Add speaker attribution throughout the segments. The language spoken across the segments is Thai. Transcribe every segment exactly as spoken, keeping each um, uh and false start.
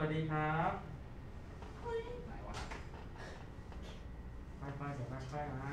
Speaker 1: ดีครับไหนวะค่อยๆเดี๋ยวค่อยๆนะ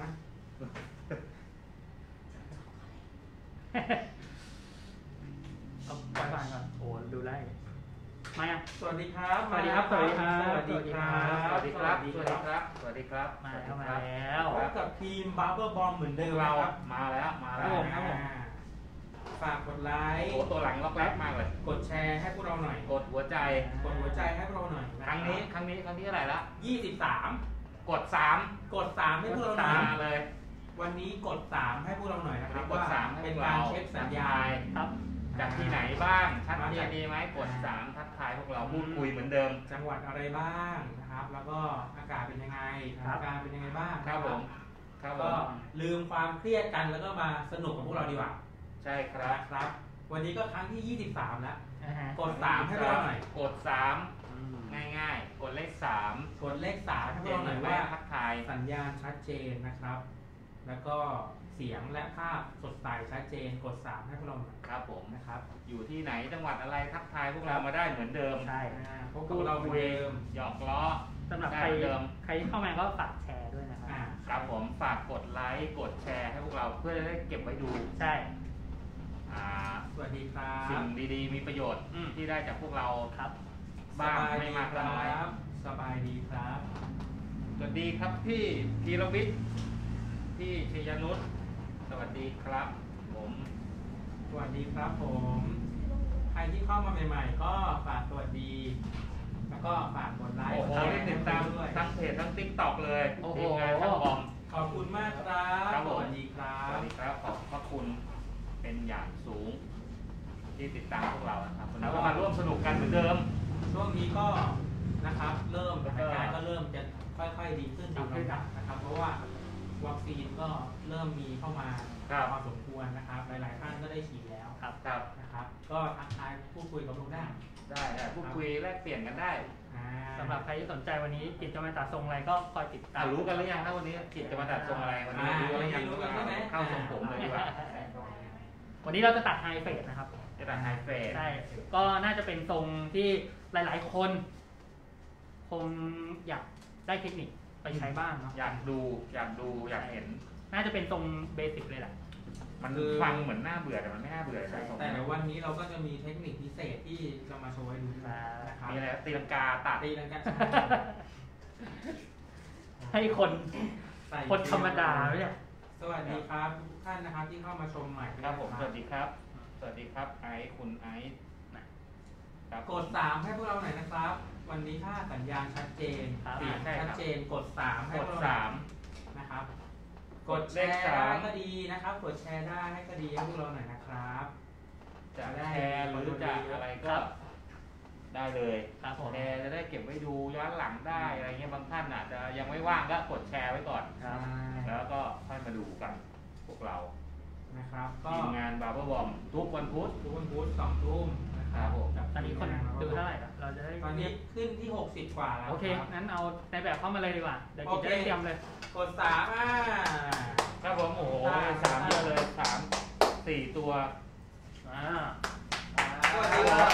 Speaker 2: เอาไว้ก่อนก่อนโอ้ดูไล่มาอ่ะ
Speaker 1: สวัสดีครับ
Speaker 2: สวัสดีครับสวัสดีครับ
Speaker 1: สวัสดีครับ
Speaker 3: สวัสดีครับ สวัสดีครับ สวัสดีครับ
Speaker 2: มาแล้วมาแล้ว
Speaker 1: พบกับทีมบาร์เบอร์บอมเหมือนเดิม
Speaker 3: เรา
Speaker 1: ครับ
Speaker 3: มาแล้วมา
Speaker 1: ค
Speaker 3: แล้
Speaker 1: รับ
Speaker 3: ว
Speaker 1: ผมครับผมฝากกดไลค์
Speaker 3: โอ้ตัวหลังล็อกแรกมากเลย
Speaker 1: กดแชร์ให้พวกเราหน่อย
Speaker 3: กดหัวใจ
Speaker 1: กดหัวใจให้พวกเราหน่อย
Speaker 3: ครั้งนี้ครั้งนี้ครั้งที่เท่าไหร่ละ
Speaker 1: ยี่สิบสาม
Speaker 3: กดสาม
Speaker 1: กดสามให้พวกเราหน่อย
Speaker 3: มาเลย
Speaker 1: วันนี้กดสามให้พวกเราหน่อยนะครับ
Speaker 3: กด
Speaker 1: ว่า
Speaker 3: สามให้
Speaker 1: เป็น
Speaker 3: พวก
Speaker 1: กา
Speaker 3: เรา
Speaker 1: รเช็คสัญญาณ
Speaker 2: ครับ
Speaker 3: จากที่ไหนบ้างชัดเจนดีไหมกดสามทักทายพวกเราพูดคุยเหมือนเดิม
Speaker 1: จังหวัดอะไรบ้างนะครับ แล้วก็อากาศเป็นยังไงสถานการณ์เป็นยังไงบ้าง
Speaker 3: ครับผมครับผ
Speaker 1: ก็
Speaker 3: ม
Speaker 1: ลืมความเครียดกันแล้วก็มาสนุกกับพวกเราดีกว่า
Speaker 3: ใช่ครับ
Speaker 1: นะครับ วันนี้ก็ครั้งที่ยี่สิบสามแล้ว
Speaker 2: อ่าฮะ
Speaker 1: กดสามให้พวกเราหน่อย
Speaker 3: กดสาม
Speaker 2: อืม
Speaker 3: ง่ายๆ กดเลขสาม
Speaker 1: กดเลขสามให้พวก
Speaker 3: เจน
Speaker 1: เราหน่อย
Speaker 3: ไหม
Speaker 1: ว่า
Speaker 3: ทักทาย
Speaker 1: สัญญาณชัดเจนนะครับ แล้วก็เสียงและภาพสดใสชัดเจน กดสามให้พวกเราหน่อย
Speaker 3: ครับผม
Speaker 1: นะครับ
Speaker 3: อยู่ที่ไหนจังหวัดอะไรทักทายพวกเรามาได้เหมือนเดิม
Speaker 2: ใช่
Speaker 1: อ่าพบกับเราเหมือนเดิม
Speaker 3: หยอกล้อ
Speaker 2: สำหรับ
Speaker 3: ได้
Speaker 2: ใคร
Speaker 3: เดิม
Speaker 2: ใครที่เข้ามาก็ฝากแชร์ด้วยนะครับ
Speaker 1: อ่า
Speaker 3: ครับผมฝากกดไลค์กดแชร์ให้พวกเราเพื่อจะได้เก็บไว้ดู
Speaker 2: ใช่
Speaker 3: อ่า
Speaker 1: สวัสดีครับ
Speaker 3: สิ่งดีๆ มีประโยชน์
Speaker 2: อืม
Speaker 3: ที่ได้จากพวกเรา
Speaker 2: ครับ
Speaker 3: บ้าง
Speaker 1: สบย
Speaker 3: ไม่
Speaker 1: ดี
Speaker 3: มาก
Speaker 1: ค
Speaker 3: ก็
Speaker 1: รั
Speaker 3: น้อย
Speaker 1: บ สบายดีครับ
Speaker 3: สวัสดีครับพี่ธีรวิทย์พี่ชยนุชสวัสดีครับ ผม
Speaker 1: สวัสดีครับผม ใครที่เข้ามาใหม่ๆ ก็ฝากสวัสดี แล้วก็ฝากกดไลค์
Speaker 3: โอ้โห
Speaker 1: กดแช
Speaker 3: นี่
Speaker 1: ร์
Speaker 3: ติดตาม
Speaker 1: ด้วย
Speaker 3: ทั้งเพจทั้งติ๊กต็อกเลย
Speaker 2: โอ้โห
Speaker 3: ทีมงานช่างบอม
Speaker 1: ขอบคุณมากครับ
Speaker 3: ครับผม
Speaker 1: สวัสดีครั
Speaker 3: ส
Speaker 1: บ
Speaker 3: วัสดีครับขอบพระคุณเป็นอย่างสูง ที่ติดตามพวกเรานะครับวันนี้ก็มาร่วมสนุกกันเหมือนเดิม
Speaker 1: ช่วงนี้ก็นะครับ เริ่มส
Speaker 3: แล้ว
Speaker 1: ถาน
Speaker 3: ก็
Speaker 1: การณ์ก็เริ่มจะค่อยๆดีขึ้นตามลำดับนะครับ เพราะว่าวัคซีนก็เริ่มมีเข้ามา
Speaker 3: ครับ
Speaker 1: พอสมควรนะครับ หลายๆท่านก็ได้ฉีดแล้ว
Speaker 2: ครับ
Speaker 3: ครับ
Speaker 1: นะครับ ก็ทักทายพูดคุยกับเราได้
Speaker 3: ได้ได้พูดคุยแลกเปลี่ยนกันได้
Speaker 1: อ่า
Speaker 2: สำหรับใครที่สนใจวันนี้กิจจะมาตัดทรงอะไรก็คอยติดตา
Speaker 3: อ่าม รู้กันหรือยังนะวันนี้กิจจะมาตัดทรงอะไรวันนี้รู้กันหรือยัง
Speaker 1: รู้กันใช่ไหม
Speaker 3: เข้าทรงผมเลยดีกว่า
Speaker 2: วันนี้เราจะตัดไฮเฟสนะครับ
Speaker 3: จะตัดไฮเฟส
Speaker 2: ใช่ ก็น่าจะเป็นทรงที่หลายๆ คน คงอยากได้เทคนิคไปใช้บ้างเนาะ
Speaker 3: อยากดูอยากดูอยากเห็น
Speaker 2: น่าจะเป็นทรงเบสิกเลยแหละ
Speaker 3: มันฟังเหมือนน่าเบื่อแต่มันไม่น่าเบื่อใช่ไหม
Speaker 1: แต่ในวันนี้เราก็จะมีเทคนิคพิเศษที่จะมาโชว์ให้ดูนะครับ
Speaker 3: มีอะไรตีลังกาตัด
Speaker 1: ตีลังกา
Speaker 2: ให้คน
Speaker 1: ใส่
Speaker 2: คนธรรมดาเนี่ย
Speaker 1: สวัสดีครับทุกท่านนะครับที่เข้ามาชมใหม่
Speaker 3: ครับผม
Speaker 1: นะ
Speaker 3: สวัสดีครับ สวัสดีครับไอซ์คุณไอซ์ครับ
Speaker 1: กดสามให้พวกเราหน่อยนะครับ วันนี้ถ้าสัญญาณชัดเจน
Speaker 2: ครับ
Speaker 1: เสียง
Speaker 3: ใช่ครับ
Speaker 1: ชัดเจนกดสามให้
Speaker 3: ก
Speaker 1: พ
Speaker 3: ด
Speaker 1: วกเรา
Speaker 3: สาม
Speaker 1: นะครับ
Speaker 3: ก
Speaker 1: ก
Speaker 3: ด
Speaker 1: ด
Speaker 3: เล
Speaker 1: แช
Speaker 3: ข
Speaker 1: ร์
Speaker 3: สาม
Speaker 1: ก็ดีนะครับ กดแชร์ได้ให้ก็ดีให้พวกเราหน่อยนะครับ
Speaker 3: จะแชร์หรือจะอะไรก็ได้เลย
Speaker 2: ครับผม
Speaker 3: แชร์จะได้เก็บไว้ดูย้อนหลังได้อะไรเงี้ยบางท่านอาจจะยังไม่ว่างก็กดแชร์ไว้ก่อน
Speaker 2: ครับ
Speaker 3: แล้วก็ค่อยมาดูกันพวกเรา
Speaker 1: นะครับก็
Speaker 3: ทีมงานบาร์เบอร์บอมทุกวันพุธ
Speaker 1: ทุกวันพุธสองทุ่มนะครับ
Speaker 3: ผม
Speaker 1: กับ
Speaker 2: ตอนนี้คน
Speaker 1: ทีมงา
Speaker 2: ดูเท่าไหร่ละเราจะได้
Speaker 1: ตอนนี้ขึ้นที่หกสิบกว่าแล้ว
Speaker 2: โอเค
Speaker 1: ครับ
Speaker 2: งั้นเอาในแบบเข้ามาเลยดีกว่า เดี๋ยวกิจจะได้
Speaker 1: โอเค
Speaker 2: เตรียมเลย
Speaker 1: กดสามอ่า
Speaker 3: ครับผมโอ้โหสามเยอะเลยสามสี่ตัว
Speaker 2: อ่า
Speaker 1: สวัสดีครับ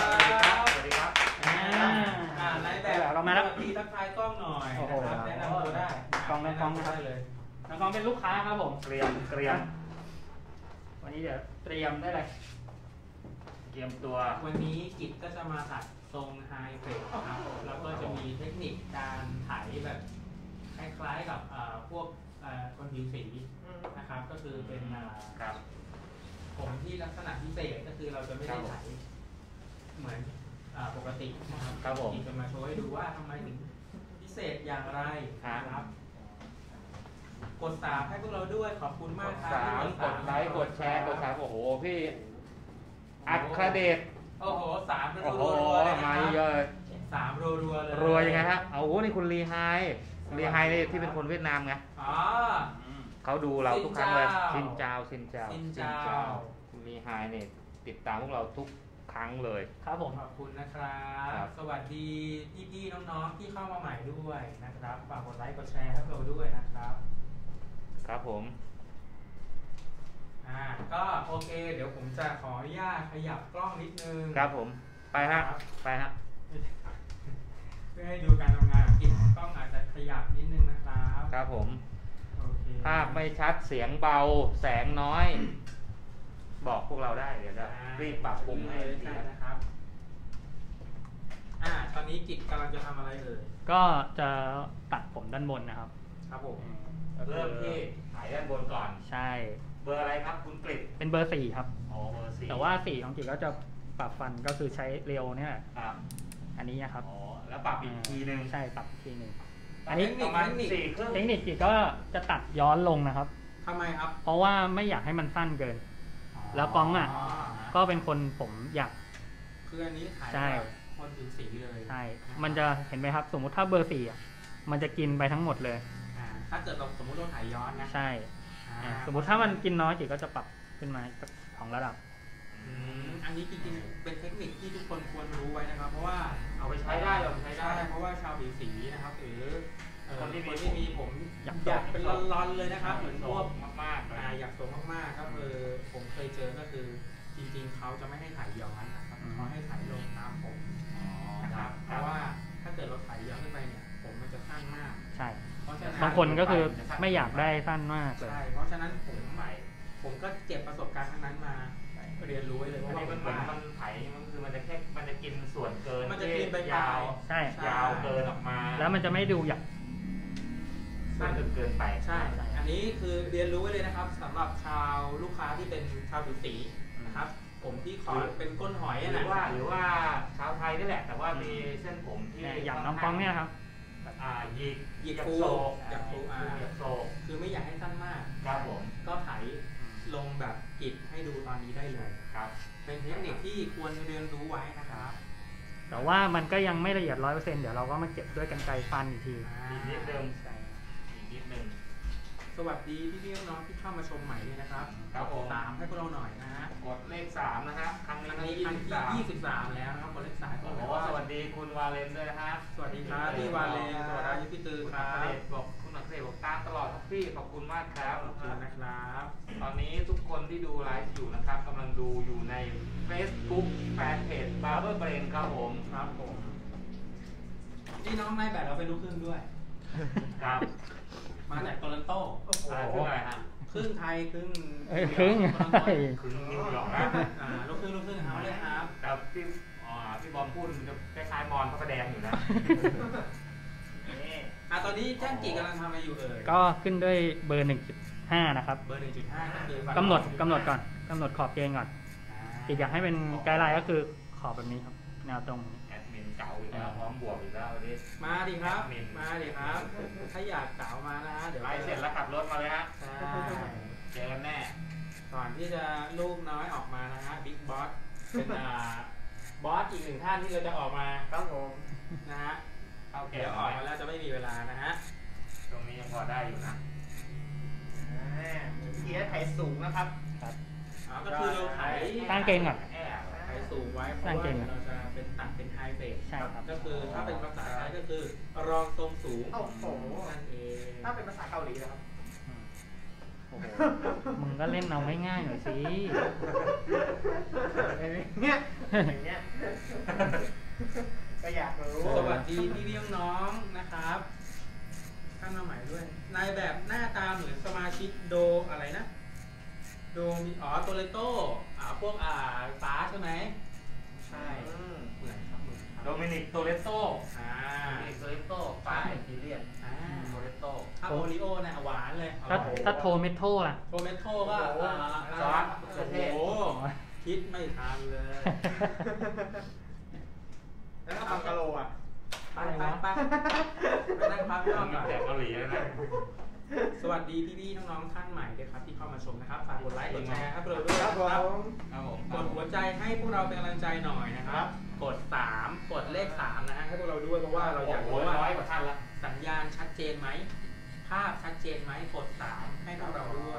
Speaker 3: สวัสดีครับ
Speaker 2: อ่า
Speaker 1: อ่าในแบบ
Speaker 2: เรามาแล้ว
Speaker 1: ทีทักทายกล้องหน่อย
Speaker 2: โอ้โห
Speaker 1: นะครับแนะนำตัวได้
Speaker 2: กล้องนะกล้องนะครับ
Speaker 1: ได้เลย
Speaker 2: น้องๆเป็นลูกค้าครับผม
Speaker 3: เตรียมเตรียม
Speaker 2: วันนี้เดี๋ยวเตรียมได้เลย
Speaker 3: เตรียมตัว
Speaker 1: วันนี้กิจก็จะมาตัดทรงไฮเฟรครับแล้วก็จะมีเทคนิคการไถแบบคล้ายๆกับเอ่อพวกเอ่อคนผิวสีนะครับ ก็คือเป็นอ่า
Speaker 3: ครับ
Speaker 1: ผมที่ลักษณะพิเศษก็คือเราจะไม่ได้ไถเหมือนอ่าปกตินะครับ
Speaker 3: ครับผม
Speaker 1: กิจจะมาโชว์ให้ดูว่าทำไมถึงพิเศษอย่างไรนะครับ กดสามให้พวกเราด้วยขอบคุณ
Speaker 3: ก
Speaker 1: มาก
Speaker 3: ด
Speaker 1: ครับ
Speaker 3: สามกดไลค์กดแชร์กดสามโอ้โหพี่อัครเดช
Speaker 1: โอ้โหสามรั
Speaker 3: โอ้โห
Speaker 1: วๆเลยนะค
Speaker 3: มา
Speaker 1: รับ
Speaker 3: เยอะ
Speaker 1: สามรัวๆเลย
Speaker 3: รวยยังไงฮะเอาโอ้โหนี่คุณลีไฮลีไฮนี่ที่เป็นคนเวียดนามไง
Speaker 1: อ๋อ
Speaker 3: เขาดูเราทุกครั้งเลย
Speaker 1: ซิ
Speaker 3: ซิน
Speaker 1: น
Speaker 3: เจ้า
Speaker 1: เจ้า
Speaker 3: ซินเจ้า
Speaker 1: ซินเจ้า
Speaker 3: คุณลีไฮเนี่ยติดตามพวกเราทุกครั้งเลย
Speaker 2: ครับผม
Speaker 1: ขอบคุณนะครั
Speaker 3: ครับ บ
Speaker 1: สวัสดีพี่ๆน้องๆที่เข้ามาใหม่ด้วยนะครับฝากกดไลค์กดแชร์ให้เราด้วยนะครับ
Speaker 3: ครับผม
Speaker 1: อ่าก็โอเค เดี๋ยวผมจะขออนุญาตขยับกล้องนิดนึง
Speaker 3: ครับผมไปฮะไปฮะ
Speaker 1: พื่อให้ดูการทำงานของกิจกล้องอาจจะขยับนิดนึงนะครับ
Speaker 3: ครับผม
Speaker 1: โอเค
Speaker 3: ภาพไม่ชัดเสียงเบาแสงน้อย บอกพวกเราได้เดี๋ยวจะรีบปรับปรุงให้ที
Speaker 1: ได้นะครับอ่าตอนนี้กิจกำลังจะทำอะไรเอ่ย
Speaker 2: ก็จะตัดผมด้านบนนะครับ
Speaker 1: ครับผม
Speaker 3: เริ่มที่ถ่ายด้านบนก่อน
Speaker 2: ใช่
Speaker 3: เบอร์อะไรครับคุณกฤษ
Speaker 2: เป็นเบอร์สี่ครับ
Speaker 3: อ๋อเบอร์สี่
Speaker 2: แต่ว่าสีของกิจก็จะปรับฟันก็คือใช้เรียวเนี่ย
Speaker 3: ครับ
Speaker 2: อันนี้นะครับ
Speaker 3: อ๋อแล้วปรับอีกทีหนึ่ง
Speaker 2: ใช่ปรับอีกทีหนึ่ง
Speaker 3: อั
Speaker 2: อั
Speaker 3: น
Speaker 2: น
Speaker 3: นี้
Speaker 2: นี้
Speaker 3: ประมาณสี่เครื่อง
Speaker 2: เทคนิคกิจก็จะตัดย้อนลงนะครับ
Speaker 1: ทำไมครับ
Speaker 2: เพราะว่าไม่อยากให้มันสั้นเกิน แล้วกล้องอ่ะ ก็เป็นคนผมอยาก
Speaker 1: คืออันนี้ถ่าย
Speaker 2: ใช่
Speaker 1: แบบคนผิวสีเลย
Speaker 2: ใช่ มันจะเห็นไหมครับ สมมุติถ้าเบอร์สี่อ่ะมันจะกินไปทั้งหมดเลย
Speaker 1: อ่าถ้าเกิดเราสมมติเราถ่ายย้อนนะ
Speaker 2: ใช่
Speaker 1: อ่า
Speaker 2: อ่ะสมมุติถ้ามันกินน้อยกิจก็จะปรับขึ้นมาอีกสองระดับ
Speaker 1: อืมอันนี้จริงๆเป็นเทคนิคที่ทุกคนควรรู้ไว้นะครับ เพราะว่า
Speaker 3: เอาไปใช้ได้เอาไปใช้
Speaker 1: ใช่
Speaker 3: ได้
Speaker 1: เพราะว่าชาวผิวสีนะครับหรือเอ่อ
Speaker 3: คนที่มี
Speaker 1: ที่มีผม
Speaker 2: อยาก
Speaker 1: อยากเป็นร้อนๆเลยนะครับ เหมือนพวก
Speaker 3: มากๆเลย
Speaker 1: อ่าอยากสวยมากๆก็คือผมเคยเจอก็คือจริงๆเขาจะไม่ให้ถ่ายย้อนนะครับ
Speaker 2: อืม
Speaker 1: เขาให้ถ่ายลงตามผม
Speaker 3: อ๋อ
Speaker 1: นะ
Speaker 3: ค
Speaker 1: ค
Speaker 3: รั
Speaker 1: รั
Speaker 3: บบ
Speaker 1: เพราะว่าถ้าเกิดเราถ่ายย้อนขึ้นไปเนี่ยผมมันจะสั้นมาก
Speaker 2: ใช่
Speaker 1: เพราะฉะนั้น
Speaker 2: บางคนก็คือไม่อยากได้สั้นมากเลย
Speaker 1: ใช่เพราะฉะนั้นผมผมก็เก็บประสบการณ์ทั้งนั้นมาเรียนรู้ไว้เลย
Speaker 3: อัน
Speaker 1: ว่า
Speaker 3: นี้มันเหมือนมันไถมันคือมันจะแค่มันจะกินส่วนเกิน
Speaker 1: มันจะกินไป
Speaker 3: ยาว
Speaker 2: ใช่
Speaker 3: ยาวเกินออกมา
Speaker 2: แล้วมันจะไม่ดูหยัก
Speaker 3: สั้นจนเกินไป
Speaker 1: ใช่อันนี้คือเรียนรู้ไว้เลยนะครับสำหรับชาวลูกค้าที่เป็นชาวผิวสีนะครับ ผมที่ขอเป็นก้นหอย
Speaker 3: ห
Speaker 1: อะ
Speaker 3: รื
Speaker 1: นะ
Speaker 3: อว่าหรือว่าชาวไทยนี่แหละ แต่ว่ามีเส้นผมที่
Speaker 2: อย่างน้องป้องเนี่ยครับ
Speaker 3: อ่าหยิก
Speaker 1: หยิก
Speaker 3: เห
Speaker 1: ฟู
Speaker 3: โศก
Speaker 1: หยิกฟูอ่า
Speaker 3: เหยียบโศก
Speaker 1: คือไม่อยากให้สั้นมาก
Speaker 3: ครับผม
Speaker 1: ก็ไถลงแบบกิดให้ดูตอนนี้ได้เลย
Speaker 3: ครับ
Speaker 1: เป็นเทคนิคที่ควรเรียนรู้ไว้นะครับ
Speaker 2: แต่ว่ามันก็ยังไม่ละเอียดร้อยเปอร์เซ็นต์เดี๋ยวเราก็มาเก็บด้วยกันไกรฟันอีกที
Speaker 3: อีกนิดเดิมอีกนิดหนึ่ง
Speaker 1: สวัสดีพี่ๆน้องๆที่เข้ามาชมใหม่ด้วยนะครับ
Speaker 3: ครับผม
Speaker 1: สามให้พวกเราหน่อยนะฮะ
Speaker 3: กดเลขสามนะฮะครั้ง
Speaker 1: ค
Speaker 3: นี้
Speaker 1: รั้ง
Speaker 3: ครั้ง
Speaker 1: นี้
Speaker 3: ที่
Speaker 1: ครั้ง
Speaker 3: ยี่สิบสาม
Speaker 1: ที่ยี่สิบสามแล้วนะครับคนเลขสาย
Speaker 3: โอ้โหสวัสดีคุณวาเลนด้วยนะฮะ
Speaker 1: สวัสดีครับพี่วาเลนสวัสดีพี่ตือ
Speaker 3: คุณ
Speaker 1: ค
Speaker 3: อั
Speaker 1: รั
Speaker 3: ครเด
Speaker 1: บ
Speaker 3: ชบอกคุณอัครเดชบอกตามตลอดครับพี่ขอบคุณมากครับ
Speaker 1: ขอบคุณนะครับ
Speaker 3: ตอนนี้ทุกคนที่ดูไลฟ์อยู่นะครับกำลังดูอยู่ใน Facebook แฟนเพจ Barber Brain ครับผม
Speaker 1: ครับผมนี่น้องนายแบบเราเป็นลูกครึ่งด้วย
Speaker 3: ครับ
Speaker 1: มาจากโตลอนโต
Speaker 3: อะไรขึ้นอะไรฮะ
Speaker 1: ครึ่งไทยครึ่ง
Speaker 2: เอ้ยครึ่ง
Speaker 1: โตลอนโต
Speaker 3: คือนิวยอร์กนะ
Speaker 1: อ่าลูกครึ่งลูกครึ่งเอาเลยครับ
Speaker 3: แต่พี่อ่าพี่บอมพูดมันจะคล้ายๆมอนพระประแดงอยู่นะนี่
Speaker 1: อ่ะตอนนี้แจ้งกีกำลังทำอะไรอยู่เอ่ย
Speaker 2: ก็ขึ้นด้วยเบอร์ หนึ่งจุดห้า นะครับ
Speaker 1: เบอร์หนึ่งจุดห้าก็คือก
Speaker 2: ำหนดกำหนดก่อนกำหนดขอบเกณฑ์ก่อนอีกอยากให้เป็นไกด์ไลน์ก็คือขอบแบบนี้ครับแนวตรง
Speaker 3: แอดมินเก่าอีกแล้วพร้อมบวกอีกแล้ววันนี้
Speaker 1: มาดิครับ มาดิครับ ถ้าอยากสาวมานะฮะเดี๋ยว
Speaker 3: ไลฟ์เสร็จแล้วขับรถมาเลยฮะ
Speaker 1: ใช่
Speaker 3: เจอกันแน่
Speaker 1: ก่อนที่จะลูกน้อยออกมานะฮะบิ๊กบอสเป็นอ่าบอสอีกหนึ่งท่านที่เราจะออกมา
Speaker 3: ครับผม
Speaker 1: นะฮะ
Speaker 3: เข้าเก
Speaker 1: เดี๋
Speaker 3: ม
Speaker 1: ยวออกมาแล้วจะไม่มีเวลานะฮะ
Speaker 3: ตรงนี้ยังพอได้อยู่นะเกียร์ไถสูงนะครับ
Speaker 2: ครับ
Speaker 1: อ๋อก็คือเราไถ
Speaker 2: ตั้งเกณฑ์ก่อน
Speaker 1: ไถสูงไว้เพ
Speaker 2: ตั้
Speaker 1: ราะ
Speaker 2: ง
Speaker 1: ว่า
Speaker 2: เกณฑ์ก่อน
Speaker 1: เราจะเป็นตัดเป็นไฮเฟส
Speaker 2: ใช่ครับ
Speaker 1: ก็คือถ้าเป็นภาษาไทยก็คือรองทรงสูง
Speaker 4: โอ้โห
Speaker 1: นั่นเอง
Speaker 4: ถ้าเป็นภาษาเกาหลีนะครับ
Speaker 2: โอ้โหมึงก็เล่นเอาง่ายๆหน่อยสิ
Speaker 4: เนี่ยอย่างเงี้ยก็อยากรู้
Speaker 1: สวัสดีพี่พี่น้องๆนะครับท่านมาใหม่ด้วยนายแบบหน้าตาเหมือนสมาชิกโดอะไรนะ โดมีอ๋อโตเลโต้อ่าพวกอ่าฟ้าใช่ไหมใช่
Speaker 4: อืม
Speaker 1: เหมือนครับเหมือนครับ
Speaker 3: โดมินิกโตเรโต้
Speaker 1: อ่า
Speaker 3: โดมินิกโตเรโต้ฟ้าอิตาเลียน
Speaker 1: อ่า
Speaker 3: โตเรโต้
Speaker 1: ถ้าโอริโอเนี่ยหวานเลย
Speaker 2: ถ้าถ้าโทเมโทล่ะ
Speaker 1: โทเมโต้ก็อ่า
Speaker 3: ซอสมะเขือเทศ
Speaker 1: โอ้โหคิดไม่ทันเลย
Speaker 4: แล้วก็ปังกะโลอ่ะ
Speaker 1: ไปไปไปไปนั่งพัก
Speaker 3: ต้
Speaker 1: ก่
Speaker 3: อ
Speaker 1: อง น
Speaker 3: มี
Speaker 1: ก่อน
Speaker 3: แต่เกาหลีเลยนะ
Speaker 1: สวัสดีพี่ๆน้องๆท่านใหม่ด้วยครับที่เข้ามาชมนะครับฝากกดไลค์กดแชร์ให้พวกเราด้วย
Speaker 4: ค
Speaker 1: ค
Speaker 4: รั
Speaker 1: รั
Speaker 4: บบ ผม
Speaker 3: ครับผม
Speaker 1: กดหัวใจให้พวกเราเป็นกำลังใจหน่อยนะครับ กดสามกดเลขสามนะฮะให้พวกเราด้วยเพราะว่าเราอยาก
Speaker 3: โอ้
Speaker 1: รู้
Speaker 3: โห
Speaker 1: ว่า
Speaker 3: ร้อยกว่าท่านละ
Speaker 1: สัญญาณชัดเจนไหมภาพชัดเจนไหมกดสามให้พวกเราด้วย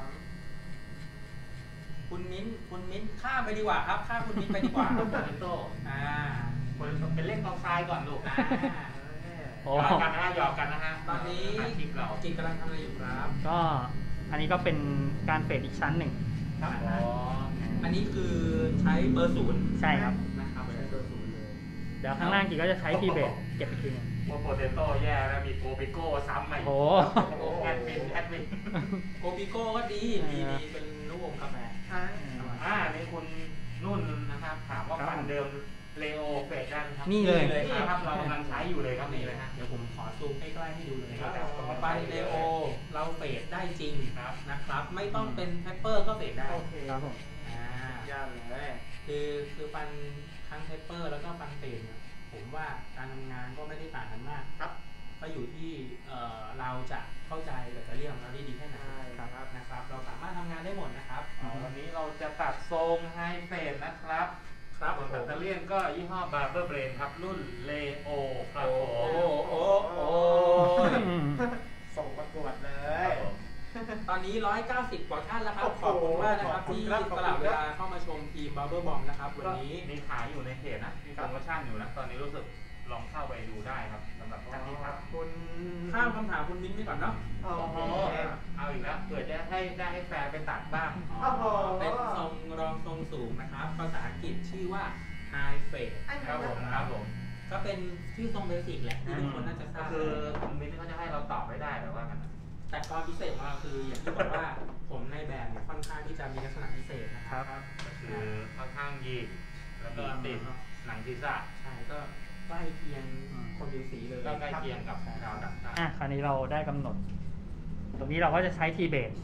Speaker 1: คุณมิ้นคุณมิ้นข้ามไปดีกว่าครับข้ามคุณมิ้นไปดีกว่า
Speaker 3: โตเรโต้
Speaker 1: อ่า
Speaker 3: คนเป็นเล่นกองทรายก่อนลูก
Speaker 1: อ่า
Speaker 2: โอ้
Speaker 3: หยอกกันนะฮะหยอกกันนะฮะ
Speaker 1: ตอนนี้
Speaker 3: คลิปเรา
Speaker 1: จิตกำลังทำอะไรอยู่ครับ
Speaker 2: ก็อันนี้ก็เป็นการเฟดอีกชั้นหนึ่ง
Speaker 1: ครับ
Speaker 3: อ๋อ
Speaker 1: อันนี้คือใช้เบอร์ศูนย์
Speaker 2: ใช่ครับ
Speaker 1: นะครับใช้เบอร์ศูนย์เลย
Speaker 2: เดี๋ยวข้างล่างกีก็จะใช้พีเบสเก็บอีกทีหนึง
Speaker 3: โปเตโต้แย่แล้วมีโกปิโก้ซ้ำมาอีก
Speaker 2: โอ้
Speaker 3: โอ้แอดมินแอดมิน
Speaker 1: โกปิโก้ก็ดีดีดีเป็นลูกอมกาแฟ
Speaker 4: ใช่
Speaker 3: อ่านี่คุณนุ่นนะครับถามว่าฟันเดิมเลโอเฟสได้ไหมครับ
Speaker 2: นี่เลย
Speaker 1: เลย
Speaker 3: นี่ครับเรากำลังใช้อยู่เลยครับนี่เลยฮะ
Speaker 1: เดี๋ยวผมขอซูมใกล้ๆให้ดูเลยครับ
Speaker 3: ครับ
Speaker 1: ฟันเลโอเราเฟดได้จริง
Speaker 3: ครับ
Speaker 1: นะครับ ไม่ต้องเป็นแทปเปอร์ก็เฟดได้
Speaker 4: โอเค
Speaker 2: ครับผม
Speaker 1: อ่า
Speaker 4: ยอดเลย
Speaker 1: คือคือฟันทั้งแทปเปอร์แล้วก็ฟันเฟดเนี่ยผมว่าการทำงานก็ไม่ได้ต่างกันมาก
Speaker 4: ครับ
Speaker 1: ก็อยู่ที่เอ่อเราจะเข้าใจแบตเตอรี่ของเราได้ดีแค่ไหน
Speaker 4: ใช่ครับ
Speaker 1: นะครับ เราสามารถทำงานได้หมดนะครับ
Speaker 3: อ๋อวันนี้เราจะตัดทรงไฮเฟสนะครับ
Speaker 1: ครับ
Speaker 3: ส่วนแบตเตอรี่ก็ยี่ห้อบาร์เบอร์เบรนครับรุ่นเลโอครับผ
Speaker 1: โอ้
Speaker 3: ม
Speaker 1: โหโอ้โห
Speaker 2: อืม
Speaker 4: ส่งประกวดเล
Speaker 3: ครั
Speaker 4: ย
Speaker 3: บผม
Speaker 1: ตอนนี้ หนึ่งร้อยเก้าสิบ กว่าท่านแล้วครับ
Speaker 4: โอ้โห
Speaker 1: ขอบคุณมากนะครับ
Speaker 4: ขอบคุณ
Speaker 1: ที่
Speaker 4: ครับ
Speaker 1: สละเวลาเข้ามาชมทีม Bubble Bomb นะครับวันนี้
Speaker 3: มีขายอยู่ในเพจนะ มีโปรโมชั่นอยู่นะ ตอนนี้รู้สึกลองเข้าไปดูได้ครับสำหรับท่านที่ทัก
Speaker 4: คุณ
Speaker 1: ข้ามคำถามคุณมิ้นท์ไปก่อนเนาะ
Speaker 4: โอ้
Speaker 3: โอ้
Speaker 4: โห
Speaker 3: โหเอาอีกแล้วเผื่อจะให้ได้ให้แฟนไปตัดบ้าง
Speaker 4: โอ้โห
Speaker 1: เป็นทรงรองทรงสูงนะครับ ภาษาอังกฤษชื่อว่า High Fade
Speaker 3: ครับผมครับผม
Speaker 1: ก็เป็นชื่อทรงเบสิกแหละที่ทุกคนน่าจะท
Speaker 3: ก็
Speaker 1: ราบ
Speaker 3: คือคุณมิ้นท์เขาจะให้เราตอบไม่ได้แต่ว่ากันนะ
Speaker 1: แต่ความพิเศษของเราคืออย่างที่บอกว่าผมในแบบเนี่ยค่อนข้างที่จะมีลักษณะพิเศษนะครับ
Speaker 3: ก็คือค่อนข้างยีกแล้วมีติดหนังศีรษะ
Speaker 1: ใช่ก็ใกล้เคียงคนผิวสีเลย
Speaker 3: ก็ใกล้เคียงกับดาวดักตา
Speaker 2: อ่ะคราวนี้เราได้กำหนด ตรงนี้เราก็จะใช้ทีเบส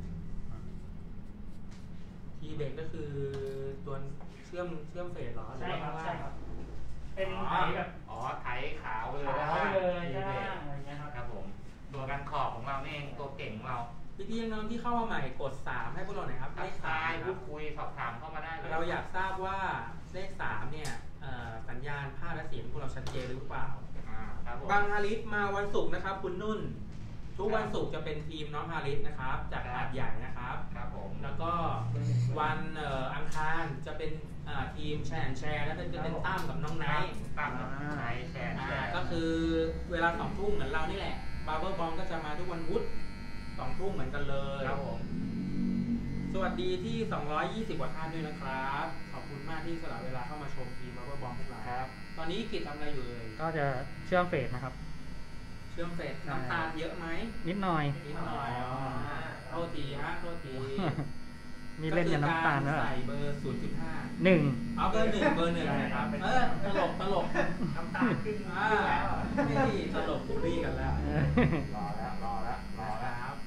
Speaker 1: ทีเบรกก็คือตัวเชื่อมเชื่อมเฟสเหรอหรือว่าข้างล่าง
Speaker 2: เป็นไถแบบ
Speaker 3: อ๋อไถขาวเลย
Speaker 2: ขาวไปเลย
Speaker 3: ที
Speaker 2: ใช่
Speaker 3: เบส
Speaker 2: อะไรเงี้ยครับ
Speaker 3: ครับผมตัวการขอบของเรานี่เองตัวเก่งของเรา
Speaker 1: พี่ๆน้องๆที่เข้ามาใหม่กดสามให้พวกเราหน่อยครับ
Speaker 3: ทั
Speaker 1: เล
Speaker 3: ก
Speaker 1: ขสา
Speaker 3: ทาย
Speaker 1: มค
Speaker 3: พู
Speaker 1: รับ
Speaker 3: ดคุยสอบถามเข้ามาได้เลย
Speaker 1: เราอยากทราบว่าเลขสามเนี่ยเอ่อสัญญาณภาพและเสียงพวกเราชัดเจนหรือเปล่า
Speaker 3: อ่าครับผม
Speaker 1: บางฮาริสมาวันศุกร์นะครับ คุณนุ่น ทุกวันศุกร์จะเป็นทีมน้องฮาริสนะครับ จากหาดใหญ่นะครับ
Speaker 3: ครับผม
Speaker 1: แล้วก็วันเอ่ออังคารจะเป็นอ่าทีมแชร์แอนแชร์แล้วก็จะเป็นตั้มกับน้องไนท์
Speaker 3: ตามกับไนท์แชร์แช
Speaker 1: อ่า
Speaker 3: ร์
Speaker 1: ก็คือเวลาสองทุ่มเหมือนเรานี่แหละบาร์เบอร์บอมก็จะมาทุกวันพุธสองทุ่มเหมือนกันเลย
Speaker 3: ครับผม
Speaker 1: สวัสดีที่ สองร้อยยี่สิบ กว่าท่านด้วยนะครับ ขอบคุณมากที่สละเวลาเข้ามาชมทีมบาร์เบอร์บอมพวกเรา
Speaker 3: ครับ
Speaker 1: ตอนนี้กิจทำอะไรอยู่เลย
Speaker 2: ก็จะเชื่อมเฟสนะครับ
Speaker 1: เชื่อมเสร็จน้ำตาลเยอะไหม
Speaker 2: นิดหน่อย
Speaker 1: นิดหน่อยอ๋อโทษทีฮะโทษที
Speaker 2: มีเล่นกับน้ำตาล
Speaker 1: ก็
Speaker 2: ด้วยเหรอ
Speaker 1: คือการใส่เบอร์ ศูนย์จุดห้า
Speaker 2: หนึ่ง
Speaker 1: เอาเบอร์หนึ่งเบอร์หนึ่งนะครับ เออตลกตลก
Speaker 4: น้ำตาลขึ้น
Speaker 1: อ่า
Speaker 4: ขึ้นแล้ว
Speaker 1: ไม่ดีตลกบูลลี่กันแล้ว
Speaker 3: รอแล้วรอแล้วรอ
Speaker 1: นะค
Speaker 3: แล้ว
Speaker 1: รับ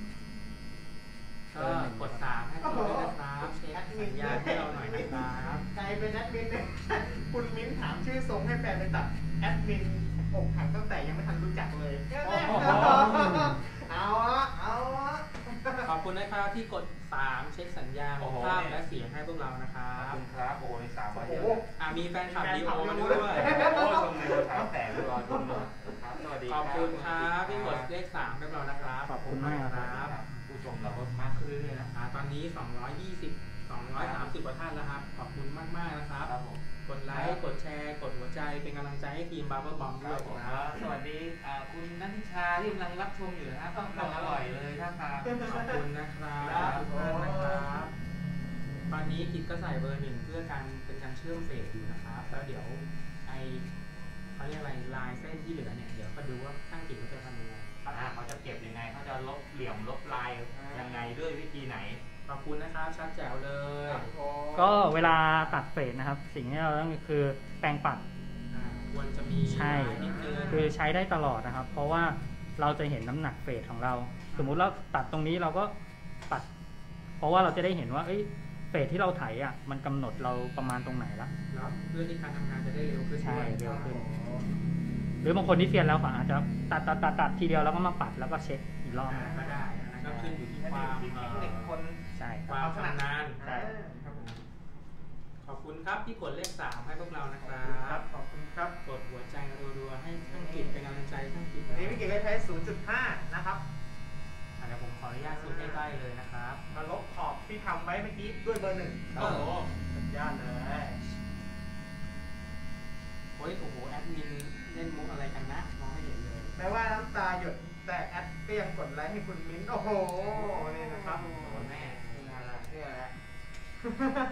Speaker 1: ก็กดสามให้พวกเราด้วยนะครับเช็คสัญญาณให้เราหน่อยนะครับ
Speaker 4: ใครเป็นแอดมินเนี่ยคุณมิ้นถามชื่อทรงให้แฟนไปตัดแอดมินอกหักตั้งแต่ยังไม่ทันรู้จักเลย
Speaker 1: โอ้โห
Speaker 4: เอาอะเอาอะ
Speaker 1: ขอบคุณนะครับที่กดสามเช็คสัญญาณของภาพและเสียงให้พวกเรานะครั
Speaker 3: ขอบบ คุณครับโอ้โหในสามร้อย
Speaker 4: โอ้
Speaker 3: เย
Speaker 4: โห
Speaker 3: อะ
Speaker 1: อ่ามีแฟนคลับดีโอมาด้วย
Speaker 3: โอ้ชมในรถท้ายแตกรอชมนะครับสวัสดี
Speaker 1: ขอบคุณครับที่กดเลขสามให้เรานะครับ
Speaker 2: ขอบคุณมากครับ
Speaker 3: ผู้ชมเราก็มากขึ้นเรื่อยๆนะ
Speaker 1: อ่าตอนนี้ สองร้อยยี่สิบ สองร้อยสามสิบ กว่าท่านแล้วครับ ขอบคุณมากมากๆนะครับ
Speaker 3: ครับผม
Speaker 1: กดไลค์ กดแชร์ กดหัวใจ เป็นกำลังใจให้ทีมบาร์เบอร์บอม
Speaker 3: ค
Speaker 1: ด้
Speaker 3: รั
Speaker 1: วย
Speaker 3: บผม
Speaker 1: นะครับ
Speaker 3: สวัสดีอ่าคุณนัทธิชาที่กำลังรับชมอยู่นะครับต้องทำอร่อยเลยท่าทาง
Speaker 1: ขอบคุณนะครับทุกท่านนะครับ ตอนนี้กิจก็ใส่เบอร์หนึ่งเพื่อการเป็นการเชื่อมเฟสอยู่นะครับ แล้วเดี๋ยวไอเขาเรียกอะไรลายเส้นที่เหลือเนี่ย เดี๋ยวก็ดูว่าช่างกิจเขาจะทำยังไง
Speaker 3: อ่าเขาจะเก็บยังไงเขาจะลบเหลี่ยมลบลายยังไงด้วยวิธีไหน
Speaker 1: ขอบคุณนะครับ ชัดแจ๋วเลย
Speaker 2: ก็เวลาตัดเฟสนะครับ สิ่งที่เราต้องคือแปรงปัด
Speaker 1: อ่าควรจะมี
Speaker 2: ใช่
Speaker 1: ลายนิดนึง
Speaker 2: คือใช้ได้ตลอดนะครับ เพราะว่าเราจะเห็นน้ำหนักเฟสของเรา สมมุติเราตัดตรงนี้เราก็ตัด เพราะว่าเราจะได้เห็นว่าเอ้ยเฟสที่เราไถอ่ะมันกำหนดเราประมาณตรงไหนละ
Speaker 1: แล้วเพื่อที่การทำงานจะได้เร็วขึ้น
Speaker 2: ใช่
Speaker 1: ด้วย
Speaker 2: เร็วขึ้น หรือบางคนที่เซียนแล้วก็อาจจะตัดตัดตัดตัดทีเดียวแล้วก็มาปัดแล้วก็เช็คอีกรอบ
Speaker 1: อ่าก็ได้อันนั้นก็ขึ้นอยู่ที่ความ
Speaker 4: ที่
Speaker 1: เอ่
Speaker 4: เทคนิค
Speaker 1: อ
Speaker 4: คน
Speaker 2: ใช่
Speaker 1: ความชำนาญ
Speaker 2: ใช่
Speaker 1: ครับผมขอบคุณครับที่กดเลขสามให้พวกเรานะค
Speaker 4: ข
Speaker 1: รั
Speaker 4: อบคุณครับ
Speaker 1: บ
Speaker 4: ขอบคุณครับ
Speaker 1: กดหัวใจรัวๆให้ช่างกิจเป็นกำลังใจช่างกิจ
Speaker 4: วันนี้พี่กิ๊กได้ใช้ ศูนย์จุดห้า นะครับ
Speaker 1: อ่ะเดี๋ยวผมขออนุญาตซูมใกล้ๆเลยนะครับ
Speaker 4: มาลบขอบที่ทำไว้เมื่อกี้ด้วยเบอร์หนึ่ง
Speaker 1: โอ้โห
Speaker 4: สุดยอดเลย
Speaker 1: โอ้ยโอ้โหแอดมินเล่นมุกอะไรกันนะมองไม่เห็นเลย
Speaker 4: แม้ว่าน้ำตาหยดแต่แอดก็ยังกดไลค์ให้คุณมิ้นท์โอ้โห นี่นะครับ
Speaker 1: โอ้โหแม่
Speaker 4: นี่แหละนี่แหละ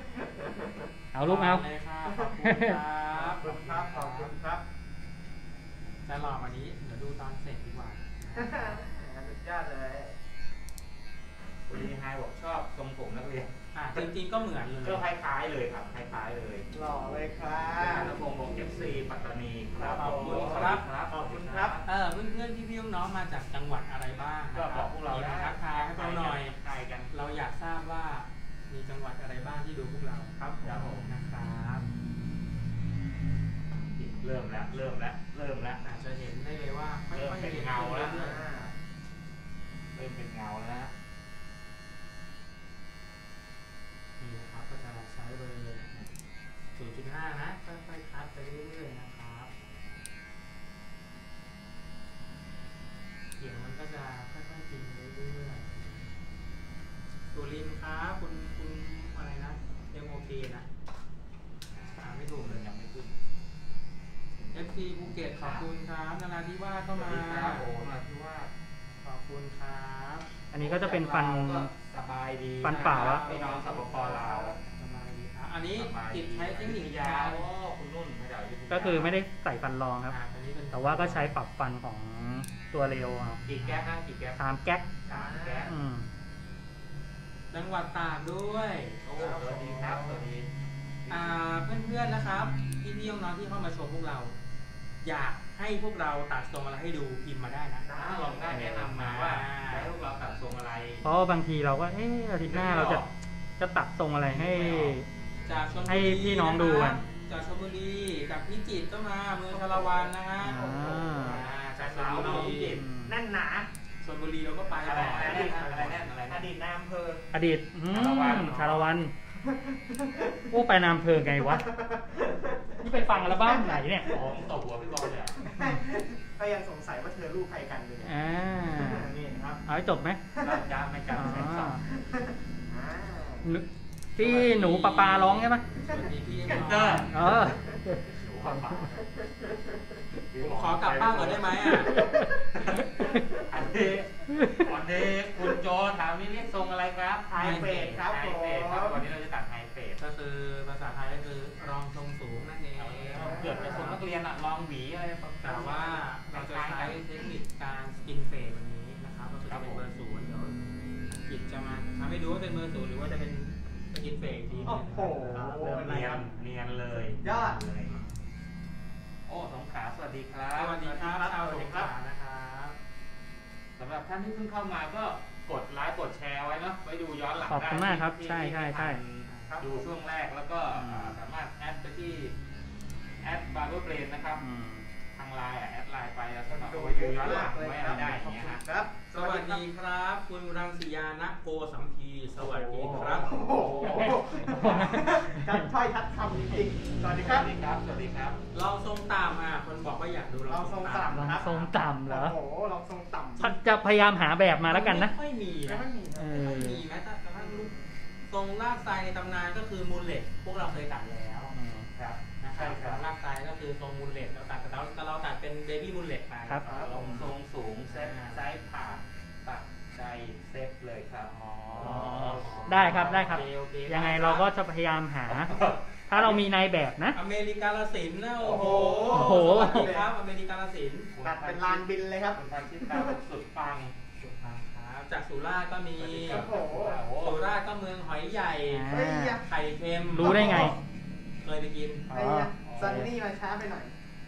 Speaker 2: เอาลูกเอา
Speaker 1: เลยค่ะขอบคุณครั
Speaker 4: ขอบบ คุณครับ ขอบคุณครับ
Speaker 1: จะหล่อกว่านี้เดี๋ยวดูตอนเสร็จดีกว่า
Speaker 4: สุดยอดเลย
Speaker 3: คุณดีไฮบอกชอบทรงผมนักเรียน
Speaker 1: อ่ะจริงๆก็เหมือนเลย
Speaker 3: ก็คล้ายๆเลยครับคล้ายๆเลย
Speaker 4: หล่อเลยครั
Speaker 3: นั
Speaker 4: บ
Speaker 3: ทพงศ์บอก เอฟ ซี ปัตตานีครับ
Speaker 1: ขอบคุณครับ
Speaker 4: ขอบคุณครับ
Speaker 1: เออเพื่อนๆพี่ๆน้องๆมาจากจังหวัดอะไรบ้าง
Speaker 3: ก็บอกพวกเรา
Speaker 1: มี
Speaker 3: ได้
Speaker 1: ทักทายให้เราหน่อย
Speaker 3: ทายกัน
Speaker 1: เราอยากทราบว่ามีจังหวัดอะไรบ้างที่ดูพวกเรา
Speaker 3: ครับครับผม
Speaker 1: นะครับ
Speaker 3: เริ่มแล้วเริ่มแล้วเริ่มแล้ว
Speaker 1: อาจจะเห็นได้เลยว่าค่
Speaker 3: เริ่ม
Speaker 1: อยๆ
Speaker 3: เป็น
Speaker 1: รีย
Speaker 3: เงาแล้ว
Speaker 1: รื่อย
Speaker 3: เริ่มเป็นเงาแล้วนะ
Speaker 1: ๆนี่นะครับก็จะใช้เบอร์ ศูนย์จุดห้า นะค่อยๆคัดไปเรื่อยๆนะครับเสียงมันก็จะค่อยๆจริงไปเรื่อยๆสุรินทร์ครับคุณคุณอะไรนะยังโอเคนะอ่านไม่ถูกเลย
Speaker 3: ยังไม่ขึ้น
Speaker 1: เอฟ ซี ภูเก็ตขอบคุณครับนราธิวาสเข้ามา
Speaker 3: สวัสดีครับผมนราธิวาส
Speaker 1: ขอบคุณครับ
Speaker 2: อันนี้ก็จะเป็นฟัน
Speaker 3: ก็สบายดี
Speaker 2: ฟันเปล่าอะ
Speaker 3: พี่น้องสปปลาว
Speaker 1: สบายดีครับอันนี้
Speaker 3: สบายดี
Speaker 1: กิจใช้เทคนิค
Speaker 3: ยาย
Speaker 1: าว ว
Speaker 3: โอ้คุณนุ่นไม่ได้ยุธยา
Speaker 2: ก็คือไม่ได้ใส่ฟันรองครับ
Speaker 1: อ่าอันนี้เป็น
Speaker 2: แต่ว่าก็ใช้ปรับฟันของตัวเร็วครับ
Speaker 3: กี่แก๊สนะกี่แก๊ส
Speaker 2: ตามแก๊ก
Speaker 3: สามแก๊ส
Speaker 2: อืม
Speaker 1: จังหวัดตากด้วย
Speaker 3: โอ้สวัสดีครับสวัสดี
Speaker 1: อ่าเพื่อนๆนะครับพี่พี่น้องๆที่เข้ามาชมพวกเรา อยากให้พวกเราตัดทรงอะไรให้ดูพิมพ์มาได้นะ
Speaker 3: ถ้าลองได้แนะนำมาว่าจะให้พวกเราตัดทรงอะไร
Speaker 2: เพราะว่าบางทีเราก็เอออาทิตย์หน้าเราจะจะตัดทรงอะไรให้
Speaker 1: จากชลบุรี
Speaker 2: ให้พี่น้องดูกั
Speaker 1: ะ
Speaker 2: น
Speaker 1: ครับจากชลบุรีกับพิจิตรก็มาเมืองชาละวันนะฮะ
Speaker 2: อ่า
Speaker 1: อ่าจากชลบุรี
Speaker 4: แน่นหนา
Speaker 1: ชลบุรีเราก็ไป
Speaker 3: อะไร
Speaker 1: บ่อย
Speaker 3: อะไรอะไรแน่นอะไร
Speaker 4: อ
Speaker 3: แน่น
Speaker 4: ดีตนายอำเภอ
Speaker 2: อดีตอืม
Speaker 3: ชาละวัน
Speaker 2: ชาละวันโอ้ไปนามเพอไงวะ นี่ไปฟังอัลบั้มไหนเนี่ย
Speaker 3: ผมตบหัวพี่บอลเลยอะ
Speaker 4: ก็ยังสงสัยว่าเธอลูกใครกันอยู่เนี่ย
Speaker 2: อ่า
Speaker 4: นี่นะครับ
Speaker 2: เอาให้จบไหม
Speaker 3: เราจ้าไม่จับแสงสอง
Speaker 4: อ่า
Speaker 2: นึกที่หนูปลาปลาร้องใช่ไหม
Speaker 1: สวัสดีพี่
Speaker 3: กัน
Speaker 1: น้
Speaker 3: เตอ
Speaker 1: อ
Speaker 3: ร์
Speaker 1: ง
Speaker 2: เออ
Speaker 1: ผมขอกลับบ้านก่อนได้ไหมอ่ะ
Speaker 3: อันนี้วันนี้คุณโจถามนี่เรียกทรงอะไรครับ
Speaker 4: ไฮเฟรดครับ
Speaker 3: ไฮ
Speaker 4: ผม
Speaker 3: เฟรดครับวันนี้เราจะตัดไฮเฟรด
Speaker 1: ก็คือภาษาไทยก็คือรองทรงสูงนั่นเอง
Speaker 3: เกือบจะทรงนักเรียนอะลองหวีอะไร
Speaker 1: แต่ว่าเราจะใช้เทคนิคการสกินเฟดวันนี้นะครับก็คือจะเป็นเบอร์ศูนย์เดี๋ยวกิจจะมาทำให้ดูว่าเป็นเบอร์ศูนย์หรือว่าจะเป็นสกินเฟดอีกทีนึง
Speaker 4: โอ้โห
Speaker 3: เริ่มเนียนเนียนเลย
Speaker 4: ยอด
Speaker 3: เลยโอ้สงขลาสวัสดีครับ
Speaker 1: สวัสดีครับชาวสงขลานะครับ
Speaker 3: สำหรับท่านที่เพิ่งเข้ามาก็กดไลค์กดแชร์ไว้เนาะไว้ดูย้อนหลัง
Speaker 2: ขอบคุณมากครับ
Speaker 3: ที่
Speaker 2: ใช่ใช่ใช่
Speaker 3: ที่ดูช่วงแรกแล้วก็อ่าสามารถแอดไปที่แอดบาร์เบอร์เบรนนะครับ
Speaker 2: อืม
Speaker 3: ทางไลน์อ่ะแอดไลน์ไปแล้วสมัคร
Speaker 4: ดู
Speaker 3: ไว้ดูย้อนหลัง
Speaker 4: เลย
Speaker 3: ไว้
Speaker 4: ค
Speaker 3: อะไร
Speaker 4: รับ
Speaker 3: ได้อย่างเงี้ยฮะ
Speaker 4: ครับ
Speaker 1: สวัสดีครับ คุณรังสียานะโกสัมพีสวัสดีครับ
Speaker 4: โอ้โหชัดถ้อยชัดคำจริงๆสวัสดี
Speaker 3: ส
Speaker 4: ครั
Speaker 3: วั
Speaker 4: บ
Speaker 3: สดีครับสวัสดีครับ
Speaker 1: ลองทรงต่ำอ่ะคนบอกว่าอยากดู
Speaker 4: ลองทรงต่ำ
Speaker 2: ลอง
Speaker 4: นะครับ
Speaker 2: ทรงต่ำเหรอ
Speaker 4: โอ้โหลองทรงต่ำ
Speaker 2: พัดจะพยายามหาแบบมาแล้วกันนะ
Speaker 1: ไม่ค่อยมี
Speaker 4: ไม่
Speaker 1: นะ
Speaker 4: ค่อยมี
Speaker 2: เอ
Speaker 4: นะ
Speaker 2: อ
Speaker 1: ไม่มีแม้แต่กระทั่งลูกทรงลากทรายในตำนานก็คือมูลเลตพวกเราเคยตัดแล้ว
Speaker 2: อืม
Speaker 3: ครับ
Speaker 1: นะครับทรงลากทรายก็คือทรงมูลเลตเราตัดแต่เราแต่เราตัดเป็นเบบี้มูลเลตไป
Speaker 2: ครับ
Speaker 3: ลงทรงสูงเซตไซส์ผ่าตัดใจเซฟเลยครับอ๋อ
Speaker 2: ได้ครับได้ครับ
Speaker 1: โอเโอเค
Speaker 2: ยังไงเราก็จะพยายามหา ถ้าเรามีนายแบบนะ
Speaker 1: อเมริกาลสินธุ์นะโอ้โห
Speaker 2: โอ้โห
Speaker 1: สวัสดีครับอเมริกาลสินธุ์
Speaker 4: ตัดเป็นลานบินเลยครับ
Speaker 3: คุณพันชิตาสุดปัง
Speaker 1: สุดปังครับจากสุราษฎร์ก็มี
Speaker 3: สวัสดีครับ
Speaker 4: โอ้โห
Speaker 1: สุราษฎร์ก็เมืองหอยใหญ่
Speaker 2: อ่า
Speaker 4: เฮ้ยอะ
Speaker 1: ไข่เค็ม
Speaker 2: รู้ได้ไง
Speaker 1: เคยไปกิน
Speaker 4: ไอ้ยะซันนี่มาช้าไปหน่อย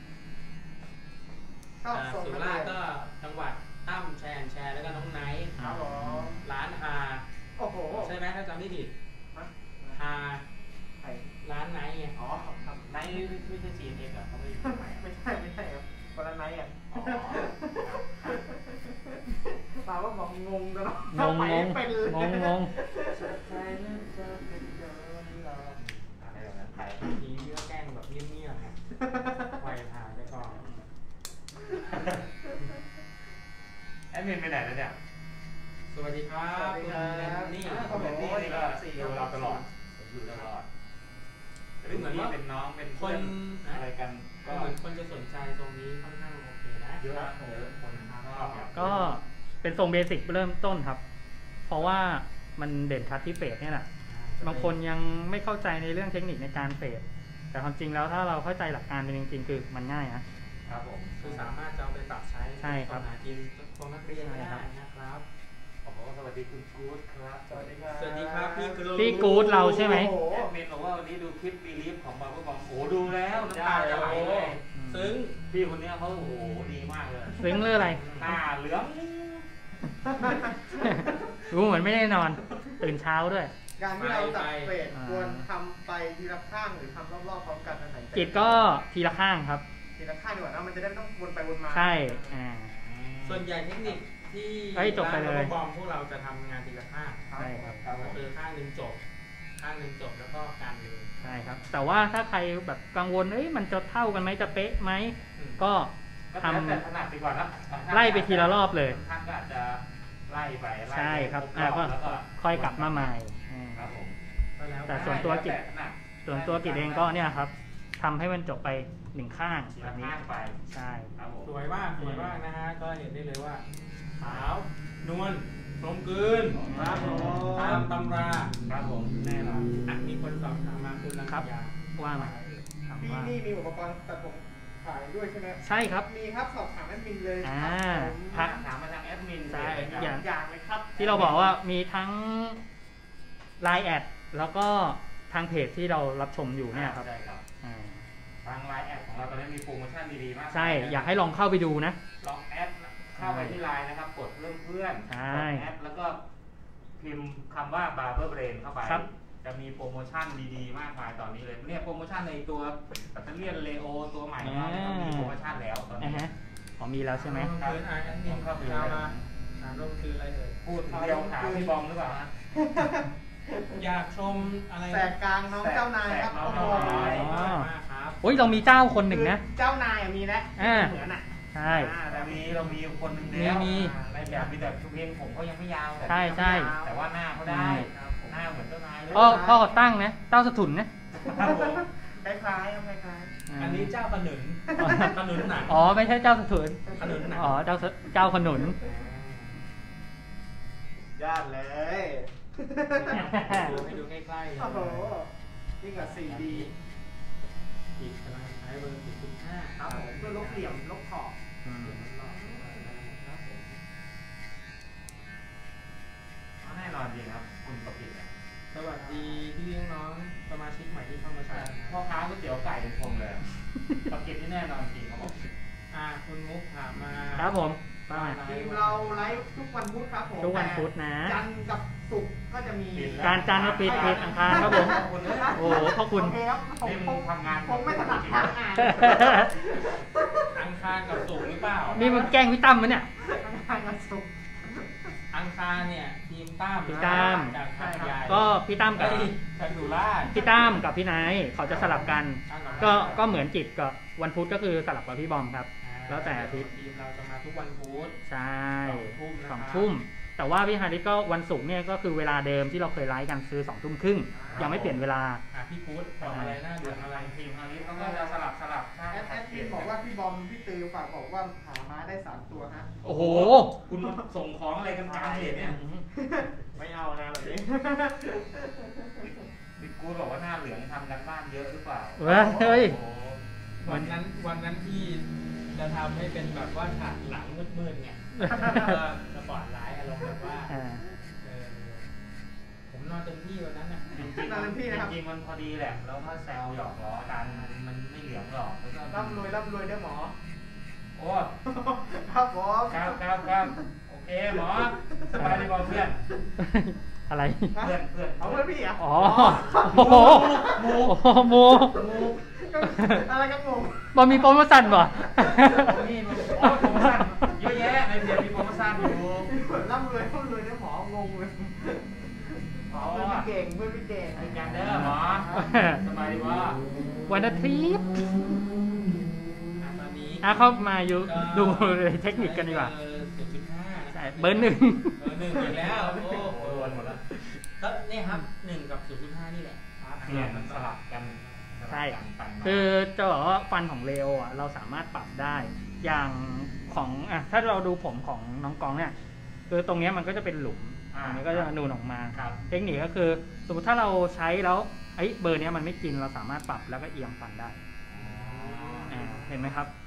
Speaker 4: ชอบ
Speaker 1: จาก
Speaker 4: ทรง
Speaker 1: สุ
Speaker 4: นัก
Speaker 1: ราษฎร์
Speaker 4: เรี
Speaker 1: ก็
Speaker 4: ยน
Speaker 1: จังหวัดตั้มแชนแชร์แล้วก็น้องไนท์
Speaker 4: ครับผม
Speaker 1: ร้านฮา
Speaker 4: โอ้โห
Speaker 1: ใช่ไหมถ้าจำไม่ผิด
Speaker 4: ฮะ
Speaker 1: ฮา
Speaker 4: ใคร
Speaker 1: ร้านไนท์ไง
Speaker 4: อ๋อครับ
Speaker 3: ในไม่ใช่จีนเองเหรอเขาไม่อยู่ที่ไหน
Speaker 4: ไม่ใช่ไม่ใช่ครับคนละไนท์อ่ะ
Speaker 3: อ๋อ
Speaker 4: ปาว่าบอกงงตลอด
Speaker 2: งง
Speaker 4: ไป
Speaker 2: ง
Speaker 4: ไม่
Speaker 2: ง
Speaker 4: เป็นเลย
Speaker 2: งงงง
Speaker 3: อะไรแบบนั้นไป
Speaker 1: ทีนี้ก็แกล้งแบบเงียบๆไงไวผ่านไปก่อน
Speaker 3: แอดมินไปไหนแล้วเนี่ย
Speaker 1: สวัสดีครับ
Speaker 4: สวัสดีครับ
Speaker 1: คุณเรนนี่
Speaker 3: เขาเป็นนี่นี่ก็ดูเราตลอดดูตลอดเป็นเหมือนว่าเป็นน้องเป็น
Speaker 1: ค
Speaker 3: เพื่อน
Speaker 1: น
Speaker 3: อะไรกัน
Speaker 1: ก็
Speaker 3: ก็
Speaker 1: เหมือนคนจะสนใจตรงนี้ค่อนข้างโอเคนะ
Speaker 3: เยอะเยอะคนชอบแบบ
Speaker 2: ก็เป็นทรงเบสิกเริ่มต้นครับ เพราะว่ามันเด่นชัดที่เฟดเนี่ยแหละ บางคนยังไม่เข้าใจในเรื่องเทคนิคในการเฟดแต่ความจริงแล้วถ้าเราเข้าใจหลักการเป็นจริงๆคือมันง่ายนะ
Speaker 3: ครับผม
Speaker 1: คือสามารถจะเอาไปปรับใช้
Speaker 2: ใช่ครับ
Speaker 1: หากินตรงนักเรียน
Speaker 2: ใช่
Speaker 1: ได้
Speaker 2: ครับ
Speaker 1: นะครับ
Speaker 3: โอ้โหสวัสดีคุณกู๊ดครับ
Speaker 4: สวัสดีครับ
Speaker 1: สวัสดีครับพี่กรู
Speaker 2: พี่กู๊ดเราใช่ไหม
Speaker 4: โอ้โห
Speaker 3: แอดมินบอกว่าวันนี้ดูคลิปบีลีฟของบาร์เบอร์บอมโอ้ดูแล้วน้ำตาจะไหลเลย
Speaker 1: ซึ้ง
Speaker 3: พี่คนเนี้ยเขาโอ้โหดีมากเลย
Speaker 2: ซึ้งเรื่องอะไร
Speaker 3: หน้าเหลือง
Speaker 2: รู้เหมือนไม่ได้นอน ตื่นเช้าด้วย
Speaker 4: การที่เราจัดเฟส
Speaker 2: อ่า
Speaker 4: ควรทำไปทีละข้างหรือทำรอบๆพร้อมกันอันไหน
Speaker 2: กิจก็ทีละข้างครับ
Speaker 4: ทีละข้างดีกว่านะมันจะได้ไม่ต้องวนไปวนมา
Speaker 2: ใช่อ่า
Speaker 1: ส่วนใหญ่เทคนิคที่
Speaker 2: เฮ้ยจบไปเลย
Speaker 1: ร้านบอมพวกเราจะทำงานทีละข้าง
Speaker 2: ใช่ครับ
Speaker 3: ครับผ
Speaker 1: ก็
Speaker 3: ม
Speaker 1: คือข้างหนึ่งจบ ข้างหนึ่งจบแล้วก็การเลย
Speaker 2: ใช่ครับ แต่ว่าถ้าใครแบบกังวลเอ้ยมันจะเท่ากันไหมจะเป๊ะไหม ก็
Speaker 3: ก็
Speaker 2: ทำ
Speaker 3: แล้วแต่ถนัดดีกว่านะ
Speaker 2: ไล่ไปทีละรอบเลย
Speaker 3: ท่านก็อาจจะไล่ไปไล่
Speaker 2: ใช่ครับ
Speaker 3: ไป
Speaker 2: อ่าก็
Speaker 3: แล้วก็
Speaker 2: ค่อยกลับมาใหม่อ่า
Speaker 3: ครับผม
Speaker 1: ก็แล้ว
Speaker 2: แต่ส่วนตัวกิจ
Speaker 3: แถนัด
Speaker 2: ส่วนตัวกิจเองก็เนี่ยครับทำให้มันจบไปหนึ่งข้าง
Speaker 3: ที
Speaker 2: แบ
Speaker 3: ละ
Speaker 2: บนี้
Speaker 3: ข้างไป
Speaker 2: ใช่
Speaker 3: ครับผม
Speaker 1: สวยมากสวยมากนะฮะ ก็เห็นได้เลยว่า ขาวนวลกลมกลืน
Speaker 4: ครับผม
Speaker 1: ตามตำรา
Speaker 3: ครับผม
Speaker 1: แน่นอนอ่ะมีคนสอบถามมาคุณลัง
Speaker 2: ครับ
Speaker 1: ยา
Speaker 2: ว่ามาถาม
Speaker 4: พี่
Speaker 2: ว่า
Speaker 4: นี่มีอุปกรณ์ตัดผมขายด้วยใช่ไหม
Speaker 2: ใช่ครับ
Speaker 4: มีครับสอบถามแอดมินเลย
Speaker 2: อ่า
Speaker 4: ครับผม
Speaker 2: พัก
Speaker 3: ถามมาทางแอดมิน
Speaker 2: ใช่
Speaker 3: เลยครับ
Speaker 2: อย่าง
Speaker 4: อย่างเลยครับ
Speaker 2: ที่เราบอกว่ามีทั้ง ไลน์ แอดแล้วก็ทางเพจที่เรารับชมอยู่เนี่ยครับ
Speaker 3: ใช่ครับ
Speaker 2: อ่า
Speaker 3: ทางไลน์แอดของเราตอนนี้มีโปรโมชั่นดีๆมาก
Speaker 2: ใช่อยากให้ลองเข้าไปดูนะ
Speaker 3: ลองแอดเข้าไปที่ไลน์นะครับ กดเรื่องเพื่อน
Speaker 2: ใช่
Speaker 3: กดแอดแล้วก็พิมพ์คำว่า Barber Brain เข้าไป
Speaker 2: ครับ
Speaker 3: จะมีโปรโมชั่นดีๆ มากมายตอนนี้เลยเนี่ยโปรโมชั่นในตัวแบตเตอรี่เลโอตัวใหม่ของเราเนี่ยก็มีโปรโมชั่นแล้วตอน
Speaker 2: อ่า
Speaker 3: นี้
Speaker 2: ฮะอ๋อมีแล้วใช่ไหม
Speaker 1: ลงคืนอ่ะแอดมินเข้าไปยาวมาถามลงคืนอะไรเอ่ย
Speaker 3: พูดเดียวถามพี่บอมหรือเปล่าฮะ
Speaker 1: อยากชมอะไร
Speaker 4: แสกกลางน้องเจ้านายครับ
Speaker 3: แสกน้
Speaker 4: โอ้
Speaker 3: อง
Speaker 4: โห
Speaker 3: เจ้านาย
Speaker 1: มากมากครับ
Speaker 2: โอ้ยเรามีเจ้าคนหนึ่งนะ
Speaker 4: เจ้านายอะมีแล้ว
Speaker 2: อ่า
Speaker 4: เหมือนอ่ะ
Speaker 2: ใช่
Speaker 3: อ่าแต่มีเรามีคนหนึ่งแล้ว
Speaker 2: มีมี
Speaker 3: อ่าในแบบมีแต่ชุดเพลงผมเขายังไม่ยาวแต่
Speaker 2: ใช่ใช่
Speaker 3: แต่ว่าหน้าเขาได้หน้าเหมือนเจ้านายเลย
Speaker 2: พ่อพ่อตั้งนะเต้าสถุนนะ
Speaker 3: ครับผม
Speaker 4: คล้ายๆครับคล้าย
Speaker 1: อันนี้เจ้าขนุนขนุนหนัง
Speaker 2: อ๋อไม่ใช่เจ้าสถุน
Speaker 1: ขนุนหนัง
Speaker 2: อ๋อเจ้าสเจ้าขนุน
Speaker 4: ๆญาติเลย
Speaker 1: ดูให้ดูใกล้ๆเลย
Speaker 4: โอ้โหยิ่งกว่า ซี ดี
Speaker 1: อีกกำลังใช้เบอร์สี่สิบห้า
Speaker 4: ครับผมเพื่อลบเหลี่ยมลบขอบ
Speaker 2: อืม
Speaker 1: ครับผม
Speaker 3: แน่นอนจริงครับคุณประกิตเนี่ย
Speaker 1: สวัสดีพี่น้องสมาชิกใหม่ที่เข้ามาใช้
Speaker 3: พ่อค้าก๋วยเตี๋ยวไก่เป็นผมเลยประกิตที่แน่นอนจริงเขาบอก
Speaker 1: อ่าคุณมุกถามมา
Speaker 2: ครับผมว่ามา
Speaker 4: ทีมเราไลฟ์ทุกวันพุธครับผม
Speaker 2: ทุกวันพุธนะ
Speaker 4: จันทร์กับศุกร์ก็จะมี
Speaker 2: การจันทร์กับปิดเพจอังคารครับผม
Speaker 3: ขอบคุณเลย
Speaker 2: โอ้โหพ่อคุณ
Speaker 4: โอเคครับผม
Speaker 3: นี่
Speaker 4: ผ
Speaker 3: มึ
Speaker 4: ม
Speaker 3: งทำงาน
Speaker 4: ผมไม่ถนัดทางอ่าน
Speaker 1: อังคารกับศุกร์หรือเปล่า
Speaker 2: นี่มึงแกล้งพี่ตั้มมั้ยเนี่ย
Speaker 4: ทางกับศุกร์
Speaker 1: อังคารเนี่ยทีมตั้ม
Speaker 2: พี่ตั้ม
Speaker 1: จากหัดใหญ่
Speaker 2: ก็พี่ตั้มกับ
Speaker 1: เอ้ยจากสุราษฎร์
Speaker 2: พี่ตั้มกับพี่ไนท์เขาจะสลับกัน ก็ก็เหมือนกิจกับวันพุธก็คือสลับกับพี่บอมครับ แล้วแต่อาทิตย์
Speaker 1: ทีมเราจะมาทุกวันพุธ
Speaker 2: ใช่
Speaker 1: สองทุ่มนะครับ
Speaker 2: สองทุ่มแต่ว่าพี่ฮาริสก็วันศุกร์เนี่ยก็คือเวลาเดิมที่เราเคยไลฟ์กันคือสองทุ่มครึ่งยังไม่เปลี่ยนเวลา
Speaker 1: อ่ะพี่พุธบอกอะไรหน้าเดือนอะไร
Speaker 3: ทีมฮาริสเขาก็จะสลับสลับใช่
Speaker 4: แอดแอดมินบอกว่าพี่บอมพี่ตือฝากบอกว่าหาม้าได้สามตัวฮะ
Speaker 2: โอ้โห
Speaker 3: คุณส่งของอะไรกันกลางเพจเนี่ย
Speaker 4: ไม่เอานะแบบนี้
Speaker 3: บิ๊กกูบอกว่าหน้าเหลืองทำกันบ้านเยอะหรือเปล่า
Speaker 2: เว้ยเฮ้ย
Speaker 3: โอ้โห
Speaker 1: วันนั้นวันนั้นที่จะทำให้เป็นแบบว่าฉากหลังมืดๆเนี่ยก็สปอร์ตไลท์อารมณ์แบบว่า
Speaker 2: อ่า
Speaker 1: เออผมนอนเต็มที่วันนั้นน่ะ
Speaker 3: จริงๆมันจริงๆมันพอดีแหละแล้วก็แซวหยอกล้อกันมันไม่เหลืองหรอกแล้วก็
Speaker 4: ร่ำรวยร่ำรวยด้วยหมอ
Speaker 3: โอ้
Speaker 4: ครับผม
Speaker 3: ครับครับครับโอเคหมอสบายดีป่ะเพื่อน
Speaker 2: อะไร
Speaker 3: เพื่อนเพื่อน
Speaker 4: เอาเพื่อนพี่เหรอ่ะ
Speaker 2: อ๋อโอ้โหโอ้โหโม
Speaker 4: อะไรกันงง
Speaker 2: บอมีโปรโมชั่นบ่
Speaker 3: นี่มันโอ้โปรโมชั่นเยอะแยะในเพจมีโปรโมชั่นอยู่
Speaker 4: ร่ำรวยร่ำรวยด้วยหมองงเลยอ๋อเพื่อนพี่เก่งเพื่อนพี่เก่ง
Speaker 3: เป็นการเด้อหมอสบายดีป่ะ
Speaker 2: วันอาทิตย์
Speaker 1: อ่ะตอนนี้
Speaker 2: อ่ะเข้ามาอยู่ดูเทคนิคกันดีกว่า
Speaker 1: เบอร์ศูนย์จุดห้า
Speaker 2: ใช่เบอร์หนึ่ง
Speaker 1: เบอร์หนึ่งอีกแล้วโอ้โห
Speaker 3: โอ้รวนหมดแล้ว
Speaker 1: ก็เนี่ยครับหนึ่งกับศูนย์จุดห้านี่แหละครับ
Speaker 3: เนี่ยมันสลับกัน
Speaker 2: ใช่
Speaker 3: สลับกันปั่นมา
Speaker 2: คือจะบอกว่าฟันของเลโออ่ะเราสามารถปรับได้ อย่างของอ่ะถ้าเราดูผมของน้องกองเนี่ยคือตรงเนี้ยมันก็จะเป็นหลุม
Speaker 3: อ่า
Speaker 2: อันนี้ก็จะนูนออกมา
Speaker 3: ครับ
Speaker 2: เทคนิคก็คือสมมติถ้าเราใช้แล้วไอ้เบอร์เนี้ยมันไม่กินเราสามารถปรับแล้วก็เอียงฟันได้อ่าเห็นไหมครับ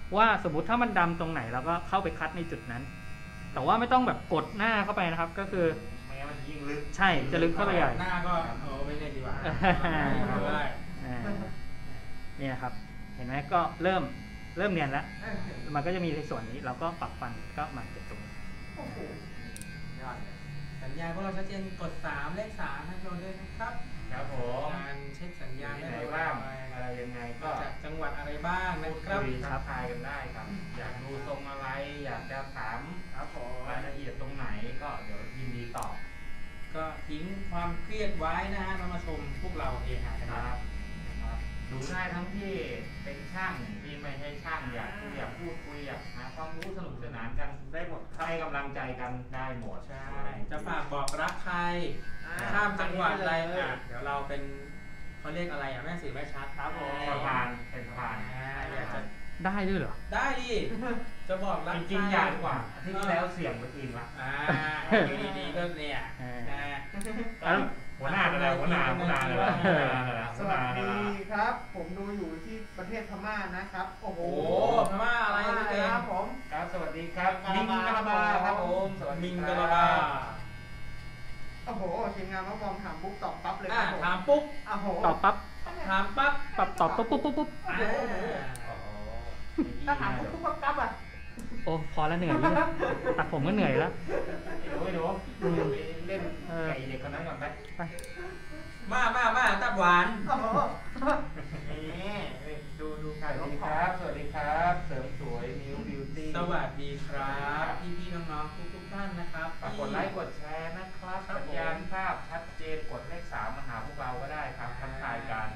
Speaker 2: ว่าสมมุติถ้ามันดำตรงไหนเราก็เข้าไปคัดในจุดนั้น แต่ว่าไม่ต้องแบบกดหน้าเข้าไปนะครับ ก็คือ
Speaker 3: ไม่งั้นมันยิ่งลึก
Speaker 2: ใช่จะลึกเข้าไปใหญ่
Speaker 1: หน้าก็เออไม่เล่นดีกว่า
Speaker 2: อ่า
Speaker 1: ได้
Speaker 2: อ่านี่นะครับ เห็นไหมก็เริ่มเริ่มเนียนแล้ว มันก็จะมีในส่วนนี้เราก็ปรับฟันก็มาเก็บตรงนี้
Speaker 4: โอ้โหยอดเลย
Speaker 1: สัญญาณพวกเราชัดเจนกดสามเลขสามให้เราด้วยนะครับ
Speaker 3: ครับผม
Speaker 1: การเช็คสัญญาณ
Speaker 3: ที่
Speaker 1: ได้
Speaker 3: ไหน
Speaker 1: เลย
Speaker 3: บ้าง
Speaker 1: ว่า
Speaker 3: อะไรยังไงก็
Speaker 1: จากจังหวัดอะไรบ้างนะ
Speaker 3: พูด
Speaker 1: ครับ
Speaker 3: คุยทักทายกันได้ครับ อยากดูทรงอะไร อยากจะถาม
Speaker 4: ครับผม
Speaker 3: รายละเอียดตรงไหนก็เดี๋ยวยินดีตอบ
Speaker 1: ก็ทิ้งความเครียดไว้นะฮะแล้วมาชมพวกเราเฮฮากัน
Speaker 3: ค
Speaker 1: นะ
Speaker 3: รับนะครับดูได้ทั้งที่เป็นช่างที่ไม่ใช่ช่างอยากอยากพูดคุยอยากหาความรู้สนุกสนานกันได้หมดให้กำลังใจกันได้หมด
Speaker 1: ใช่จะฝากบอกรักใครข้ามจังหวัดอะไรอ่ะเดี๋ยวเราเป็นเขาเรียกอะไรอ่ะแม่สื่อแม่ชัดครับผม
Speaker 3: สะพานเป็นสะพาน
Speaker 1: อ่าอยากจะ
Speaker 2: ได้ด้วยเหรอ
Speaker 1: ได้ดิจะบอกรัก
Speaker 3: จริงๆอยากกว่าอาที่ที่แล้วเสียงเมื่อกี้ละ
Speaker 1: อ่าอยู่ดีๆก็เนี่ย
Speaker 2: เออ
Speaker 1: นะ
Speaker 2: แล้ว
Speaker 3: หัวหน้าอะไรหัวหน้าหัวหน้าอะไรวะ
Speaker 4: สวัสดีครับ ผมดูอยู่ที่ประเทศพม่านะครับ โอ้โห
Speaker 1: โอ้พม่าอะไรพี่เต้
Speaker 4: ครับผม
Speaker 3: ครับสวัสดีครับมิงกะลาบาครับผมสวัสดี
Speaker 1: มิง
Speaker 3: ค
Speaker 1: กะ
Speaker 3: รั
Speaker 1: ลาบา
Speaker 4: โอ้โหทีมงานน้องบอมถามปุ๊บตอบปั๊บเลยค
Speaker 1: อ่ะ
Speaker 4: รับผม
Speaker 1: ถามปุ๊บ
Speaker 4: โอ้โห
Speaker 2: ตอบปั๊บ
Speaker 1: ถามปั๊บ
Speaker 2: ปั๊บตอบปุ๊บปุ๊บปุ๊บปุ๊บ
Speaker 1: อ่า
Speaker 3: โอ้โห
Speaker 4: ถ้าถามปุ๊บปุ๊บปั๊บปั๊บอ่ะ
Speaker 2: โอ้พอแล้วเหนื่อยยิ่งตัดผมก็เหนื่อยแล้ว
Speaker 3: ไอ้หนูไอ้หนูเล่นไก่เด็กคนนั้นก่อนไหม
Speaker 2: ไป
Speaker 1: มามามาตับหวาน
Speaker 4: โอ้โหนี่ดูดูกา
Speaker 3: ส
Speaker 4: ร
Speaker 3: วั
Speaker 4: ล
Speaker 3: ส
Speaker 4: บ
Speaker 3: ดี
Speaker 4: ข
Speaker 3: ค
Speaker 4: อง
Speaker 3: รับ สวัสดีครับ เสริมสวยมิวบิวตี้
Speaker 1: สวัสดีครับพี่พี่ๆน้องๆทุกทุกๆท่านนะครับ
Speaker 3: ฝากกดไลค์กดแชร์นะครับ สัญญาณภาพชัดเจนกดเลขสามมาหาพวกเราก็ได้ครับทักทายกัน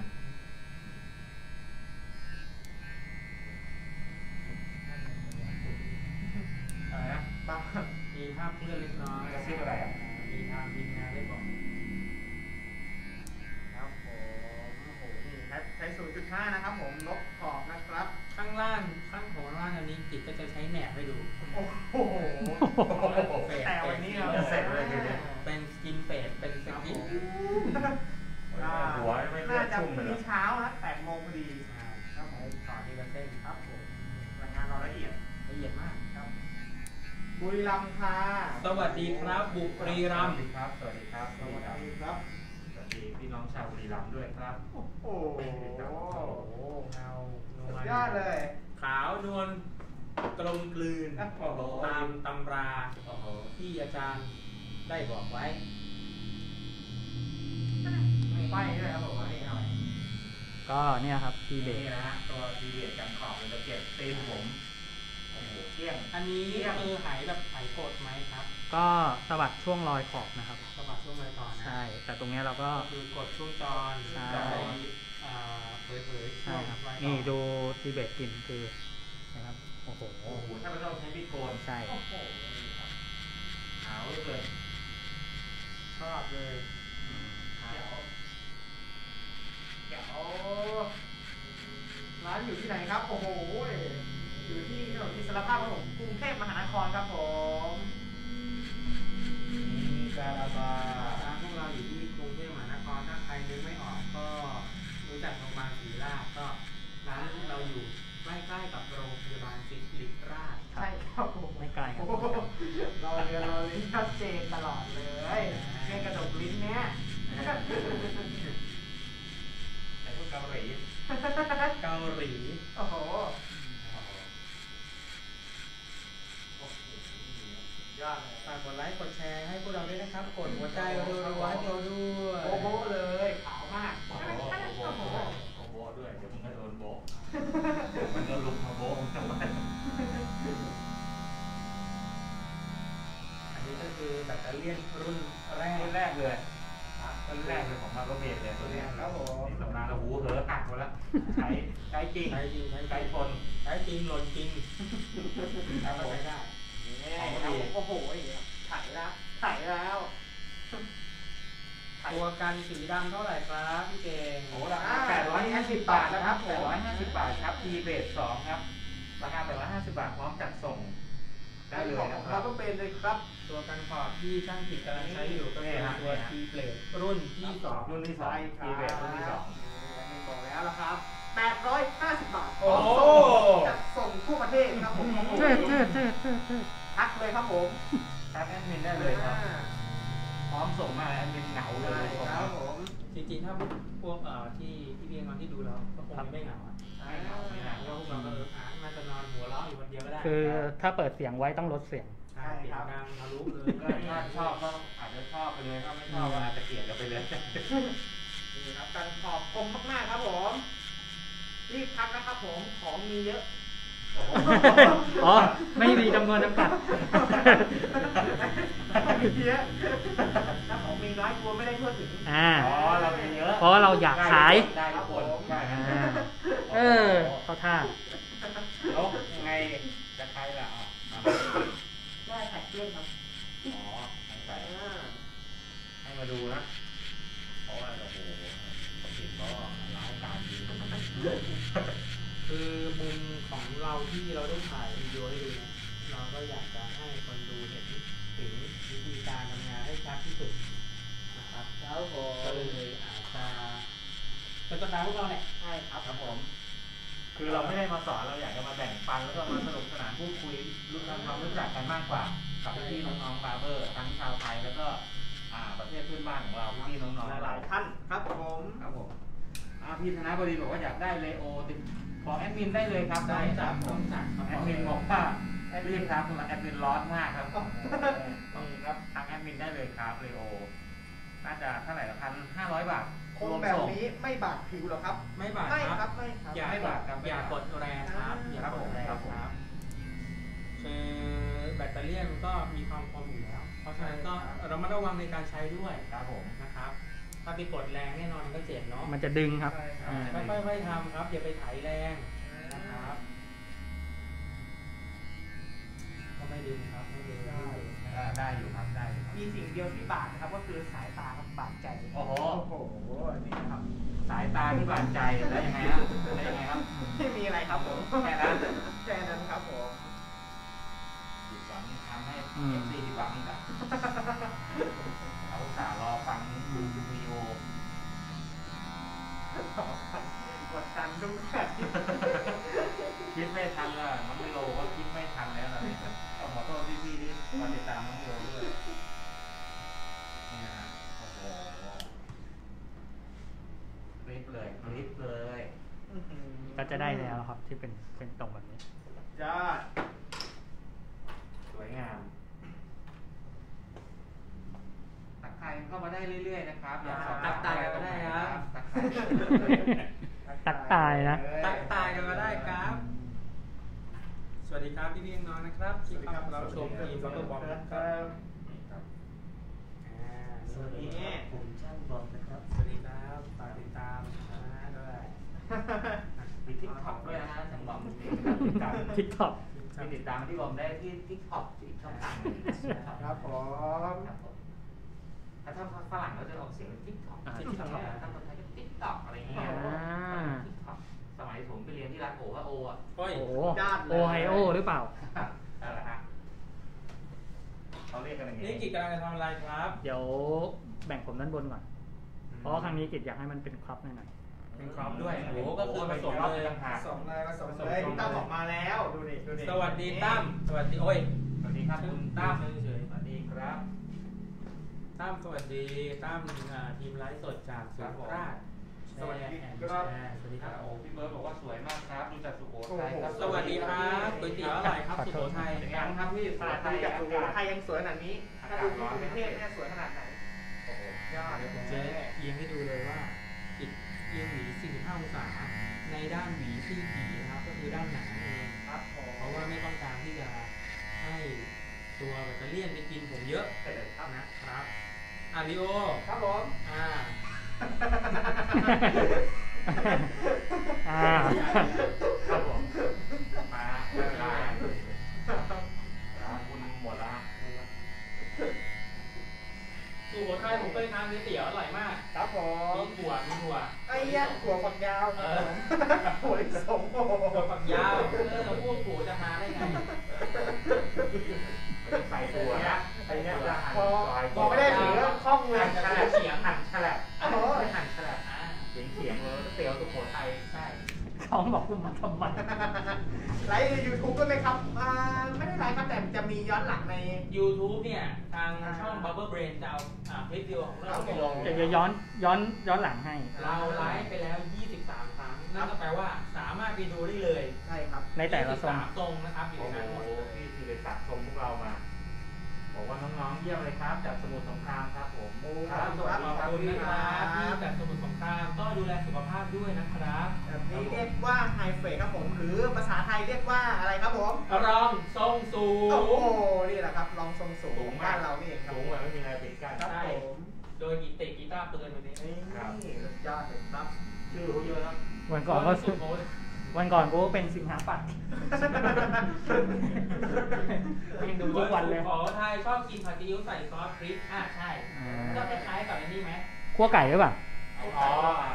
Speaker 1: อะไรนะ
Speaker 4: ปั๊บ
Speaker 1: มีภาพเพื่อนเล็กน้อย
Speaker 3: กระซิบอะไรอ่ะ
Speaker 1: มีทางทีมงานได้บอก
Speaker 4: ครับผมโอ้โหนี่ใช้ ศูนย์จุดห้า นะครับผมลบขอบนะครับ
Speaker 1: ข้างล่างข้างของล่างอันนี้กิจก็จะใช้แหนบให้ดู
Speaker 4: โอ้โหแต่วันนี้เรา
Speaker 3: เสร็จเลยทีเดียว
Speaker 1: เป็นสกินเฟดเป็นสกิน
Speaker 3: หัวไม่เลือ
Speaker 4: น่า
Speaker 3: ด
Speaker 4: จะ
Speaker 3: ชุ่ม
Speaker 4: พ
Speaker 3: เล
Speaker 4: รุ่ง
Speaker 3: ย
Speaker 4: นี้เช้านะแปดโมงพอดี
Speaker 1: ครับผมต่อที่ละเส้น
Speaker 4: ครับผมรายงานเราละเอียด
Speaker 1: ละเอียดมากครับ
Speaker 4: บุรีรัมย์ค่ะ
Speaker 1: สวัสดีครับบุรีรัมย์
Speaker 3: สวัสดีครับ สวัสดีครับ ส
Speaker 4: ส
Speaker 3: วัส
Speaker 4: วั
Speaker 3: ดี
Speaker 4: ส
Speaker 3: ครับ
Speaker 4: ดีครับ
Speaker 3: สวัสดีพี่น้องชาวบุรีรัมย์ด้วยครับ
Speaker 4: โอ้โห
Speaker 1: โอ้เงา
Speaker 4: สุดยอดเลย
Speaker 1: ขาวนวลกลมกลืน
Speaker 4: โอ้โห
Speaker 1: ตามตำรา
Speaker 3: โอ้โห
Speaker 1: ที่อาจารย์ได้บอกไว้
Speaker 4: ไฟด้วยครับผมนี่หน่อย
Speaker 2: ก็เนี่ยครับทีเบ
Speaker 3: นี่
Speaker 2: ส
Speaker 3: นะฮะตัวดีเดียกันขอบมันจะเก็บตีนผมโอ้โหเที่ยง
Speaker 1: อันนี้คือหายแบบหายกดไหมครับ
Speaker 2: ก็สะบัดช่วงรอยขอบนะครับ
Speaker 1: สะบัดช่วงเลยก่อนนะ
Speaker 2: ใช่ แต่ตรงเนี้ยเราก็
Speaker 1: ก็คือกดช่วงจร
Speaker 2: ใช่
Speaker 1: จรอ่าเผยๆช่
Speaker 2: ใช่
Speaker 1: วง
Speaker 2: ครับ
Speaker 1: ไว้ก่อ
Speaker 2: นี่ดูทีเบสกินคือนะครับ โอ้โห
Speaker 3: โอ้โหถ้าไม่ต้องใช้มีดโกน
Speaker 2: ใช่
Speaker 4: โอ้โห
Speaker 3: หาวเลย
Speaker 1: ชอบเลย
Speaker 3: หาว
Speaker 4: เดี๋ยวร้านอยู่ที่ไหนครับ โอ้โห อยู่ที่ถนนอิสรภาพครับผมกรุงเทพมหานครครับผม
Speaker 3: มีกาลาบา
Speaker 1: ร้านพวกเราอยู่ที่กรุงเทพมหานครถ้าใครนึกไม่ออกก็รู้จักโรงพยาบาลศรีราชก็ร้านเราอยู่ใกล้ๆกับโรงพยาบาลศิริราช
Speaker 4: ใช่ครับผม
Speaker 2: ไม่ไกลครับ
Speaker 4: โอ้โหเราเรียนเราลิ้นชัดเจนตลอดเลยเรียนกระดกลิ้นเนี้ย
Speaker 3: แต่พวกเกาหลี
Speaker 1: เกาหลี
Speaker 4: โอ้โห ยอดเลย
Speaker 1: ฝากกดไลค์กดแชร์ให้พวกเราด้วยนะครับ กดหัวใจรัวๆให้เราด้วย
Speaker 4: โอ้โหเลยขาวมาก
Speaker 3: โอ้โหโอ้โหโอ้โหด้วยเดี๋ยวมึงก็โดนโบกมันก็ลุกมาโบกทำไม
Speaker 1: อันนี้ก็คือแบตเตอรี่รุ่นแร
Speaker 3: รุ่น
Speaker 1: ก
Speaker 3: แรกเลยรุ่นแรกเลยของมาโกเบรเลยตัวเนี้ย
Speaker 4: ครับผม
Speaker 3: นี่ตำนานเราหูเหอหักหมดแล้วใช้ใช้จริง
Speaker 1: ใช้จริงใช้
Speaker 3: ใช้
Speaker 1: จริง
Speaker 3: ทน
Speaker 1: ใช้จริงหล่นจริง
Speaker 3: ครับผม
Speaker 1: ใช้ได้
Speaker 4: นี่ครับผมโอ้โหถ่ายแล้วถ่ายแล้ว
Speaker 1: ตัวกันสีดำเท่าไหร่ครับพี่เก่ง
Speaker 3: โอ้ราคาแปดร้อยห้าสิบบาทนะครับแปดร้อยห้าสิบบาทครับทีเบสสองครับราคาแปดร้อยห้าสิบบาทพร้อมจัดส่งได้เลย
Speaker 4: ของ
Speaker 3: นะค
Speaker 4: เรา
Speaker 3: รับ
Speaker 4: ก็เป็นเลยครับ
Speaker 1: ตัวกันขอบที่ช่างผิดกำลังใช้อยู่ก็คือ
Speaker 3: นี่ฮะ
Speaker 1: ตัว T เ l a d e รุ่นที่สอง
Speaker 3: รุ่นที่สองทีเบสรุ่นที่สอง
Speaker 4: นี่บอกแล้วละครับแปดร้อยห้าสิบบาท
Speaker 3: โอ้โห
Speaker 4: จัดส่งทั่วประเทศครับผม
Speaker 2: เท่เท่เท่เท่เท่
Speaker 4: ทักเลยครับผม
Speaker 3: แอดมินได้เลยครับพร้อมส่งมาแอดมินเหงาเล
Speaker 4: ใช่
Speaker 3: ยส่ง
Speaker 4: ค
Speaker 3: มา
Speaker 4: รับผม
Speaker 1: จริงๆถ้าพวกเอ่อที่ที่เรียนมาที่ดูแล้วก็คงไม่เหงาอะ
Speaker 4: ใช่
Speaker 3: ไม่เห
Speaker 4: ครั
Speaker 3: งา
Speaker 4: บ
Speaker 3: ไม่เหงา
Speaker 1: เพราะว่าพวกเราก็เอออ่ะน่าจะนอนหัวเราะอยู่คนเดียวก็ได้
Speaker 2: คือถ้าเปิดเสียงไว้ต้องลดเสียง
Speaker 1: ใช่เสียงดังทะลุเลย
Speaker 3: ก็ถ้าชอบก็อาจจะชอบไปเลยถ้าไม่ชอบก็อาจจะเกลียดกันไปเลย
Speaker 4: นี่ครับการขอบคมมากๆครับผมรีบทักนะครับผมของมีเยอะ
Speaker 2: อ๋อ ไม่มีจำนวนจำกัด
Speaker 4: มีเยอะถ้าของมีน้อยกลัวไม่ได้ทั่วถึง
Speaker 2: อ่า
Speaker 3: อ๋อเรามีเยอะ
Speaker 2: เพราะว่าเราอยากขาย
Speaker 3: ได้ทุกคนได้ครับ
Speaker 2: อ่าเออ เข้าท่า
Speaker 3: แล้วยังไงจะใช้ล่ะอ๋อเอา
Speaker 4: ได้แท็กเรื่องครับ
Speaker 3: อ๋อใส่ให้มาดูนะเพราะว่าโอ้โหปกติก็ร้ายกาจดี
Speaker 1: คือมุมของเราที่เราได้ถ่ายวิดีโอให้ดูเนี่ยเราก็อยากจะให้คนดูเห็นถึงวิธีการทำงานให้ชัดที่สุดนะครับ
Speaker 4: ครับผ
Speaker 1: ก็
Speaker 4: ม
Speaker 1: เลยอาจจะเป็นตัวตามพวกเราเนี่ย
Speaker 4: ใช่ครับ
Speaker 3: ครับผม คือเราไม่ได้มาสอนเราอยากจะมาแบ่งปันแล้วก็มาสนุกสนานพูดคุยรู้ทำความรู้จักกันมากกว่ากับพี่ๆน้องๆบาร์เบอร์ทั้งชาวไทยแล้วก็อ่าประเทศเพื่อนบ้านของเราพี่ๆน้องๆ
Speaker 4: หลายท่านครับผม
Speaker 3: ครับผมอ่าพี่ธนบดีบอกว่าอยากได้เลโอติดขอแอดมินได้เลยครับ
Speaker 1: ได้ครับ
Speaker 3: ผม
Speaker 1: จัดครับ
Speaker 3: แอดมินบอกว่าแอดมินครับแอดมินร้อนมากครับ
Speaker 4: นี่ครับ
Speaker 3: ทางแอดมินได้เลยครับเลโอน่าจะเท่าไหร่ละพันห้าร้อยบาท
Speaker 4: คมแบบนี้ไม่บาดผิวหรอครับ
Speaker 1: ไม่บาด
Speaker 4: ไม่
Speaker 1: ค
Speaker 4: ค
Speaker 1: รั
Speaker 4: รั
Speaker 1: บบ
Speaker 4: ไม่ครับ
Speaker 1: อย่า
Speaker 3: ไม่
Speaker 1: ก
Speaker 3: บา
Speaker 1: ด
Speaker 3: ดครับ
Speaker 1: อย่ากดแรงครับอย่ากดแรงครับคือแบตเตอรี่มันก็มีความคมอยู่แล้ว เพราะฉะนั้นก็เรามาระวังในการใช้ด้วย
Speaker 3: ครับผม
Speaker 1: นะครับ ถ้าไปกดแรงแน่นอนมันก็เจ็บเนาะ
Speaker 2: มันจะดึงครับ
Speaker 4: ใช่ครับ
Speaker 2: อ่า
Speaker 1: ค่อยๆทำครับอย่าไปไถแรงนะครับก็ไม่ดึงครับไม่ดึงไม่ดึง
Speaker 3: อ่าได้อยู่ครับได้อยู่ครับ
Speaker 4: มีสิ่งเดียวที่บาดนะครับก็คือสายตาครับบาดใจ
Speaker 3: โอ้โห
Speaker 4: โอ้โหนี่นะครับ
Speaker 3: สายตาที่บาดใจแล้วยังไงฮะแล้วยังไงครับ
Speaker 4: ไม่มีอะไรครับผม
Speaker 3: แค่นั้น
Speaker 4: แค่นั้นครับผม
Speaker 3: ผิดหวังทำให้เอฟซีผิดหวังอีกอะเขาอุตส่าห์รอฟังวิดีโอก
Speaker 4: ดดันทุกแบบ
Speaker 3: คิดไม่ทันละน้องมิโลก็คิดไม่ทันแล้วตอนนี้ต้องขอโทษพี่ๆที่มาติดตามน้องมิโลด้วยนี่นะฮะโอ้โหคลิปเลยคลิปเลย
Speaker 2: ก็จะได้แล้วครับที่เป็นเป็นตรงแบบนี้
Speaker 4: จ้า
Speaker 3: สวยงามตักไทยเข้ามาได้เรื่อยๆนะครับอยากสอบถามอะไรตรงไหนครับตักไทย
Speaker 2: ตักตายนะ
Speaker 1: ตักตายกันมาได้ครับ สวัสดีครับพี่พี่น้องนะครับที่เข้ามารับชมทีมบัตเตอร์บอลนะครับอ่า
Speaker 4: สวัสดี
Speaker 1: ผมช่างบอลนะครับ สวัสดีครับฝากติดตามนะด้วย
Speaker 3: มีทิกท็อกด้วยนะฮะสำหรับติดตาม
Speaker 2: ทิกท็อก
Speaker 3: มีติดตามที่ผมได้ที่ทิกท็อกอีกช่องทางหนึ่ง
Speaker 4: ครับผม
Speaker 3: ครับผมถ้าถ้าฝรั่งเขาจะออกเสียงทิกท็อก
Speaker 2: อ่า
Speaker 3: ทิกท็อกถ้าคนไทยก็ทิกท็อกอะไรเงี้ยทิกท็อกสมัยผมไปเรียนที่ร้านโอว่าโออ่ะ
Speaker 1: โอ้ย
Speaker 2: โอ้โหโอไฮโอหรือเปล่า
Speaker 3: นั่นแหละฮะเขาเรียกกันอย่าง
Speaker 1: นี่กิจกำลังจะทำอะไรครับ
Speaker 2: เดี๋ยวแบ่งผมด้านบนก่อน เพราะว่าครั้งนี้กิจอยากให้มันเป็นครอปหน่อย
Speaker 1: เป็นครอปด้วย โอ้โหก็คือผสมเลย
Speaker 3: ต่างหาก
Speaker 4: ผสมเลยผสมเลยพี่ตั้มออกมาแล้วดูดิดูดิ
Speaker 1: สวัสดีตั้ม สวัสดีโอ้ย
Speaker 3: สวัสดีครับคุณตั้ม
Speaker 1: เฉย
Speaker 3: สวัสดีครับ
Speaker 1: ๆตั้มสวัสดีตั้มอ่าทีมไลฟ์สดจากสุราษฎร์
Speaker 4: สวัสดี
Speaker 1: แชร์
Speaker 4: ครับ
Speaker 1: แชร์สวัสดีครับ
Speaker 3: โอ้พี่เบิร์ดบอกว่าสวยมากครับดูจากสุโขทัยครับ
Speaker 1: สวัสดีครับก๋วยเตี๋ยวอร่อยครับสุโขทัย
Speaker 3: เป็นไงบ้างครับพี่สุ
Speaker 4: ข
Speaker 3: โข
Speaker 4: นาด
Speaker 3: ทั
Speaker 4: ดู
Speaker 3: ย
Speaker 4: จากสุ
Speaker 3: อา
Speaker 4: โข
Speaker 3: กาศ
Speaker 4: ทัยยังสวยขนาดนี้ ถ้าดูที่กรุงเทพเนี่ยสวยขนาดไหน
Speaker 3: โอ้โห
Speaker 4: ยอด
Speaker 1: เดี๋ยวผมจะเอียงให้ดูเลยว่าอิดเอียงหวีสี่สิบห้าองศาในด้านหวีที่หวีนะครับก็คือด้านหนาเอง
Speaker 4: ครับผม
Speaker 1: เพราะว่าไม่ต้องการที่จะให้ตัวแบตเตอรี่ไปกินผมเยอะครับนะครับอาริโอ
Speaker 4: ครับผม
Speaker 1: อ่า
Speaker 2: อ่า
Speaker 3: ครับผมมาเวลาคุณหมดแล้ว
Speaker 1: สุโขทัยผมเคยทานก๋วยเตี๋ยวอร่อยมาก
Speaker 4: ครับผม
Speaker 1: มีถั่วมีถั่ว
Speaker 4: ไอ้ยักษ์หัวฝักยาว
Speaker 1: เออ
Speaker 4: หัวลิสงโอ้โห
Speaker 1: ถั่วฝักยาวเออพวกถั่วจะหาได้ไง
Speaker 3: ใส่ตัวนะไอ้เนี่ยจะหั่น
Speaker 4: พอ
Speaker 3: ซอย
Speaker 4: พอไม่ได้ถือคล่องเลย
Speaker 3: หั่นฉลับเฉียงหั่นฉลับ
Speaker 4: โอ้โห
Speaker 3: ไม่หั่นฉลับเฉียงเฉียงเลยเตี๋ยวสุโขทัย
Speaker 1: ใช่
Speaker 2: ท้องบอกกูมาทำไม
Speaker 4: ไลฟ์ใน YouTube ด้วยไหมครับอ่าไม่ได้ไลฟ์ครับแต่จะมีย้อนหลังใน
Speaker 1: YouTube เนี่ยทางช่อง Bubble Brain จะเอาอ่าคลิปวิดีโอของเราไปลง
Speaker 2: เดี๋ยวจะย้อนย้อนย้อนหลังให้
Speaker 1: เราไลฟ์ไปแล้ว ยี่สิบสาม ครั้ง นั่นก็แปลว่าสามารถไปดูได้เลย
Speaker 4: ใช่ครับ
Speaker 2: ในแต่ละทรง
Speaker 1: ยี่สิบสาม ทรงนะครับอยู่
Speaker 3: โอ้
Speaker 1: ใน
Speaker 3: โห
Speaker 1: นั้นหมด
Speaker 3: พี่ธีรศักดิ์ชมพวกเรามาบอกว่าน้องๆเยี่ยมเลยครับจากสมุทรสงครามครับผม
Speaker 4: โอ้
Speaker 1: ครับสวัสดีครับคุณนะครับที่จากสมุทรสงครามก็ดูแลสุขภาพด้วยนะครับ
Speaker 4: แบบนี้เรียกว่าไฮเฟรครับผมหรือภาษาไทยเรียกว่าอะไรครับผม
Speaker 1: รองทรงสู
Speaker 4: โอ้
Speaker 1: ง
Speaker 4: โหนี่แหละครับลองทรงสู
Speaker 3: สู
Speaker 4: ง
Speaker 3: ง
Speaker 4: บ้าม
Speaker 3: าก
Speaker 4: นเรานี่เองครับ
Speaker 3: สูงเหมือนไม่มีอะไรปิดกั้น
Speaker 4: ครับ
Speaker 1: ใช่
Speaker 4: ผม
Speaker 1: โดยกีเตกีตาร์ปืนวันนี้
Speaker 4: นี่สุดยอดเลยครับ
Speaker 3: ชื่อรู้เยอะนะ
Speaker 2: วันก่อนก็
Speaker 1: สุดโหด
Speaker 2: วันก่อนกูก็เป็นสิงหาปัดยังดูทุกวันเลย
Speaker 1: ขอไทยชอบกินผัดซีอิ๊วใส่ซอสพริกอ่าใช่
Speaker 2: อ่า
Speaker 1: ก็คล้ายๆกับอันนี้ไหม
Speaker 2: คั่วไก่หรือเปล่า
Speaker 3: อ๋อ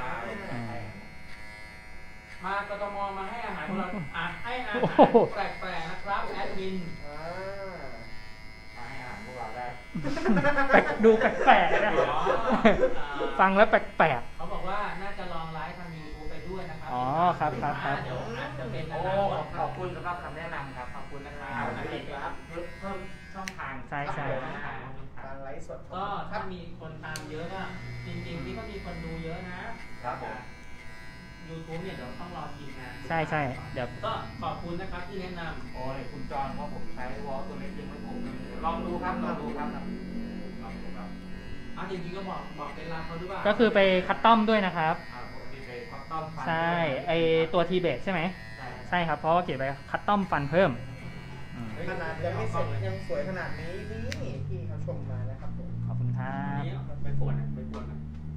Speaker 1: มากทมมาให้อาหารเราอ่ะให้อาหาร
Speaker 2: โอ้โห
Speaker 1: แปลกๆนะครับแอดมิน
Speaker 4: อ่า
Speaker 3: มาให้อาหารพวกเราได้
Speaker 2: แปลกดูแปลกๆนะ
Speaker 1: อ๋ออ่า
Speaker 2: ฟังแล้วแปลก
Speaker 1: เขาบอกว่าน่าจะลองไลฟ์ทาง YouTube ไปด้วยนะครั
Speaker 2: อ๋อครับครับครับ
Speaker 1: เดี๋ยวอาจจะเป็น
Speaker 3: โอ้
Speaker 1: อนาคต
Speaker 3: ขอบคุณสำหรับคำแนะนำครับ ขอบคุณนะครับ
Speaker 1: ครับ
Speaker 3: ครับเพิ่มช่องทาง
Speaker 2: ใช่ใช่
Speaker 4: การไลฟ์สด
Speaker 1: ก็ถ้ามีคนตามเยอะก็จริงๆที่ก็มีคนดูเยอะนะครับ
Speaker 3: ผม
Speaker 1: YouTube เนี่ยเดี๋ยวต้องรอทีมงาน
Speaker 2: ใช่ใช่เดี๋ยว
Speaker 1: ก็ขอบคุณนะครับที่แนะน
Speaker 3: โอ้ยคุณจอนว่าผมใช้วอลตัวเล็กยังไม่ผมลองดูครับ ลองดูครับ ลองดูครับ
Speaker 1: ำอ่ะจริงๆก็บอกบอกเป็นร้านเขาด้วยว่า
Speaker 2: ก็คือไปคัสตอมด้วยนะครับ
Speaker 3: อ่าปกติไปคอตตอมฟัน
Speaker 2: ใช่ไอตัวทีเบสใช่ไหม
Speaker 3: ใช่
Speaker 2: ใช่ครับเพราะว่าเก็บไปคัสตอมฟันเพิ่มอืม
Speaker 4: ขนาดยังไม่เสร็จยังสวยขนาดนี้นี่พี่เขาชมมานะครับผม
Speaker 2: ขอบคุณครั
Speaker 1: อัน
Speaker 2: บ
Speaker 1: นี้ไปปวดนะไปปวดนะ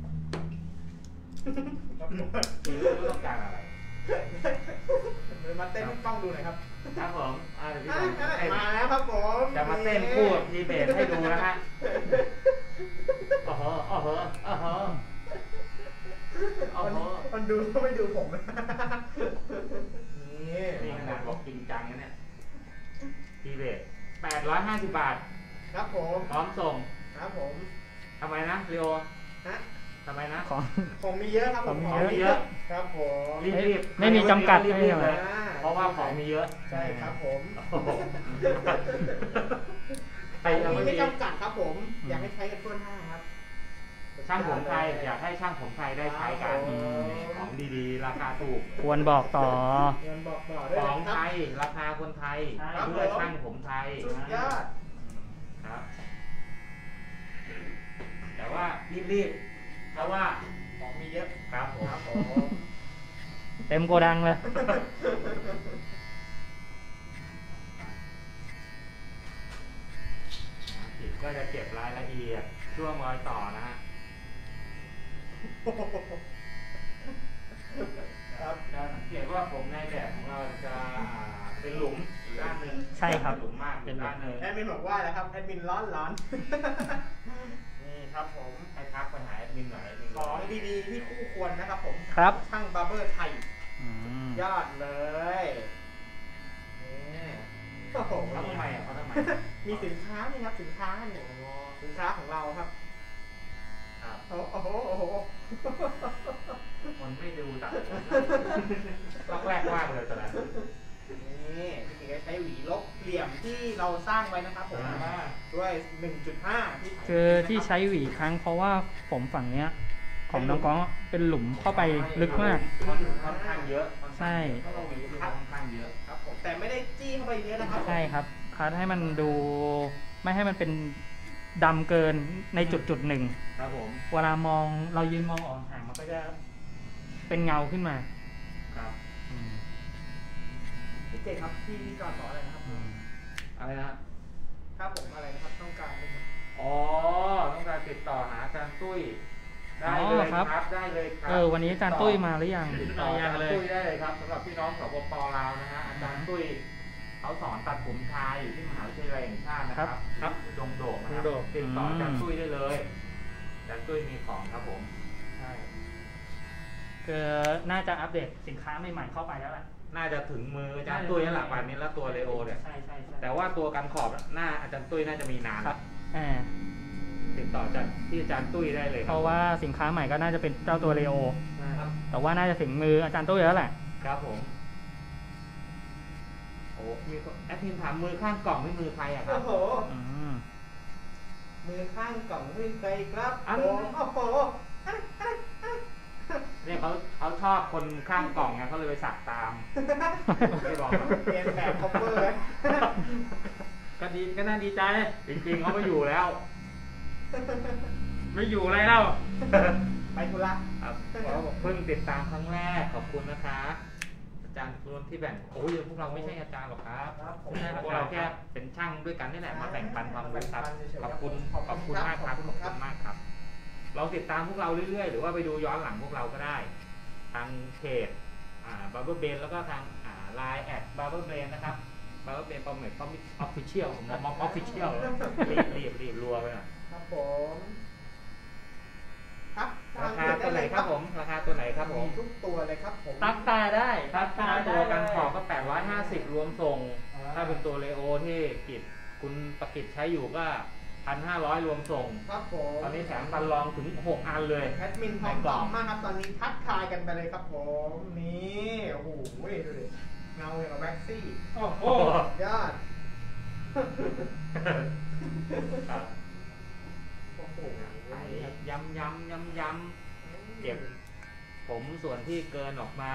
Speaker 3: คือไม่ต้องการอะไร
Speaker 4: มาเต้นให้กล้องดูหน่อยครับ
Speaker 3: ครับผมอ่าเดี๋ยวพี่
Speaker 4: อ่ะ
Speaker 3: จอนเต้น
Speaker 4: มาแล้วครับผม
Speaker 3: จะมาเต้นคู่กับทีเบสให้ดูนะฮะโอ้โหโอ้โหโอ้โหโอ้
Speaker 4: มัน
Speaker 3: โห
Speaker 4: มันดูก็ไม่ดูผมนะนี่
Speaker 3: นี่ขนาดบอกจริงจังนะเนี่ยทีเบสแปดร้อยห้าสิบบาท
Speaker 4: ครับผม
Speaker 3: พร้อมส่ง
Speaker 4: ครับผม
Speaker 3: ทำไมนะเรียว
Speaker 4: ฮะ
Speaker 3: ทำไมนะ
Speaker 2: ของ
Speaker 4: ของมีเยอะครับผม
Speaker 2: ของมีเยอะ
Speaker 4: ครับผม
Speaker 3: รีบรีบ
Speaker 2: ไม่มีจำกัด
Speaker 3: รีบรีบ
Speaker 2: ไม่มี
Speaker 3: เลย เพราะว่าของมีเยอะ
Speaker 4: ใช่ครับผม
Speaker 3: โอ้โหใครยัง
Speaker 4: มี
Speaker 3: ไม่
Speaker 4: ไม่
Speaker 3: มี
Speaker 4: จำกัดครับผม อยากให้ใช้กันทั่วหน้าครับ
Speaker 3: ช่างผมไทยอยากให้ช่างผมไทยได้ใช้กัน
Speaker 4: อืม
Speaker 3: ของดีๆ ราคาถูก
Speaker 2: ควรบอกต่อ
Speaker 4: เงินบอกต่อด้วย
Speaker 3: ของ
Speaker 4: นะค
Speaker 3: ไท
Speaker 4: รับ
Speaker 3: ยราคาคนไทย
Speaker 4: ครับ
Speaker 3: ด้วย
Speaker 4: ผม
Speaker 3: ช่างผมไทย
Speaker 4: สุดยอด
Speaker 3: ครับ แต่ว่ารีบๆเพราะว่า
Speaker 4: ของมีเยอะ
Speaker 3: ครับผม
Speaker 4: ครับผม
Speaker 2: เต็มโกดังเลย
Speaker 3: ผิดก็จะเก็บรายละเอียดช่วงรอยต่อนะฮะ
Speaker 4: ครับ
Speaker 3: จะสังเกตว่าผมในแบบของเราจะเป็นหลุมอยู่ด้านหนึ่ง
Speaker 2: ใช่ครับ
Speaker 3: หลุมมากอยู่ด้านหนึ่ง
Speaker 4: แอดมินบอกว่าอะไรครับแอดมินร้อนร้อน นี่ครับผม
Speaker 3: ให้ทักไปหาแอดมินหน่อยแอดมิน
Speaker 4: ของดีๆที่คู่ควรนะครับผม
Speaker 2: ครับ
Speaker 4: ช่างบาร์เบอร์ไทย
Speaker 2: อืม
Speaker 4: ยอดเลยนี่โอ้โห
Speaker 3: เขาทำไมอ่ะเขาทำไม
Speaker 4: มีสินค้านี่ครับสินค้าเนี่ยสินค้าของเราครับ
Speaker 3: ครับ
Speaker 4: โอ้โหโอ้โห
Speaker 3: มันไม่ดูตัดล็อกแรกมากเลยตอนนั้น
Speaker 4: นี่พี่เก๋ใช้หวีลบเหลี่ยมที่เราสร้างไว้นะครับผม
Speaker 3: อ่า
Speaker 4: ด้วย หนึ่งจุดห้า ที่
Speaker 2: คือที่ใช้หวีครั้งเพราะว่าผมฝั่งเนี้ย ของน้องก้องเป็นหลุมเข้าไปลึกมาก
Speaker 3: ค่อนค่อนข้างเยอะ
Speaker 2: ใช่
Speaker 3: เพราะเราหวีที่ค่อนข้างเยอะ
Speaker 4: ครับผมแต่ไม่ได้จี้เข้าไปเยอะนะครับ
Speaker 2: ใช่ครับคัดให้มันดูไม่ให้มันเป็นดำเกินในจุดจุดหนึ่ง
Speaker 3: ครับผม
Speaker 2: เวลามองเรายืนมองออกห่างมันก็จะเป็นเงาขึ้นมา
Speaker 3: ครับ
Speaker 2: อืม
Speaker 4: พี่เจครับพี่จอดสอนอะไรนะครับ
Speaker 2: อืม
Speaker 3: อะไรนะ
Speaker 4: ครับผมอะไรนะครับต้องการเป็น
Speaker 3: อ๋อต้องการติดต่อหาอาจารย์ตุ้ยได้เลยครับได้เลยครั
Speaker 2: เออวันนี้อาจารย์ตุ้ยมาหรือยัง
Speaker 3: ติดต่ออาจารย์ตุ้ยได้เลยครับสำหรับพี่น้องสปปลาวนะฮะอาจารย์ตุ้ยเขาสอนตัดผมชายอยู่ที่มหาวิทยาลัยแห่งชาตินะครับครับดงโด่งนะครับติดต่ออาจารย์ตุ้ยได้เลยอาจารย์ตุ้ยมีของครับผม
Speaker 2: ใช่คือน่าจะอัปเดตสินค้าใหม่ๆเข้าไปแล้วแหละ
Speaker 3: น่าจะถึงมืออาจารย์ตุ้ยแล้วหลักวันนี้แล้วตัวเลโอเนี่ย
Speaker 2: ใช่ใช่ใช่
Speaker 3: แต่ว่าตัวกันขอบหน้าอาจารย์ตุ้ยน่าจะมีนาน
Speaker 2: ครับอ่า
Speaker 3: ติดต่ออาจารย์ที่อาจารย์ตุ้ยได้เลยค
Speaker 2: เพ
Speaker 3: รับ
Speaker 2: ราะว่าสินค้าใหม่ก็น่าจะเป็นเจ้าตัวเลโอ
Speaker 3: ครับ
Speaker 2: แต่ว่าน่าจะถึงมืออาจารย์ตุ้ยแล้วแหละ
Speaker 3: ครับผมโอ้มีคนแอดมินถามมือข้างกล่องไม่มือใครอะครั
Speaker 4: โอ้
Speaker 3: บ
Speaker 4: โห
Speaker 2: อืม
Speaker 4: มือข้างกล่องไม่เคยครับ
Speaker 3: อัน
Speaker 4: โอ้โห
Speaker 3: เนี่ยเขาเขาชอบคนข้างกล่องไงเขาเลยไปสักตามไม่บอกหรอก
Speaker 4: เปลี่ยนแบบคอปเปอร์เลย
Speaker 1: ก็ดีก็น่าดีใจ
Speaker 3: จริงๆเขาไม่อยู่แล้ว
Speaker 1: ไม่อยู่อะไรเล่า
Speaker 4: ไปกุละ
Speaker 3: ครับเขาบอกเพิ่งติดตามครั้งแรกขอบคุณนะคะอาจารย์รวมที่แบ่งโอ้ยพวกเราไม่ใช่อาจารย์หรอกครับ
Speaker 4: ครับผม
Speaker 3: พวกเราแค่เป็นช่างด้วยกันนี่แหละมาแบ่งปันความรู้ครับขอบคุณขอบคุณมากครับขอบคุณมากครับ เราติดตามพวกเราเรื่อยๆหรือว่าไปดูย้อนหลังพวกเราก็ได้ ทางเพจอ่า Barber Brain แล้วก็ทางอ่า ไลน์ แอด Barber Brain นะครับ Barber Brain ปอมเมท ออฟฟิเชียลผมมองออฟฟิเชียลรีบรีบรีบรัวไปหน่อย
Speaker 4: ครับผมครับ
Speaker 3: ราคาตัวไหนครับผม ราคาตัวไหนครับผม
Speaker 4: มีทุกตัวเลยครับผม
Speaker 1: ตักตาได้
Speaker 3: ถ้า
Speaker 1: ตา
Speaker 3: ถ้า
Speaker 1: ได้
Speaker 3: ตัวกันขอบก็แปดร้อยห้าสิบรวมส่ง
Speaker 1: อ่า
Speaker 3: ถ้าเป็นตัวเลโอที่กิจคุณประกิจใช้อยู่ก็หนึ่งพันห้าร้อยรวมส่ง
Speaker 4: ครับผม
Speaker 3: ตอนนี้แถมฟันรองถึงหกอันเลย
Speaker 4: แอดมินพร้อมตอบมากครับตอนนี้ทักทายกันไปเลยครับผมนี่โอ้โหดูดิเงาอย่างกับแว็กซี่
Speaker 1: โอ้โห
Speaker 4: ยอด
Speaker 3: ครับ
Speaker 4: โอ้โห
Speaker 3: ไถย้ำย้ำย้ำย้ำเก็บผมส่วนที่เกินออกมา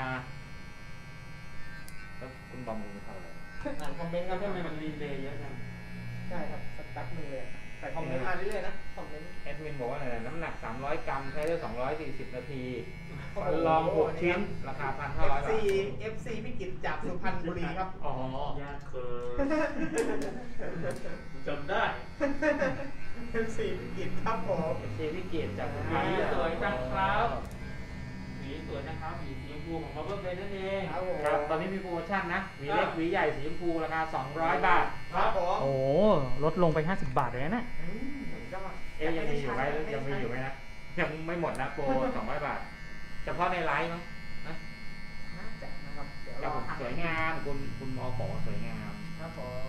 Speaker 3: แล้วคุณบอมคุณทำอะไร
Speaker 1: อ่านคอมเมนต์กันทำไมมันรีเพลย์เยอะจัง
Speaker 4: ใช่ครับสักแป๊บหนึงเลยใส่คอมเมนต์มาเรื่อยๆนะคอมเมนต์
Speaker 3: แอดมินบอกว่าอะไรนะน้ำหนักสามร้อยกรัมใช้ได้สองร้อยสี่สิบนาที
Speaker 4: โอ้โห
Speaker 3: ฟันรองหกชิ้นราคาพันห้าร้อยบาท
Speaker 4: เอฟซี เอฟ ซี พี่กิตจากสุพรรณบุรีครับ
Speaker 3: อ๋อย
Speaker 1: ากเกินจำได้
Speaker 4: เอฟ ซี พี่กิตครับผม
Speaker 3: เอฟซีพี่เกียรติจาก
Speaker 1: หวีสวยจังครับหวีสวยนะครับหวีสีชมพูของบับเบิ้ลเบนนั่นเอง
Speaker 4: ครับผม
Speaker 3: ครับตอนนี้มีโปรโมชั่นนะหวีเล็กหวีใหญ่สีชมพูราคาสองร้อยบาท
Speaker 4: ครับผม
Speaker 2: โอ้โหลดลงไปห้าสิบบาทเลยนะ
Speaker 4: อืมก็
Speaker 3: เอ๊ยยังมีอยู่ไหมยังมีอยู่ไหมนะยังไม่หมดนะโปรสองร้อยบาทเฉพาะในไลฟ์มั้งนะ
Speaker 4: น่าจะนะครับเดี๋ยว
Speaker 3: ครับ
Speaker 4: ร
Speaker 3: ผ
Speaker 4: อ
Speaker 3: ม
Speaker 4: ทำ
Speaker 3: สวยงามคุณคุณมอบอกว่าสวยงาม
Speaker 4: ครับผม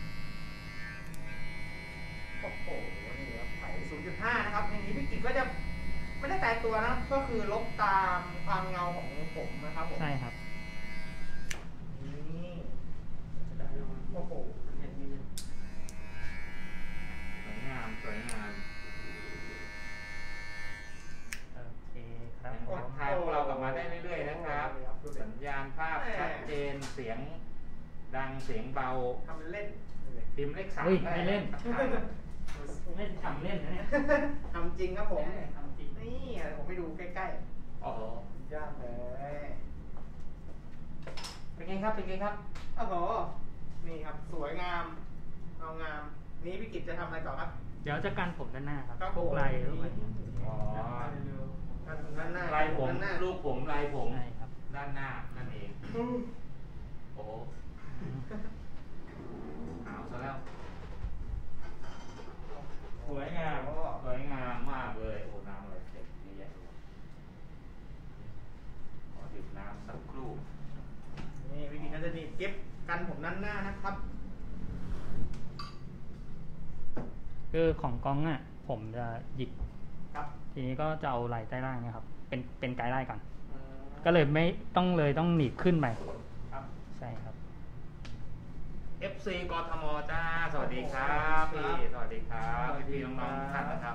Speaker 4: โอ้โหนี่ครับไถ ศูนย์จุดห้า นะครับอย่างนี้พี่กิตก็จะไม่ได้แตกตัวนะก็คือลบตามความเงาของผมนะครับผม
Speaker 2: ใช่ครับ
Speaker 4: นี่โอ้โห
Speaker 1: เห็นมี
Speaker 3: สวยงามสวยงาม
Speaker 2: โอเคครับ
Speaker 3: ยัง
Speaker 2: ผ
Speaker 3: ทัก
Speaker 2: ม
Speaker 3: ทายพวกเรากลับมาได้เรื่อยๆนะครับ สัญญาณภาพชัดเจนเสียงดังเสียงเบา
Speaker 4: ทำเป็นเล่น
Speaker 3: พิมพ์เลขสาม
Speaker 2: เฮ้ย
Speaker 3: ได้
Speaker 2: ไม่เล่น
Speaker 3: ทักทาย
Speaker 2: ไม่ทำเล่นนะเนี่ย
Speaker 4: ทำจริงครับผม
Speaker 1: ทำจริง
Speaker 4: นี่ผมไปดูใกล้
Speaker 3: โอ้โห
Speaker 4: ๆยอดเลย
Speaker 3: เป็นไงครับเป็นไงครับ
Speaker 4: โอ้โหนี่ครับสวยงามเอางามนี่พี่กิตจะทำอะไรต่อครับ
Speaker 2: เดี๋ยวจะกันผมด้านหน้าครับ
Speaker 4: ครับ
Speaker 2: พวก
Speaker 4: ผม
Speaker 2: ลายพวกอะไร
Speaker 3: อ๋อ
Speaker 4: ด้านหน้า
Speaker 3: ลายผม
Speaker 4: ด้านหน้า
Speaker 3: ลูกผมลายผม
Speaker 2: ใช่ครับ
Speaker 3: ด้านหน้านั่นเองโอ้โหเอาซะแล้ว
Speaker 1: สวยงาม
Speaker 3: สวยงามมากเลยโอ้น้ำอะไรเจ็บเยอะแยะเลยขอดื่มน้ำสักครู่
Speaker 4: นี่พี่กิตก็จะดีดเก็บกันผมด้านหน้านะครับ
Speaker 2: คือของกล้องอ่ะ ผมจะหยิก
Speaker 4: ครับ
Speaker 2: ทีนี้ก็จะเอาไหล่ใต้ล่างเนะครับ เป็นเป็นไกด์ไล่ก่อน
Speaker 4: อืม
Speaker 2: ก็เลยไม่ต้องเลยต้องหนีบขึ้นไป
Speaker 4: ครับ
Speaker 2: ใช่ครับ
Speaker 3: เอฟ ซี กทมจ้า สวัสดีครับพี่ สวัสดีครับพี่น้องๆทุกท่านนะครับ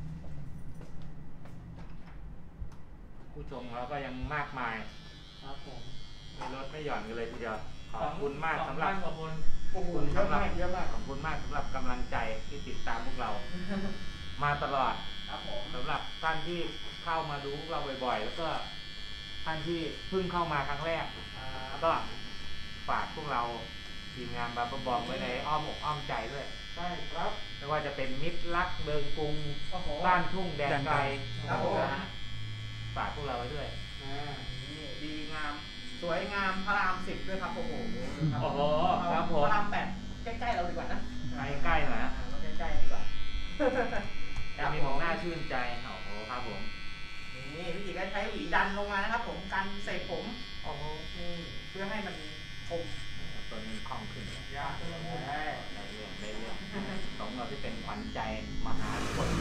Speaker 3: ผู้ชมเราก็ยังมากมาย
Speaker 1: ครับผม
Speaker 3: ไม่ลดไม่หย่อนกันเลยทีเดียว ขอบคุณมากสำหรับ
Speaker 1: ขอบคุณ
Speaker 4: โอ้โหเยอะมากเยอะมาก
Speaker 3: ขอบคุณมากสำหรับกำลังใจที่ติดตามพวกเรา มาตลอด
Speaker 4: ครับผม
Speaker 3: สำหรับท่านที่เข้ามาดูพวกเราบ่อยๆ แล้วก็ท่านที่เพิ่งเข้ามาครั้งแรก
Speaker 4: อ่า
Speaker 3: ก็ฝากพวกเราทีมงานบาร์บอมไว้ในอ้อมอกอ้อมใจด้วย
Speaker 4: ใช่ครับ
Speaker 3: ไม่ว่าจะเป็นมิตรรักเบิงกรุง
Speaker 4: โอ้โห
Speaker 3: บ้านทุ่งแดนไกล
Speaker 4: ครับผม
Speaker 3: นะฮะฝากพวกเราไว้ด้วย
Speaker 1: อ่า
Speaker 4: นี่ดีงาม สวยงามพระรามสิบด้วยครับโอ้โห
Speaker 3: โอ้โห
Speaker 4: เอา
Speaker 3: ครับผม
Speaker 4: พระรามแปดใกล้ๆเราดีกว่านะ
Speaker 3: ใกล้ๆหน่อยนะ
Speaker 4: อ่าเราใกล้ๆดีกว่า
Speaker 3: แต่มีผมน่าชื่นใจโอ้โหครับผม
Speaker 4: นี่พี่กิตก็ใช้หวีดันลงมานะครับ ผมกันเศษผม
Speaker 3: โอ้โห
Speaker 4: นี่เพื่อให้มันคม
Speaker 3: ตัวนี้คล่องขึ้นเลย
Speaker 4: ยากเลย
Speaker 3: ได้เรื่องได้เรื่องสมกับที่เป็นขวัญใจมหาชน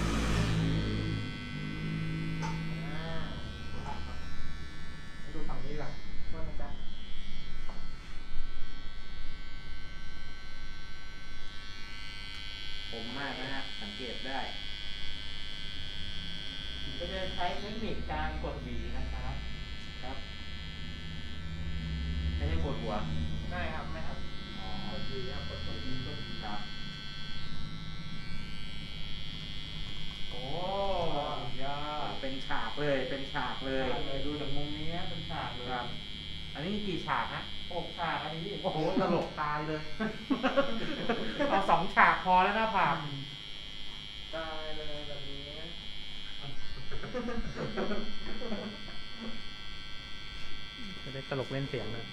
Speaker 4: อ่าดูฝั่งนี้ดีกว่าโทษนะจ๊ะ
Speaker 1: จะใช้เทคนิคการกดหวีนะครับ
Speaker 3: ครับ ไม่ใช่ปวดหัว
Speaker 4: ไม่ครับไม่ครับ
Speaker 3: อ๋อก
Speaker 4: ดดีครับกดกดดีกดดี
Speaker 3: ครับ
Speaker 1: โอ้
Speaker 3: ยอดเป็นฉากเลย เป็นฉากเลย
Speaker 1: เลยดูจากมุมนี้เป็นฉากเลย
Speaker 3: ครับ อันนี้มีกี่ฉากฮะ
Speaker 1: หกฉากอันนี้
Speaker 3: โอ้โหตลกตายเลย เอาสองฉากพอแล้วนะผาก
Speaker 4: ตายเลยแบบนี้
Speaker 2: จะได้ตลกเล่นเสียงเลย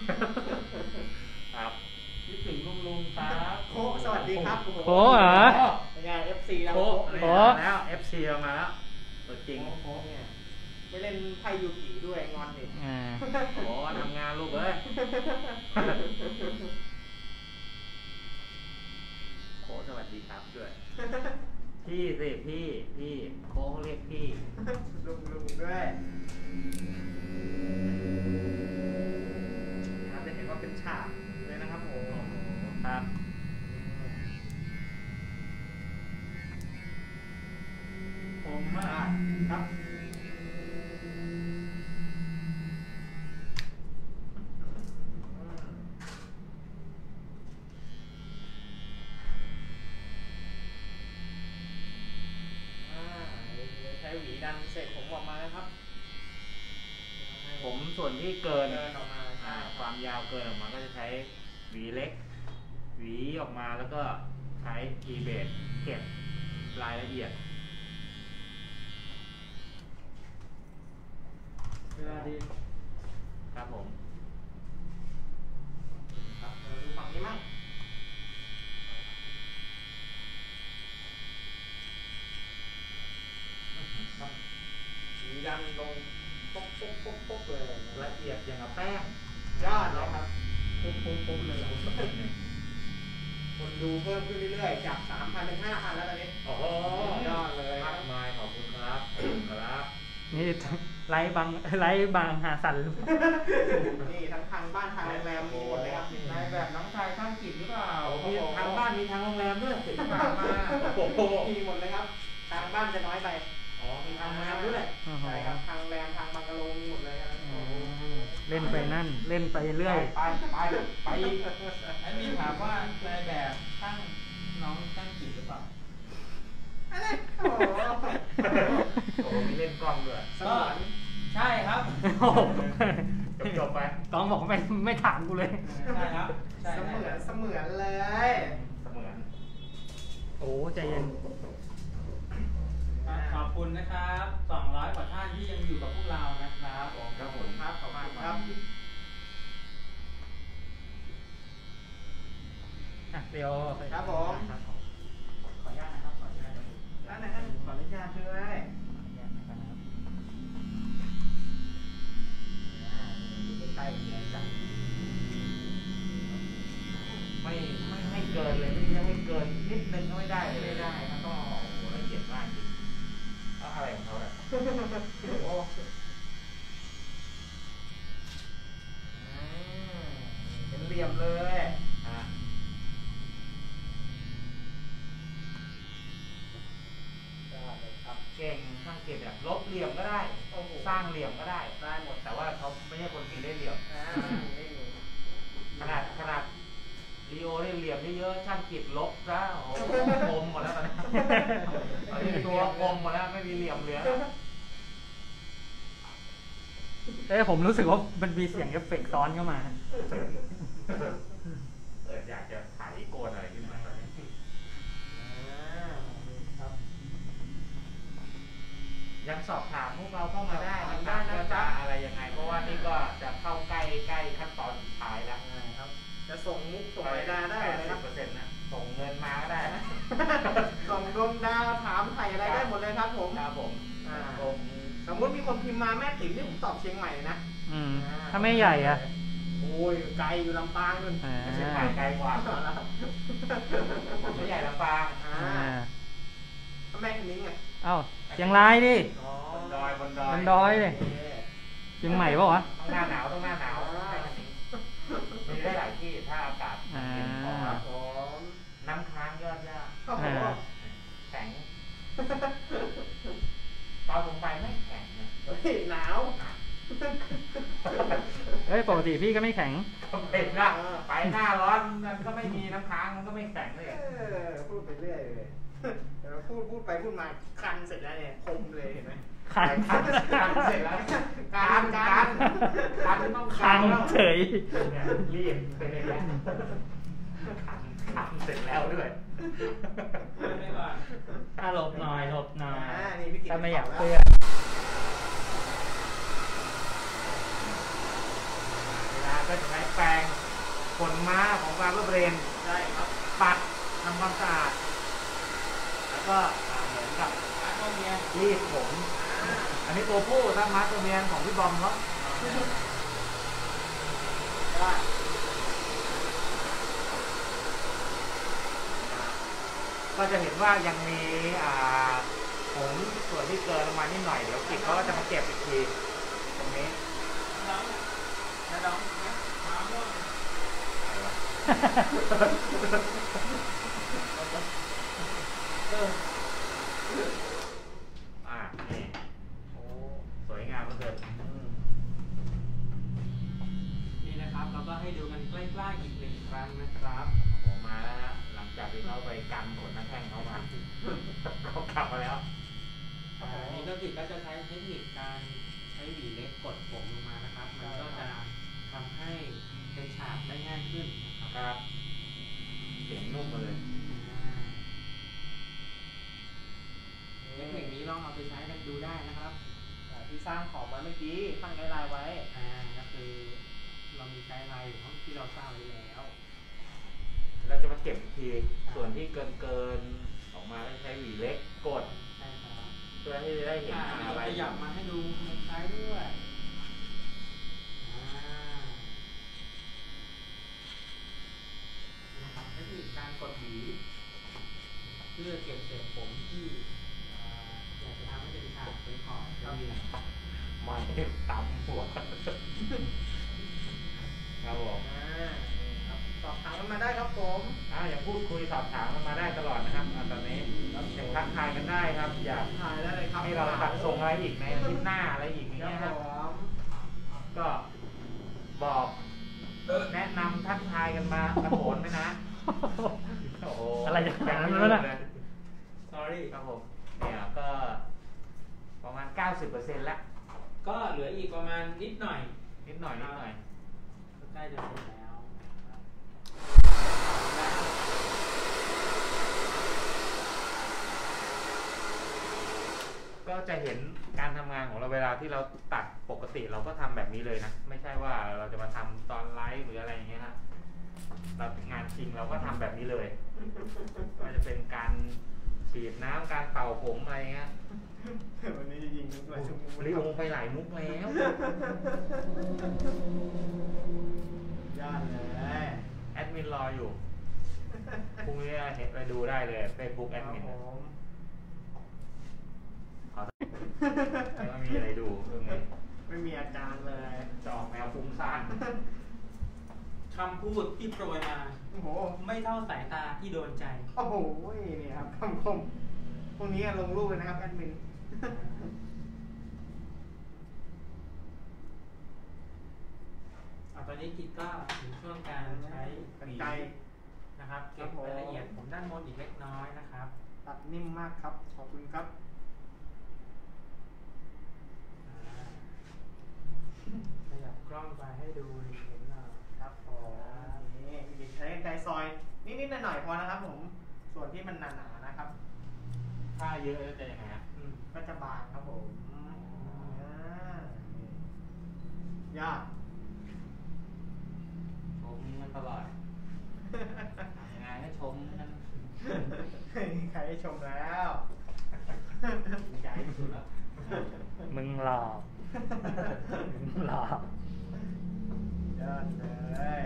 Speaker 3: ครับ
Speaker 1: คิดถึงลุงลุงครับ
Speaker 4: โค้สวัสดีครับ
Speaker 2: โค้เหรอ
Speaker 4: เป็นไง เอฟ ซี เรา
Speaker 3: โค้
Speaker 2: โค้
Speaker 3: มาแล้ว เอฟ ซี เรามาแล้วตัวจริง
Speaker 4: โค้เนี่ยไปเล่นไพ่ยูกิด้วยงอนดิ
Speaker 2: อ่า
Speaker 3: โอ้ทำงานลูกเอ้ย โค้สวัสดีครับด้วย พี่สิพี่พี่โค้เรียกพี่
Speaker 4: ลุงลุงด้วยนะครับจะเห็นว่าเป็นฉากเลยนะครับผม
Speaker 3: ครับ
Speaker 1: ผมมาก
Speaker 4: ครับอ่าใช้หวีดันเสร็จผมออกมาแล้วครับ
Speaker 3: ผมส่วนที่เกิน
Speaker 4: เดินออกมา
Speaker 3: อ่า
Speaker 4: ใช่
Speaker 3: ความยาวเกินออกมาก็จะใช้หวีเล็ก หวีออกมาแล้วก็ใช้คีย์เบสเก็บรายละเอียด
Speaker 1: เวลาดี
Speaker 3: ครับผม
Speaker 4: ครับเราดูฝั่งนี้มั่งครับหวีดันลงปุ๊บปุ๊บปุ๊บปุ๊บเลย
Speaker 3: ละเอียดอย่างกับแป้ง
Speaker 4: ยอดเลยครับปุ๊บปุ๊บปุ๊บเลยเหรอคนดูเพิ่มขึ้นเรื่อยๆจากสามพันเป็นห้าพันแล้วตอนนี้
Speaker 3: โอ้โห
Speaker 4: ยอดเลยค
Speaker 3: มา
Speaker 4: รับ
Speaker 3: กมายขอบคุณครับขอบคุณครับ
Speaker 2: นี่ไลฟ์บางไลฟ์บางหาสัน
Speaker 4: นี่ทั้งทางบ้านทางโรงแรมมีหมดเลยครับ
Speaker 1: นายแบบน้องชายช่างกิจหรือเปล่า
Speaker 3: มีทางบ้านมีทางโรงแรมด้วยถึงฝากมาโอ้โห
Speaker 4: มีหมดเลยครับ ทางบ้านจะน้อยไป
Speaker 3: อ๋อมีทางโรงแรมด้วย
Speaker 2: โอ้โห
Speaker 4: ใช่ครับทางโรงแรมทางบังกะโลมีหมดเลยครับ
Speaker 2: อืมเล่นไปนั่น เล่นไปเรื่อย
Speaker 3: ไปไปไปอีก
Speaker 1: แอดมินถามว่านายแบบช่างน้องช่างกิจหรือเปล่า
Speaker 4: อะไรโอ้โห
Speaker 3: โอ้โหมีเล่นกล้องด้วย
Speaker 4: สมวน
Speaker 1: ใช่ครับ
Speaker 2: โอ้โห
Speaker 3: จบจบไป
Speaker 2: กองบอกไม่ไม่ถามกูเลย
Speaker 1: ใช่ครับใช่
Speaker 4: เสมือนเสมือนเลย
Speaker 3: เสมือน
Speaker 2: โอ้ใจเย็น
Speaker 1: ขอบคุณนะครับสองร้อยกว่าท่านที่ยังอยู่กับพวกเรานะครับผม
Speaker 3: ครับผ
Speaker 4: ขอบ
Speaker 3: ม
Speaker 4: คุณครับขอบคุณครับ
Speaker 2: อ่ะเดี๋ยว
Speaker 4: ครับผม
Speaker 2: ครับ
Speaker 1: ขออนุญาตนะครับขออนุญาตนะครับ
Speaker 4: ร้านไหนครับขออนุญาตด้วย อ่านี่ใกล้ๆเลยจ้ะ
Speaker 3: ไม่ไม่ให้เกินเลยไม่ให้เกินนิดนึงก็ไม่ได้เลย
Speaker 4: ไม่ได้ครับ
Speaker 3: ก็โอ้โหละเอียดมากจริงเอาอะไรของเขาเนี่ย
Speaker 4: โอ้อืมเป็นเหลี่ยมเลย
Speaker 3: อ่ะ
Speaker 4: ได้เลยครับ
Speaker 3: เก่งช่างเก็บแบบลบเหลี่ยมก็ได้
Speaker 4: โอ้โห
Speaker 3: สร้างเหลี่ยมก็ได้
Speaker 4: ได้หมด
Speaker 3: แต่ว่าเขาไม่ใช่คนกินได้เหลี่ยม
Speaker 4: อ่าไม่มี
Speaker 3: ขนาดขนาดลีโอได้เหลี่ยมเยอะๆช่างกิบลบซะโอ้โหคมหมดแล้วตอนนี้ตอนนี้ตัวคมหมดแล้วไม่มีเหลี่ยมเหลือ
Speaker 2: เอ้ยผมรู้สึกว่ามันมีเสียงเอฟเฟกต์ซ้อนเข้ามา
Speaker 3: เอออยากจะไถโกนอะไรขึ้นมาตอนนี้
Speaker 4: อ่าครับ
Speaker 3: ยังสอบถามพวกเราเข้ามาได้นะครับว่าจะอะไรยังไง เพราะว่านี่ก็จะเข้าใกล้ใกล้ขั้นตอนสุดท้ายแล้ว
Speaker 4: อ่าครับ จะส่งมุกส่งรายการได้เลยครับ
Speaker 3: เปอร์เซ็นต์นะส่งเงินมาก็ได้นะ
Speaker 4: ส่งดวงดาวถามไถ่อะไรได้หมดเลยครับผม
Speaker 3: ครับผม
Speaker 4: อ่า
Speaker 3: ผม
Speaker 4: สมมติมีคนพิมพ์มาแม่ติ๋มนี่ผมตอบเชียงใหม่นะ
Speaker 2: อืมถ้าไม่ใหญ่อะ
Speaker 4: โอ้ยไกลอยู่ลำปางนู่น
Speaker 2: อ่า
Speaker 3: เชียงใหม่ไกลกว่าไม่ใหญ่ลำปาง
Speaker 4: อ่า
Speaker 2: อ่า
Speaker 4: ถ้าแม่คนนี้ไง
Speaker 2: เอ้าเชียงรายดิ
Speaker 4: อ๋อบ
Speaker 3: นดอยบนดอย
Speaker 2: มันดอยเลย
Speaker 4: โอเค
Speaker 2: เชียงใหม่ปะวะ
Speaker 3: ต้องหน้าหนาวต้องหน้าหนาวมีได้หลายที่ถ้าอากาศเย็นพอ
Speaker 4: ครับผม
Speaker 3: น้ำค้างยอดยาก
Speaker 4: โอ้โห
Speaker 2: อ่า
Speaker 3: แข็งตอนผมไป
Speaker 4: หนาว
Speaker 2: เฮ้ยปกติพี่ก็ไม่แข็ง
Speaker 3: เป็นนะไปหน้าร้อนมันก็ไม่มีน้ำค้างมันก็ไม่แข็งเลย
Speaker 4: เออพูดไปเรื่อยเลยเดี๋ยวพูดพูดไปพูดมาคันเสร็จแล้วเนี่ยคมเลยเห็นไหม
Speaker 2: คัน
Speaker 3: คันคันเสร็จแล้วการการการต้อง
Speaker 2: คันเฉย
Speaker 3: เนี่ยรีบไปเลยเนี่ยคันคันเสร็จแล้วด้วย
Speaker 1: ไม่ก่อน
Speaker 2: ถ้าหลบหน่อยหลบหน่อย
Speaker 4: อ่านี่พี่กิ๊ก
Speaker 2: ถ้าไม่อยากเปื้อน
Speaker 3: เวลาก็จะใช้แปรงขนม้าของบาร์เบอร์เบรน
Speaker 4: ได้ครับ
Speaker 3: ปัดทำความสะอาดแล้วก็อ่าเหมือนกับ
Speaker 1: ร้านโมเมีย
Speaker 3: รีดผมอันนี้ตัวผู้ถ้ามัดตัวเมียของพี่บอมเขา
Speaker 4: ได้
Speaker 3: ก็จะเห็นว่ายังมีอ่าผมส่วนที่เกินลงมานิดหน่อยเดี๋ยวกิจเขาก็จะมาเก็บอีกทีตรงนี้
Speaker 1: น้องนะน้องนะน้องด้วย
Speaker 3: อะไรวะ
Speaker 1: เออ
Speaker 3: อ่านี่โอ้สวยงามเหลือเกิน
Speaker 1: นี่นะครับเราก็ให้ดูกันใกล้ๆอีกหนึ่งครั้งนะครับ
Speaker 3: ผมมาแล้วฮะหลังจากที่เขาไปกันขนนักแข่งเขามาเขากลับมาแล้ว
Speaker 1: อ่านี่ก็คือก็จะใช้เทคนิคการใช้หวีเล็กกดผมลงมานะครับ มันก็จะทำให้เป็นฉากได้ง่ายขึ้นนะครับ
Speaker 3: ครับเสียงนุ่มมาเลย
Speaker 1: เทคนิคนี้ลองเอาไปใช้กันดูได้นะครับ
Speaker 4: อ่าที่สร้างขอบมาเมื่อกี้ตั้งไกด์ไลน์ไว้
Speaker 1: อ่าก็คือเรามีไกด์ไลน์อยู่ของที่เราสร้างไว้แล้ว
Speaker 3: เราจะมาเก็บอีกทีส่วนที่เกินเกินๆออกมาแล้วใช้หวีเล็กกด
Speaker 1: ใช่ครับ
Speaker 3: เพื่อที่จะได้เห็น
Speaker 1: อ่าเรา
Speaker 3: อะไร
Speaker 1: ขยับมาให้ดูมุมซ้ายด้วยอ่านะครับเทคนิคการกดหวีเพื่อเก็บเศษผมที่อ่าอยากจะทำให้เป็นฉากเป็นขอบเป็นเหลี่ยม
Speaker 3: ไม่ตำหัวครับผม
Speaker 4: อ่านี่ครับสอบถามกันมาได้ครับผม
Speaker 3: อ่าอย่าพูดคุยสอบถามกันมาได้ตลอดนะครับอ่าตอนนี้ยังทักทายกันได้ครับ อยาก
Speaker 4: ถ่ายได้เลยครับ
Speaker 3: ให้เราตัดทรงอะไรอีกในอาทิตย์หน้าอะไรอีกอย่าง
Speaker 4: ครั
Speaker 3: เงี้
Speaker 4: บ
Speaker 3: ยครับ
Speaker 4: ผม
Speaker 3: ก็บอกแนะนำทักทายกันมาตะโกนไหมนะโอ้โห
Speaker 2: อะไรจะขนาดนั้น
Speaker 3: ไม่
Speaker 2: วะ
Speaker 3: รู้
Speaker 2: น่ะ
Speaker 3: เลย
Speaker 1: sorry
Speaker 3: ครับผมเนี่ยก็ประมาณ เก้าสิบเปอร์เซ็นต์ แล้ว
Speaker 1: ก็เหลืออีกประมาณนิดหน่อย
Speaker 3: นิดหน่อยนิดหน่อย
Speaker 1: ใกล้จะเสร็จแล้วนะครับ
Speaker 3: ก็จะเห็นการทำงานของเราเวลาที่เราตัดปกติเราก็ทำแบบนี้เลยนะ ไม่ใช่ว่าเราจะมาทำตอนไลฟ์หรืออะไรอย่างเงี้ยฮะเรางานจริงเราก็ทำแบบนี้เลยก็จะเป็นการฉีดน้ำการเป่าผมอะไรเงี้ย
Speaker 4: วันนี้จะยิงทุกวันชั่วโมง
Speaker 3: ริวไปหลายมุกแล้ว
Speaker 4: ยอดเลย
Speaker 3: แอดมินรออยู่พรุ่งนี้เห็นไปดูได้เลยเฟซบุ๊กแอดมิน
Speaker 4: ครับผม
Speaker 3: ขอไม่มีอะไรดูเรื่องนี้
Speaker 4: ไม่มีอาจารย์เลย
Speaker 3: จะออกแนวฟุ้งซ่าน
Speaker 1: คำพูดที่โปรยมา
Speaker 4: โอ้โห
Speaker 1: ไม่เท่าสายตาที่โดนใจ
Speaker 4: โอ้โหนี่ครับคำคมพรุ่งนี้ลงรูปเลยนะครับแอดมิน
Speaker 1: อ่ะตอนนี้กิจก็ถึงช่วงการใช้หวี
Speaker 4: ไกล
Speaker 1: นะครับเก็บรายละเอียดผมด้านบนอีกเล็กน้อยนะครับ
Speaker 4: ตัดนิ่มมากครับ ขอบคุณครับ
Speaker 1: อ่าขยับกล้องไปให้ดูเห็นหน่อย
Speaker 4: ครับผมนี่พี่ใช้กรรไกรซอยนิดๆหน่อยๆพอนะครับผม ส่วนที่มันหนาๆนะครับ
Speaker 3: ถ้าเยอะแล้วจะยังไงฮะ
Speaker 1: อืม
Speaker 4: ก็จะบางครับผมอ่านี่ยอด
Speaker 3: ชมกันตลอดยังไงให้ชมกัน
Speaker 4: ใครให้ชมแล้ว
Speaker 3: ดีใจที่สุดแล้ว
Speaker 2: มึงหลอกมึงหลอก
Speaker 4: ยอดเลย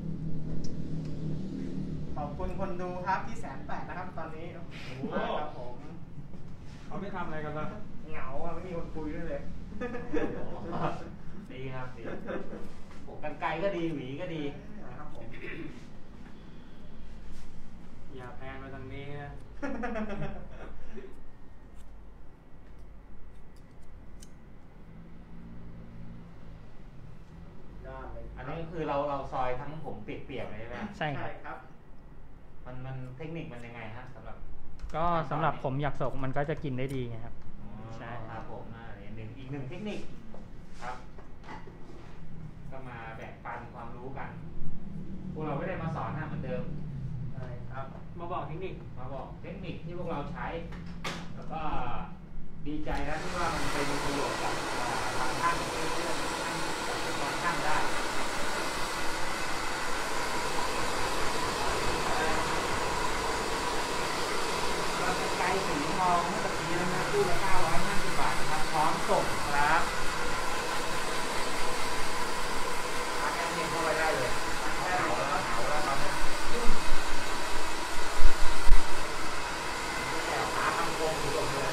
Speaker 4: ขอบคุณคนดูครับที่แสนแปดนะครับตอนนี้ขอบคุณมากครับผม
Speaker 1: เขาไม่ทำอะไรกันบ้าง
Speaker 4: เหงาอะไม่มีคนคุยด้วยเลย
Speaker 3: ดีครับดีปกกันไกลก็ดีหวีก็ดี
Speaker 4: นะครับผม
Speaker 1: อย่าแพนไปทางนี้นะ
Speaker 3: อันนี้ก็คือเราเราซอยทั้งผมเปียกๆเลยใช่ไหม
Speaker 2: ใช่ครับ
Speaker 4: ครับ
Speaker 3: มันมันเทคนิคมันยังไงฮะสำหรับ
Speaker 2: ก็สำหรับผมอยากศกมันก็จะกินได้ดีไงครับ
Speaker 3: อ๋อ
Speaker 2: ใช่
Speaker 3: ครับผมอ่านี่หนึ่งอีกหนึ่งเทคนิคครับ ก็มาแบ่งปันความรู้กันพวกเราไม่ได้มาสอนนะเหมือนเดิม
Speaker 4: ใช่ครับ
Speaker 1: มาบอกเทคนิค
Speaker 3: มาบอกเทคนิคที่พวกเราใช้ แล้วก็ดีใจนะที่ว่ามันเป็นประโยชน์กับบางท่านที่เรื่องท่านกับตอนท่านได้เราจะไกลสีทองเมื่อตะกี้นะฮะคู่ละเก้าร้อยห้าสิบบาทนะครับพร้อมส่งครับทักแอดมินเข้าไปได้เลยเอาแล้วเอาแล้วตอนนี้แต่ขาทำโกงอยู่ตรงนี้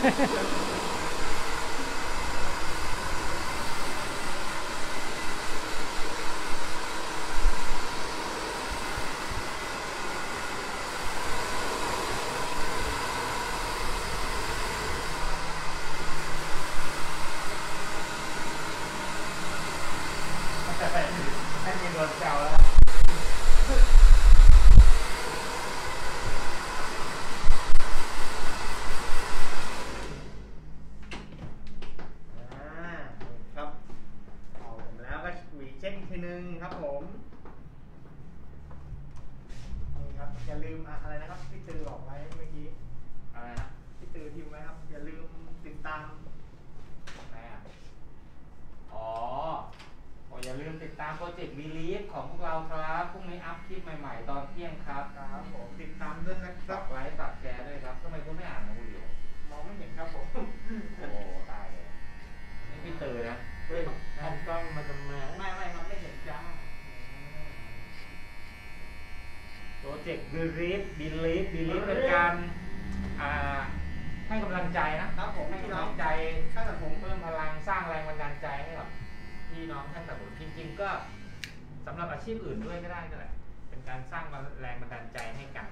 Speaker 3: ให้มีโดนแซวแล้ว
Speaker 4: อ่าครับเอาผมแล้วก็หวีเช็คอีกทีนึงครับผมนี่ครับอย่าลืมอะอะไรนะครับพี่ตือบอกไว้เมื่อกี้
Speaker 3: อะไรนะ
Speaker 4: พี่ตือพิมพ์ไว้ครับอย่าลืมติดตาม
Speaker 3: อะไรอ่ะอ๋อโอ้อย่าลืมติดตามโปรเจกต์รีลีฟของพวกเราครับพรุ่งนี้อัพคลิปใหม่ๆ ตอนเที่ยงครับ
Speaker 4: ครับผมติดตามด้วยนะค
Speaker 3: ฝา
Speaker 4: รับ
Speaker 3: กไลค์ฝากแชร์ด้วยครับทำไมคุณไม่อ่านนะวิดีโอ
Speaker 4: มองไม่เห็นครับผม
Speaker 3: โอ้ตายเลยนี่พี่ตื่นนะ
Speaker 1: เฮ้ยเอากล้องมาทำไม
Speaker 4: ไม่ไม่ครับไม่เห็นจ้า
Speaker 3: โปรเจกต์รีลีฟรีลีฟรีลีฟเป็นการอ่าให้กำลังใจนะครับ
Speaker 4: ผม
Speaker 3: ให้
Speaker 4: พี่
Speaker 3: กำ
Speaker 4: น้อ
Speaker 3: ลั
Speaker 4: ง
Speaker 3: งใจ
Speaker 4: ข้างหลังผม
Speaker 3: เพิ่มพลังสร้างแรงบันดาลใจให้กับพี่น้องท่านตะบุญจริงๆก็สำหรับอาชีพอื่นด้วยก็ได้ก็แหละเป็นการสร้างแรงบันดาลใจให้กัน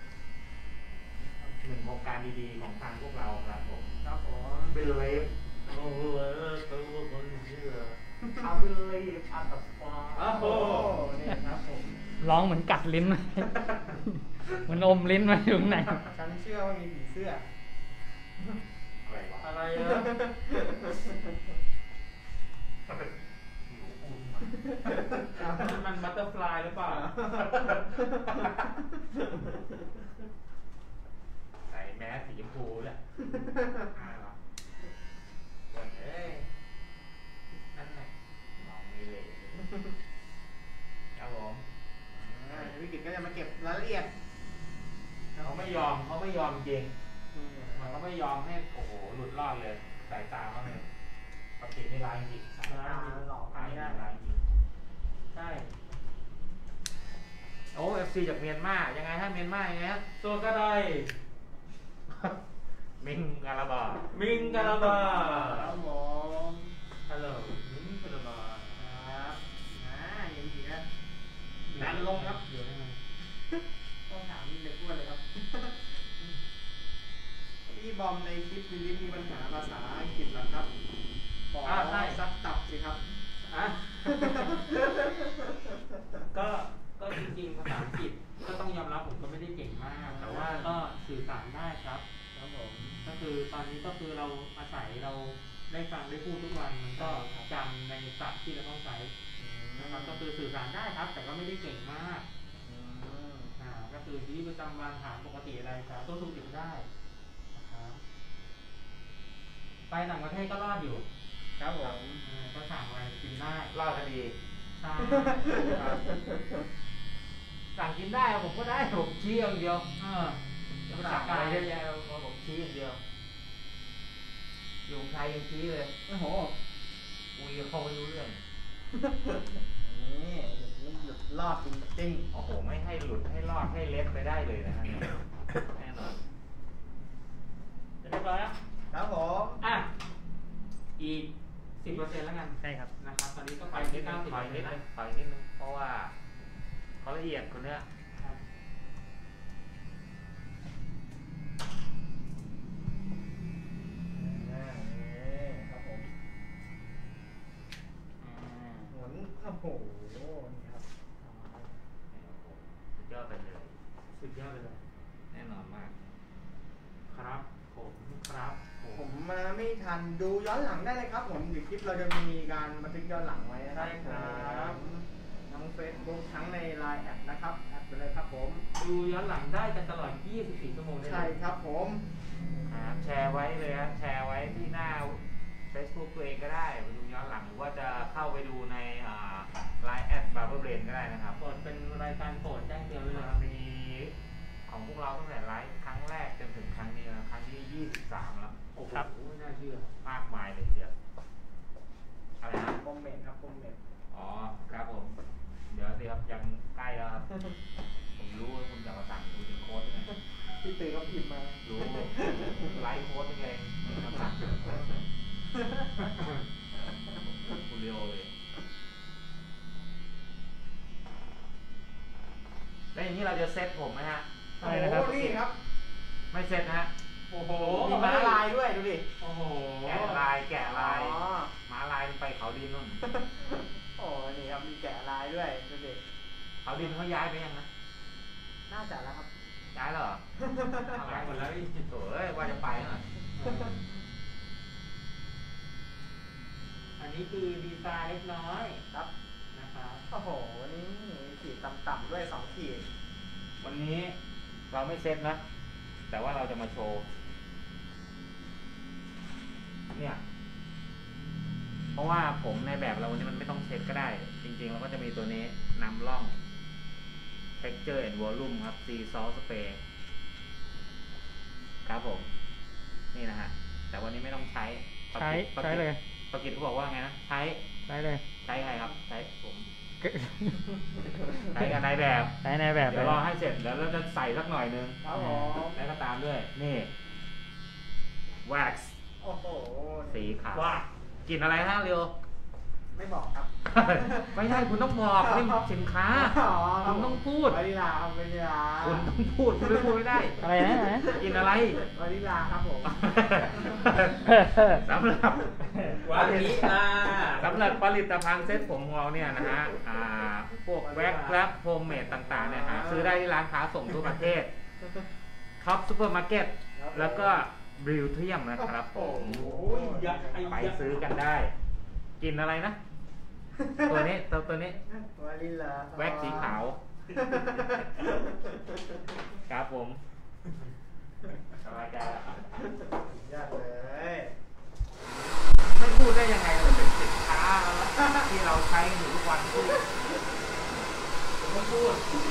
Speaker 3: หนึ่งโครงการดีๆของทางพวกเราครับผม
Speaker 4: ครับผม
Speaker 3: Believe
Speaker 1: โอ้โหตัวคนเชื่อ
Speaker 3: I believe at the star
Speaker 4: โอ้โหนี่ครับผม
Speaker 2: ร้องเหมือนกัดลิ้น เหมันอมลิ้นมาอยู่ข้างใน
Speaker 4: ฉันเชื่อว่ามีผีเสื้อ
Speaker 3: อะไรวะ
Speaker 1: อะไรเออมันบัตเตอร์ฟลายหรือเปล่า
Speaker 3: ใส่แมสสีชมพูด้วยอ่าเหรอส่วนเอ้ยนั่นไงมองไม่เลยครับผม
Speaker 4: อ่าวิกฤตก็จะมาเก็บรายละเอียด
Speaker 3: เขาไม่ยอมเขาไม่ยอมจริงมันก็ไม่ยอมให้โอ้โหหลุดรอดเลยสายตาเขาเลยปกตินี่ร้ายจริง
Speaker 4: สายตาหลอก
Speaker 3: ร้าย
Speaker 4: ไม่
Speaker 3: จริ
Speaker 4: ได้
Speaker 3: งร้ายจริง
Speaker 1: ใช่
Speaker 3: โอ้เอฟซีจากเมียนมายังไงฮะเมียนมายังไงฮะ
Speaker 1: ตัวก็ได้
Speaker 3: มิงกาลาบา
Speaker 1: มิงกาลาบา
Speaker 4: ครับผม
Speaker 1: ฮัลโหลมิงกาลาบา
Speaker 4: ครับอ่าอย่างนี้นะดันลงครับ
Speaker 1: เดี๋ยวได้ไหม
Speaker 4: ต้องถามเด็กอ้วนเลยครับ พี่บอมในคลิปวิลิฟมีปัญหาภาษาอังกฤษเหรอครับขอซักตับสิครับ
Speaker 1: อ่ะ ก็ก็จริงๆภาษาอังกฤษก็ต้องยอมรับผมก็ไม่ได้เก่งมาก แต่ว่าก็สื่อสารได้ครับ
Speaker 4: ครับผม
Speaker 1: ก็คือตอนนี้ก็คือเราอาศัยเราได้ฟังได้พูดทุกวันมันก็จำในศัพท์ที่เราต้องใช้นะครับก็คือสื่อสารได้ครับ แต่ก็ไม่ได้เก่งมาก
Speaker 4: อืม
Speaker 1: อ่าก็คือชีวิตประจำวันถามปกติอะไรครับต้องถูกติดได้นะครับไปต่างประเทศก็รอดอยู่
Speaker 4: ครับผม
Speaker 1: เออก็สั่งอะไรกินได้
Speaker 3: รอดคดี
Speaker 1: ใช่
Speaker 3: สั่งกินได้ผมก็ได้ผมชี้อย่างเดียว
Speaker 1: เออ
Speaker 3: ผมสั่งอะไรเยอะแยะผมชี้อย่างเดียวอยู่ไทยยังชี้เลย
Speaker 4: โอ้โห
Speaker 3: คุยกับเขาไม่รู้เรื่อง
Speaker 4: นี่หยุดรอดจริง
Speaker 3: โอ้โหไม่ให้หลุดให้รอดให้เล็ดไปได้เลยนะฮะเนี่ยแน่นอน
Speaker 1: จะเรียบร้อยแล้ว
Speaker 4: ๆครับผม
Speaker 1: อ่ะอีกสิบเปอร์เซ็นต์แล้วกัน
Speaker 2: ใช่ครับ
Speaker 1: นะครับตอนนี้ก็
Speaker 3: ถ
Speaker 1: ไป
Speaker 3: อยนิ
Speaker 1: ที่
Speaker 3: ดนึ
Speaker 1: เก้างสิบ
Speaker 3: ถ
Speaker 1: เป
Speaker 3: อ
Speaker 1: อย ร์เซ็
Speaker 3: นิ
Speaker 1: น
Speaker 3: ด
Speaker 1: ต์
Speaker 3: นึ
Speaker 1: แล้ว
Speaker 3: งถอยนิดนึงเพราะว่าเขาละเอียดคนเนี้ย
Speaker 1: ครับ
Speaker 4: อ่านี่ครับผม
Speaker 1: อ่า
Speaker 4: เหมือนโอ้โหโหนี่ครับ
Speaker 3: สุดยอดไปเลย
Speaker 1: สุดยอดไปเลย
Speaker 3: แน่นอนมาก
Speaker 1: ครับผมครับผ
Speaker 4: ผม มมาไม่ทันดูย้อนหลังได้เลยครับผมเดี๋ยวคลิปเราจะมีการบันทึกย้อนหลังไว้นะครับ
Speaker 1: ใช่ครับ
Speaker 4: ทั้งเฟซบุ๊กทั้งในไลน์แอดนะครับแอดไปเลยครับผม
Speaker 1: ดูย้อนหลังได้กันตลอด ยี่สิบสี่ ชั่วโมงได้เลย
Speaker 4: ใช่ครับผม
Speaker 3: ครับแชร์ไว้เลยครับแชร์ไว้ที่หน้า Facebook ตัวเองก็ได้ไปดูย้อนหลังหรือว่าจะเข้าไปดูในไลน์แอดบาร์เบอร์เบรนก็ได้นะครับ
Speaker 1: กดเป็นรายการโปรดแจ้งเตือนไว้เลย
Speaker 3: มีของพวกเราตั้งแต่ไลฟ์ครั้งแรกจนถึงครั้งนี้นะครั้งที่ยี่สิบสามแล้ว
Speaker 1: โอ้โหไม่น่าเชื่อ
Speaker 3: มากมายเลยทีเดียวอะไรนะ
Speaker 4: คอมเมนต์ครับคอมเมนต์
Speaker 3: อ๋อครับผมเดี๋ยวสิครับยังใกล้แล้วครับผมรู้ว่าคุณจะมาสั่งคุณเป็นโค้ดยังไง
Speaker 4: พี่ตื่นก็พิมพ์มา
Speaker 3: รู้ไลฟ์โค้ดยังไงมาสั่งคุณเรียวเลยแล้วอย่างนี้เราจะเซ็ตผมไหมฮะ
Speaker 4: โอ้โหนี่ครับ
Speaker 3: ไม่เซ็ตนะฮะ
Speaker 1: โอ้โห
Speaker 4: มีม้าลายด้วยดูดิ
Speaker 1: โอ้โห
Speaker 3: แกะลายแกะลาย
Speaker 4: อ๋อ
Speaker 3: ม้าลายไปเขาดินนู่น
Speaker 4: โอ้นี่ครับมีแกะลายด้วยดูดิ
Speaker 3: เขาดินเขาย้ายไปยังนะ
Speaker 4: น่าจะแล้วครับ
Speaker 3: ย้ายแล้วเหรอ
Speaker 1: หายหมดแล้วอีก
Speaker 3: โถ่เอ้ยว่าจะไปหน่อย
Speaker 1: อันนี้คือดีไซน์เล็กน้อย
Speaker 4: ครับ
Speaker 1: นะครับ
Speaker 4: โอ้โหวันนี้ขีดต่ำๆด้วยสองขีด
Speaker 3: วันนี้เราไม่เซ็ตนะ แต่ว่าเราจะมาโชว์ เนี่ย เพราะว่าผมในแบบเราวันนี้มันไม่ต้องเซ็ตก็ได้ จริงๆเราก็จะมีตัวนี้นำร่อง texture and volume ครับ sea salt spray ครับผม นี่นะฮะ แต่วันนี้ไม่ต้องใช้
Speaker 2: ใช้ใช้เลย
Speaker 3: ปกิจเขาบอกว่าไงนะ ใช้
Speaker 2: ใช้เลย
Speaker 3: ใช้ใครครับ ใช้ผม ใช้กับนายแบบ
Speaker 2: ใช้ในแบบเล
Speaker 3: เดี๋ย
Speaker 2: ยว
Speaker 3: รอให้เสร็จเดี๋ยวเราจะใส่สักหน่อยนึง
Speaker 4: ครับผม
Speaker 3: แล้วก็ตามด้วย นี่ wax
Speaker 4: โอ้โห
Speaker 3: สีขาว
Speaker 1: ว้า
Speaker 3: กลิ่นอะไรฮะเรียว
Speaker 4: ไม่บอกครับ
Speaker 3: ไม่ใช่คุณต้องบอกนี่มันสินค้า
Speaker 4: อ๋อ
Speaker 3: คุณต้องพูด
Speaker 4: วานิลาครับวานิลา
Speaker 3: คุณต้องพูดคุณไม่พูดไม่ได้
Speaker 2: อะไรนะอะไรนะ
Speaker 3: กินอะไร
Speaker 4: วานิลาครับผม
Speaker 3: สำหรับ
Speaker 1: วานิลา
Speaker 3: สำหรับผลิตภัณฑ์เซ็ตผมของเราเนี่ยนะฮะอ่าพวกแว็กซ์และโฮมเมดต่างๆเนี่ยหาซื้อได้ที่ร้านค้าส่งทั่วประเทศท็อปซูเปอร์มาร์เก็ตแล้วก็บริวเทียมนะครับผม
Speaker 1: โอ้ยยักษ์ไอ้
Speaker 3: ไป
Speaker 1: ยักษ์
Speaker 3: ซื้อกันได้ กินอะไรนะ ตัวนี้ตัวตัวนี้
Speaker 4: วานิลา
Speaker 3: แว็กสีขาว ครับผมสบายใจแล้ว
Speaker 4: ยากเลย
Speaker 3: ไม่พูดได้ยังไงมันเป็นสินค้าที่เราใช้กันอยู่ทุกวันพูดผมต้องพูด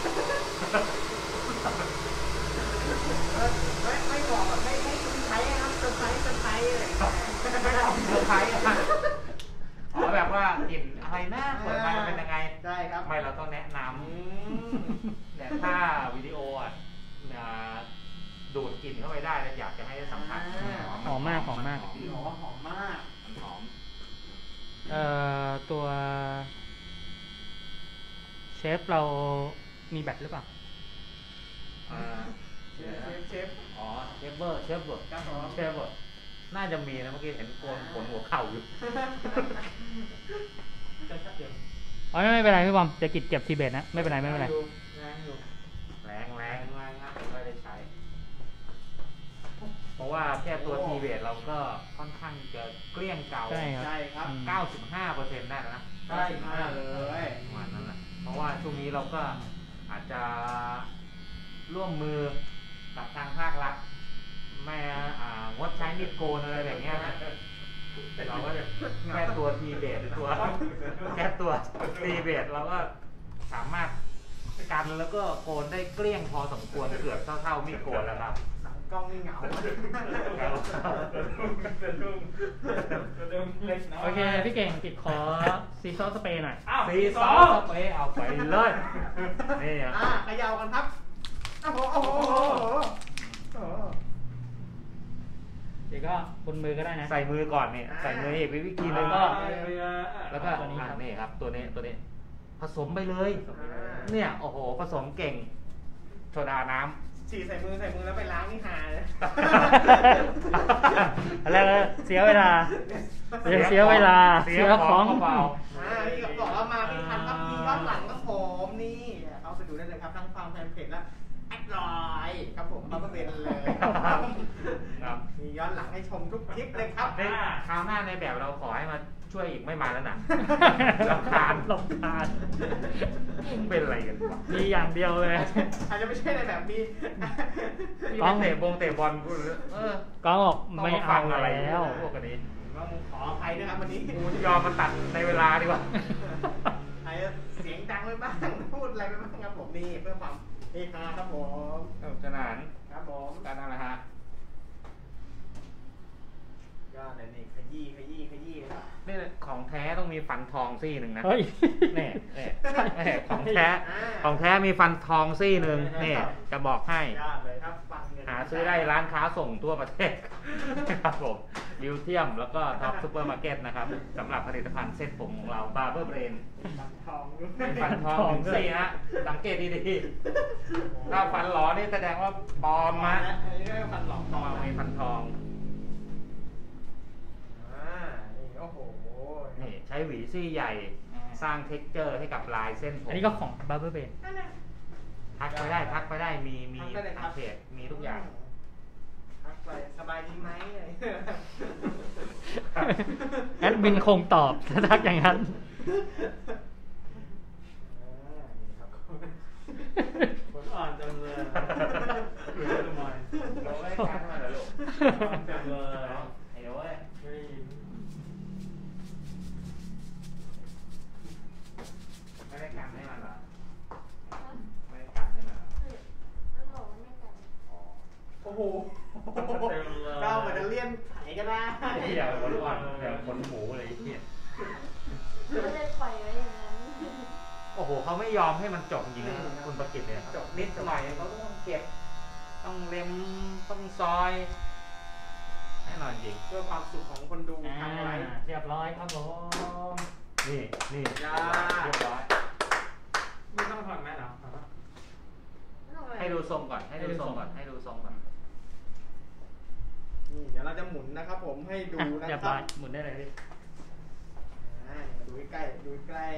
Speaker 4: ไม่ไม่บอกแบบไม่ไม่คุณใช้นะครับเซอร์ไพรส์เซอร์ไพรส์อะไรอย่างเงี้ย
Speaker 3: ไม่ต้องเซอร์ไพรส์อะอ๋อแบบว่ากลิ่นอะไรนะเปิดมามันเป็นยังไง
Speaker 4: ใช่ครับ
Speaker 3: ไม่เราต้องแนะนำเนี่ยถ้าวิดีโออ่ะอ่าดูดกลิ่นเข้าไปได้แล้วอยากจะให้สัมผัส
Speaker 2: หอมมากหอมมาก
Speaker 3: หอม
Speaker 4: หอมหอมมาก
Speaker 3: มันหอม
Speaker 2: เอ่อตัวเชฟเรามีแบตหรือเปล่า
Speaker 3: อ่า
Speaker 4: เชฟเชฟเชฟ
Speaker 3: อ๋อเชฟเบอร์เชฟเบอร์
Speaker 4: ครับผม
Speaker 3: เชฟเบอร์น่าจะมีนะเมื่อกี้เห็นโกนขนหัวเข่าอยู่
Speaker 1: จะชัดเจน
Speaker 2: อ๋อไม่เป็นไรพี่บอมจะกิดเก็บทีเบตนะไม่เป็นไรไม่เป็นไร
Speaker 1: แรงอยู่
Speaker 3: แรงแรงแรงนะไม่ได้ใช้ เพราะว่าแค่ตัวทีเบตเราก็ค่อนข้างจะเกลี้ยงเก่า
Speaker 2: ใช่ครับ
Speaker 4: ใช่ครับ
Speaker 2: อืม
Speaker 3: เก้าสิบห้าเปอร์เซ็นต์ได้แล้วนะ
Speaker 4: ใช่มากเลย
Speaker 3: ประมาณนั้นแหละเพราะว่าช่วงนี้เราก็อาจจะร่วมมือกับทางภาครัฐไม่อ่างดใช้มีดโกนอะไรแบบเนี้ยนะเราก็แค่ตัวทีเบตตัวแค่ตัวทีเบตเราก็สามารถกันแล้วก็โกนได้เกลี้ยงพอสมควรเกือบเท่าๆมีดโกนแล้วครับ
Speaker 4: หนังกล้องนี่เหงา
Speaker 2: โอเคพี่เก่งติดขอซีซอสสเปรย์หน่อย
Speaker 1: อ้าว
Speaker 3: สีซอสสเปรย์เอาไปเลยนี่อ่ะ
Speaker 4: อ่าเขย่ากันครับโอ้โหโอ้โหโอ้โหโอ้โห
Speaker 2: เดี๋ยวก็บนมือก็ได้นะ
Speaker 3: ใส่มือก่อนเนี่ยใส่มืออีกวิธีนึงก็ แล้วก็
Speaker 2: ตัวนี้ครับ
Speaker 3: อ่ะนี่ครับ ตัวนี้ตัวนี้ ผสมไปเลย เนี่ยโอ้โหผสมเก่งโซดาน้ำ
Speaker 4: ฉีดใส่มือใส่มือแล้วไปล้างนี่หาเลย
Speaker 2: อะไรเลยเสียเวลา เสียเสียเวลา
Speaker 3: เสี
Speaker 2: เสี
Speaker 3: ย
Speaker 2: ย
Speaker 3: ข
Speaker 2: ข
Speaker 3: อ
Speaker 2: อง ง
Speaker 3: เปล่า
Speaker 4: อ่านี่กับบอกเรามาไม่ทันเพจแล้วแอดไลน์ครับผมมาเป็นเลย
Speaker 3: ครับ
Speaker 4: มีย้อนหลังให้ชมทุกคลิปเลยครับ
Speaker 3: ในคราวหน้าในแบบเราขอให้มาช่วยอีกไม่มาแล้วนะรำคาญ
Speaker 2: รำคาญ
Speaker 3: เป็นอะไรกันวะ
Speaker 2: มีอย่างเดียวเลย
Speaker 4: อาจจะไม่ใช่ในแบบมี
Speaker 3: มีไปเตะบงเตะบอลกูเออ
Speaker 2: ก็บอก
Speaker 3: ต้อง
Speaker 2: ไม่
Speaker 3: มา
Speaker 2: เอา
Speaker 3: ฟังอะไร
Speaker 2: แล้ว
Speaker 3: พวกกันนี้
Speaker 4: ว่าผมขออภัยด้วยครับวันนี้
Speaker 3: กูยอมมาตัดในเวลาดีกว่า
Speaker 4: ไอ้เสียงดังไปบ้างพูดอะไรไปบ้างครับผมนี่เพื่อความเฮฮาครับผม
Speaker 3: สนุกสนาน
Speaker 4: ครับผม
Speaker 3: การอะไรฮะ
Speaker 4: ก็เลยนี่ขยี้ขยี้ขยี้นะครับ
Speaker 3: นี่ของแท้ต้องมีฟันทองซี่หนึ่งนะ
Speaker 2: เฮ้ย
Speaker 3: นี่นี่นี่ของแท้ของแท้มีฟันทองซี่หนึ่งนี่จะบอกให้
Speaker 4: ยอดเลยครับฟังเงิน
Speaker 3: หาซื้อได้ร้านค้าส่งทั่วประเทศ ครับผมบิวเทียมแล้วก็ท็อปซูเปอร์มาร์เก็ตนะครับสำหรับผลิตภัณฑ์เส้นผมของเราบาร์เบอร์เบรน
Speaker 4: ฟันทองด้วย
Speaker 3: ฟันทองถึงซี่ฮะสังเกตดีๆถ้าฟันหลอนี่แสดงว่าปลอมมะ
Speaker 4: อันนี้เรียกว่าฟันหลอกทอง
Speaker 3: มีฟันทอง
Speaker 4: อ่านี่โอ้โห
Speaker 3: นี่ใช้หวีซี่ใหญ่สร้างเท็กเจอร์ให้กับลายเส้นผม
Speaker 2: อันนี้ก็ของ Barber Brain
Speaker 4: นั่นแหละ
Speaker 3: ทักไปได้ทักไปได้มีมี
Speaker 4: ทักได้เลยครับ
Speaker 3: เพจมีทุกอย่าง
Speaker 4: ทักไปสบายดีไหม
Speaker 2: แอดมินคงตอบถ้าทักอย่างนั้น
Speaker 4: อ่านี่ครับ
Speaker 1: คนอ่อนจังเลยหรือทำไม
Speaker 3: เราไม่ได้การมาเหรอลูก
Speaker 1: อ่อนจังเลย
Speaker 3: ไอ้โอ้ย
Speaker 1: ไม่ได้ยิน
Speaker 3: ไม่ได้การให้มันเหรอไม่ได้การให้มันเหรออ๋อ
Speaker 4: โอ้โหก้าวเหมือนจะเลี่ยนไถก็ได้
Speaker 3: ไอ้เหี้ยคนอ่อนเดี๋ยวคนหมูอะไรไอ้เหี้ย
Speaker 5: ไม่ได้ปล่อยไว้อย่างนั้น
Speaker 3: โอ้โหเขาไม่ยอมให้มันจบจริงนะคุณประกิตเนี่ยจบนิดหน่อยเขาต้องเก็บต้องเล็มต้องซอยแน่นอนจริง
Speaker 4: เพื่อความสุขของคนดู
Speaker 2: อ่า
Speaker 4: ทางไลฟ์
Speaker 2: เรียบร้อยครับผม
Speaker 3: นี่นี่
Speaker 4: จ้า
Speaker 3: เรียบร้อย
Speaker 1: ไม่ต้องถอดแมสเหรอ
Speaker 3: ให้ดูทรงก่อนให้ดูทรงก่อนให้ดูทรงก่อน
Speaker 4: นี่เดี๋ยวเราจะหมุนนะครับผมให้ดู
Speaker 2: อ่ะ
Speaker 4: นะ
Speaker 2: เรียบ
Speaker 4: ค
Speaker 2: ร้
Speaker 4: รั
Speaker 2: อบ ยหมุนได้เลยพี่
Speaker 4: อ่าดูใกล้ๆดูใกล้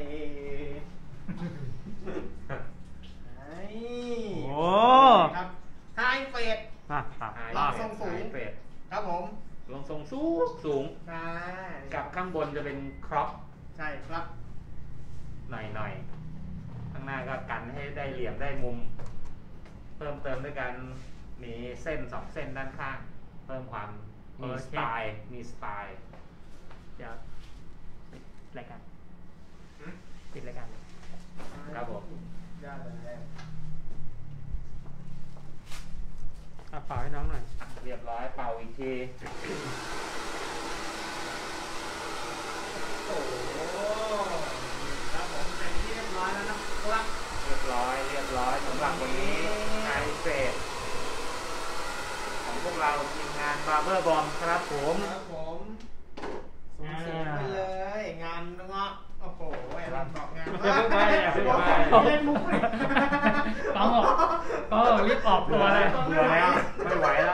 Speaker 4: ไอ้
Speaker 2: โอ้
Speaker 4: ครับไฮเฟด
Speaker 2: อ่ะอ่ะ
Speaker 3: หาย
Speaker 4: ลองทรงสูง
Speaker 3: หายเฟด
Speaker 4: ครับผม
Speaker 3: ลองทรงสูงสูง
Speaker 4: ใช่
Speaker 3: กับข้างบนจะเป็นครอป
Speaker 4: ใช่ครับ
Speaker 3: หน่อยหน่อยข้างหน้าก็กันให้ได้เหลี่ยมได้มุม เพิ่มเติมด้วยการมีเส้นสองเส้นด้านข้าง เพิ่มความมีสไตล์มีสไตล์
Speaker 2: เดี๋ยวปิดรายการปิดรายการเลย
Speaker 3: ครับผม
Speaker 4: ยอดเลย
Speaker 1: อ่ะเป่าให้น้องหน่อย
Speaker 3: เรียบร้อยเป่าอีกที
Speaker 4: โอ้โหครับผมเป็นที่เรียบร้อยแล้วนะครับ
Speaker 3: เรียบร้อยเรียบร้อยสำหรับวันนี้ไฮเฟสของพวกเราทีมงานบาร์เบอร์บอมครับผม
Speaker 4: ครับผมสูงเสียงไปเลย งานเงาะโอ้โหเราตอบงาน
Speaker 1: อย่าเพิ่งไปอย่าเพิ่งไป
Speaker 4: เล่นมุกเลย
Speaker 2: ก็บอกก็บอกรีบออกตัวเลย
Speaker 3: เบื่อแล้วไม่ไหวแล้ว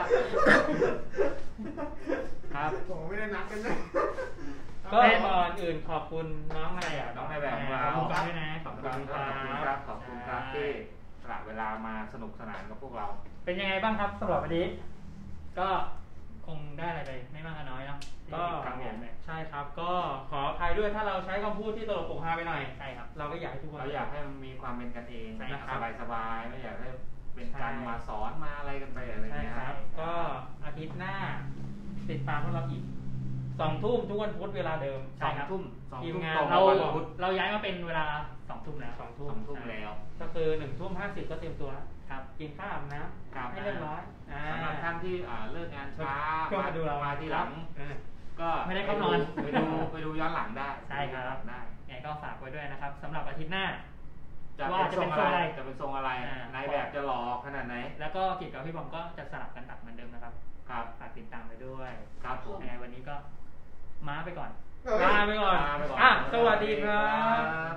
Speaker 3: ครับ
Speaker 4: ผมไม่ได้นัดกันเลย
Speaker 1: ก็ก่อนอื่นขอบคุณน้องอะไรอ่ะ
Speaker 3: น้องในแบบของเรา
Speaker 2: ขอบคุณด้วยนะ
Speaker 3: ขอบคุณครับขอบคุณครับขอบคุณครับที่สละเวลามาสนุกสนานกับพวกเรา
Speaker 2: เป็นยังไงบ้างครับสำหรับวันนี้ ก็คงได้อะไรไปไม่มากก็น้อยเนาะ
Speaker 1: ก็
Speaker 2: ที่ทำงานเนี่ย
Speaker 1: ใช่ครับ ก็ขออภัยด้วยถ้าเราใช้คำพูดที่ตลกปกฮาไปหน่อย
Speaker 2: ใช่ครับ
Speaker 1: เราก็อยากให้ทุกคน
Speaker 3: เราอยากให้มันมีความเป็นกันเอง
Speaker 2: ใช่ครับ
Speaker 3: สบายสบายๆไม่อยากให้เป็นการ
Speaker 1: ใช่
Speaker 3: มาสอนมาอะไรกันไปอะไร
Speaker 1: ใช่
Speaker 3: เงี้ย
Speaker 1: ครับ ก็อาทิตย์หน้า ติดตามพวกเราอีกสองทุ่มทุกวันพุธเวลาเดิม
Speaker 3: สองทุ่มสอง
Speaker 1: ทีม
Speaker 3: ทุ่ม
Speaker 1: งาน
Speaker 3: ตรง
Speaker 2: เรา
Speaker 3: วันพุธ
Speaker 2: เราย้ายมาเป็นเวลาสองทุ่มแล้ว
Speaker 1: สอง
Speaker 3: ส
Speaker 1: ทุ่ม
Speaker 3: องทุ่มแล้ว
Speaker 1: ก็คือหนึ่งทุ่มห้าสิบก็เตรียมตัวแล้ว
Speaker 2: ครับ
Speaker 1: กินข้าวอาบน้
Speaker 3: ครับ
Speaker 1: ำให้เรียบร้อยอ่า
Speaker 3: สำหรับท่านที่อ่าเลิกงานช้า
Speaker 1: ก็มาดูเรา
Speaker 3: มาทีหลัง
Speaker 1: เออ
Speaker 3: ก็
Speaker 2: ไม่ได้เข้านอน
Speaker 3: ไปดูไปดูย้อนหลังได้
Speaker 2: ใช่ครับ
Speaker 3: ไปดูย้อนหลังได้
Speaker 2: ไงก็ฝากไว้ด้วยนะครับสำหรับอาทิตย์หน้า
Speaker 3: จะ
Speaker 2: ว่า
Speaker 3: เป็น
Speaker 2: จะ
Speaker 3: ท
Speaker 2: เป็
Speaker 3: รง
Speaker 2: นทรง
Speaker 3: อะไร
Speaker 2: อะไร
Speaker 3: จะเป็นทรงอะไร
Speaker 2: อ่า
Speaker 3: ในแบบจะหล่อขนาดไหน
Speaker 2: แล้วก็กิจกับพี่บอมก็จะสลับกันตัดเหมือนเดิมนะครับ
Speaker 3: ครับ
Speaker 2: ฝากติดตามไปด้วย
Speaker 3: ครับผม
Speaker 2: ยังไงวันนี้ก็ม้าไปก่อน
Speaker 1: ลาไปก่อน
Speaker 3: ลาไปก่อน
Speaker 1: อ่ะสวัสดีครับ
Speaker 3: ครับ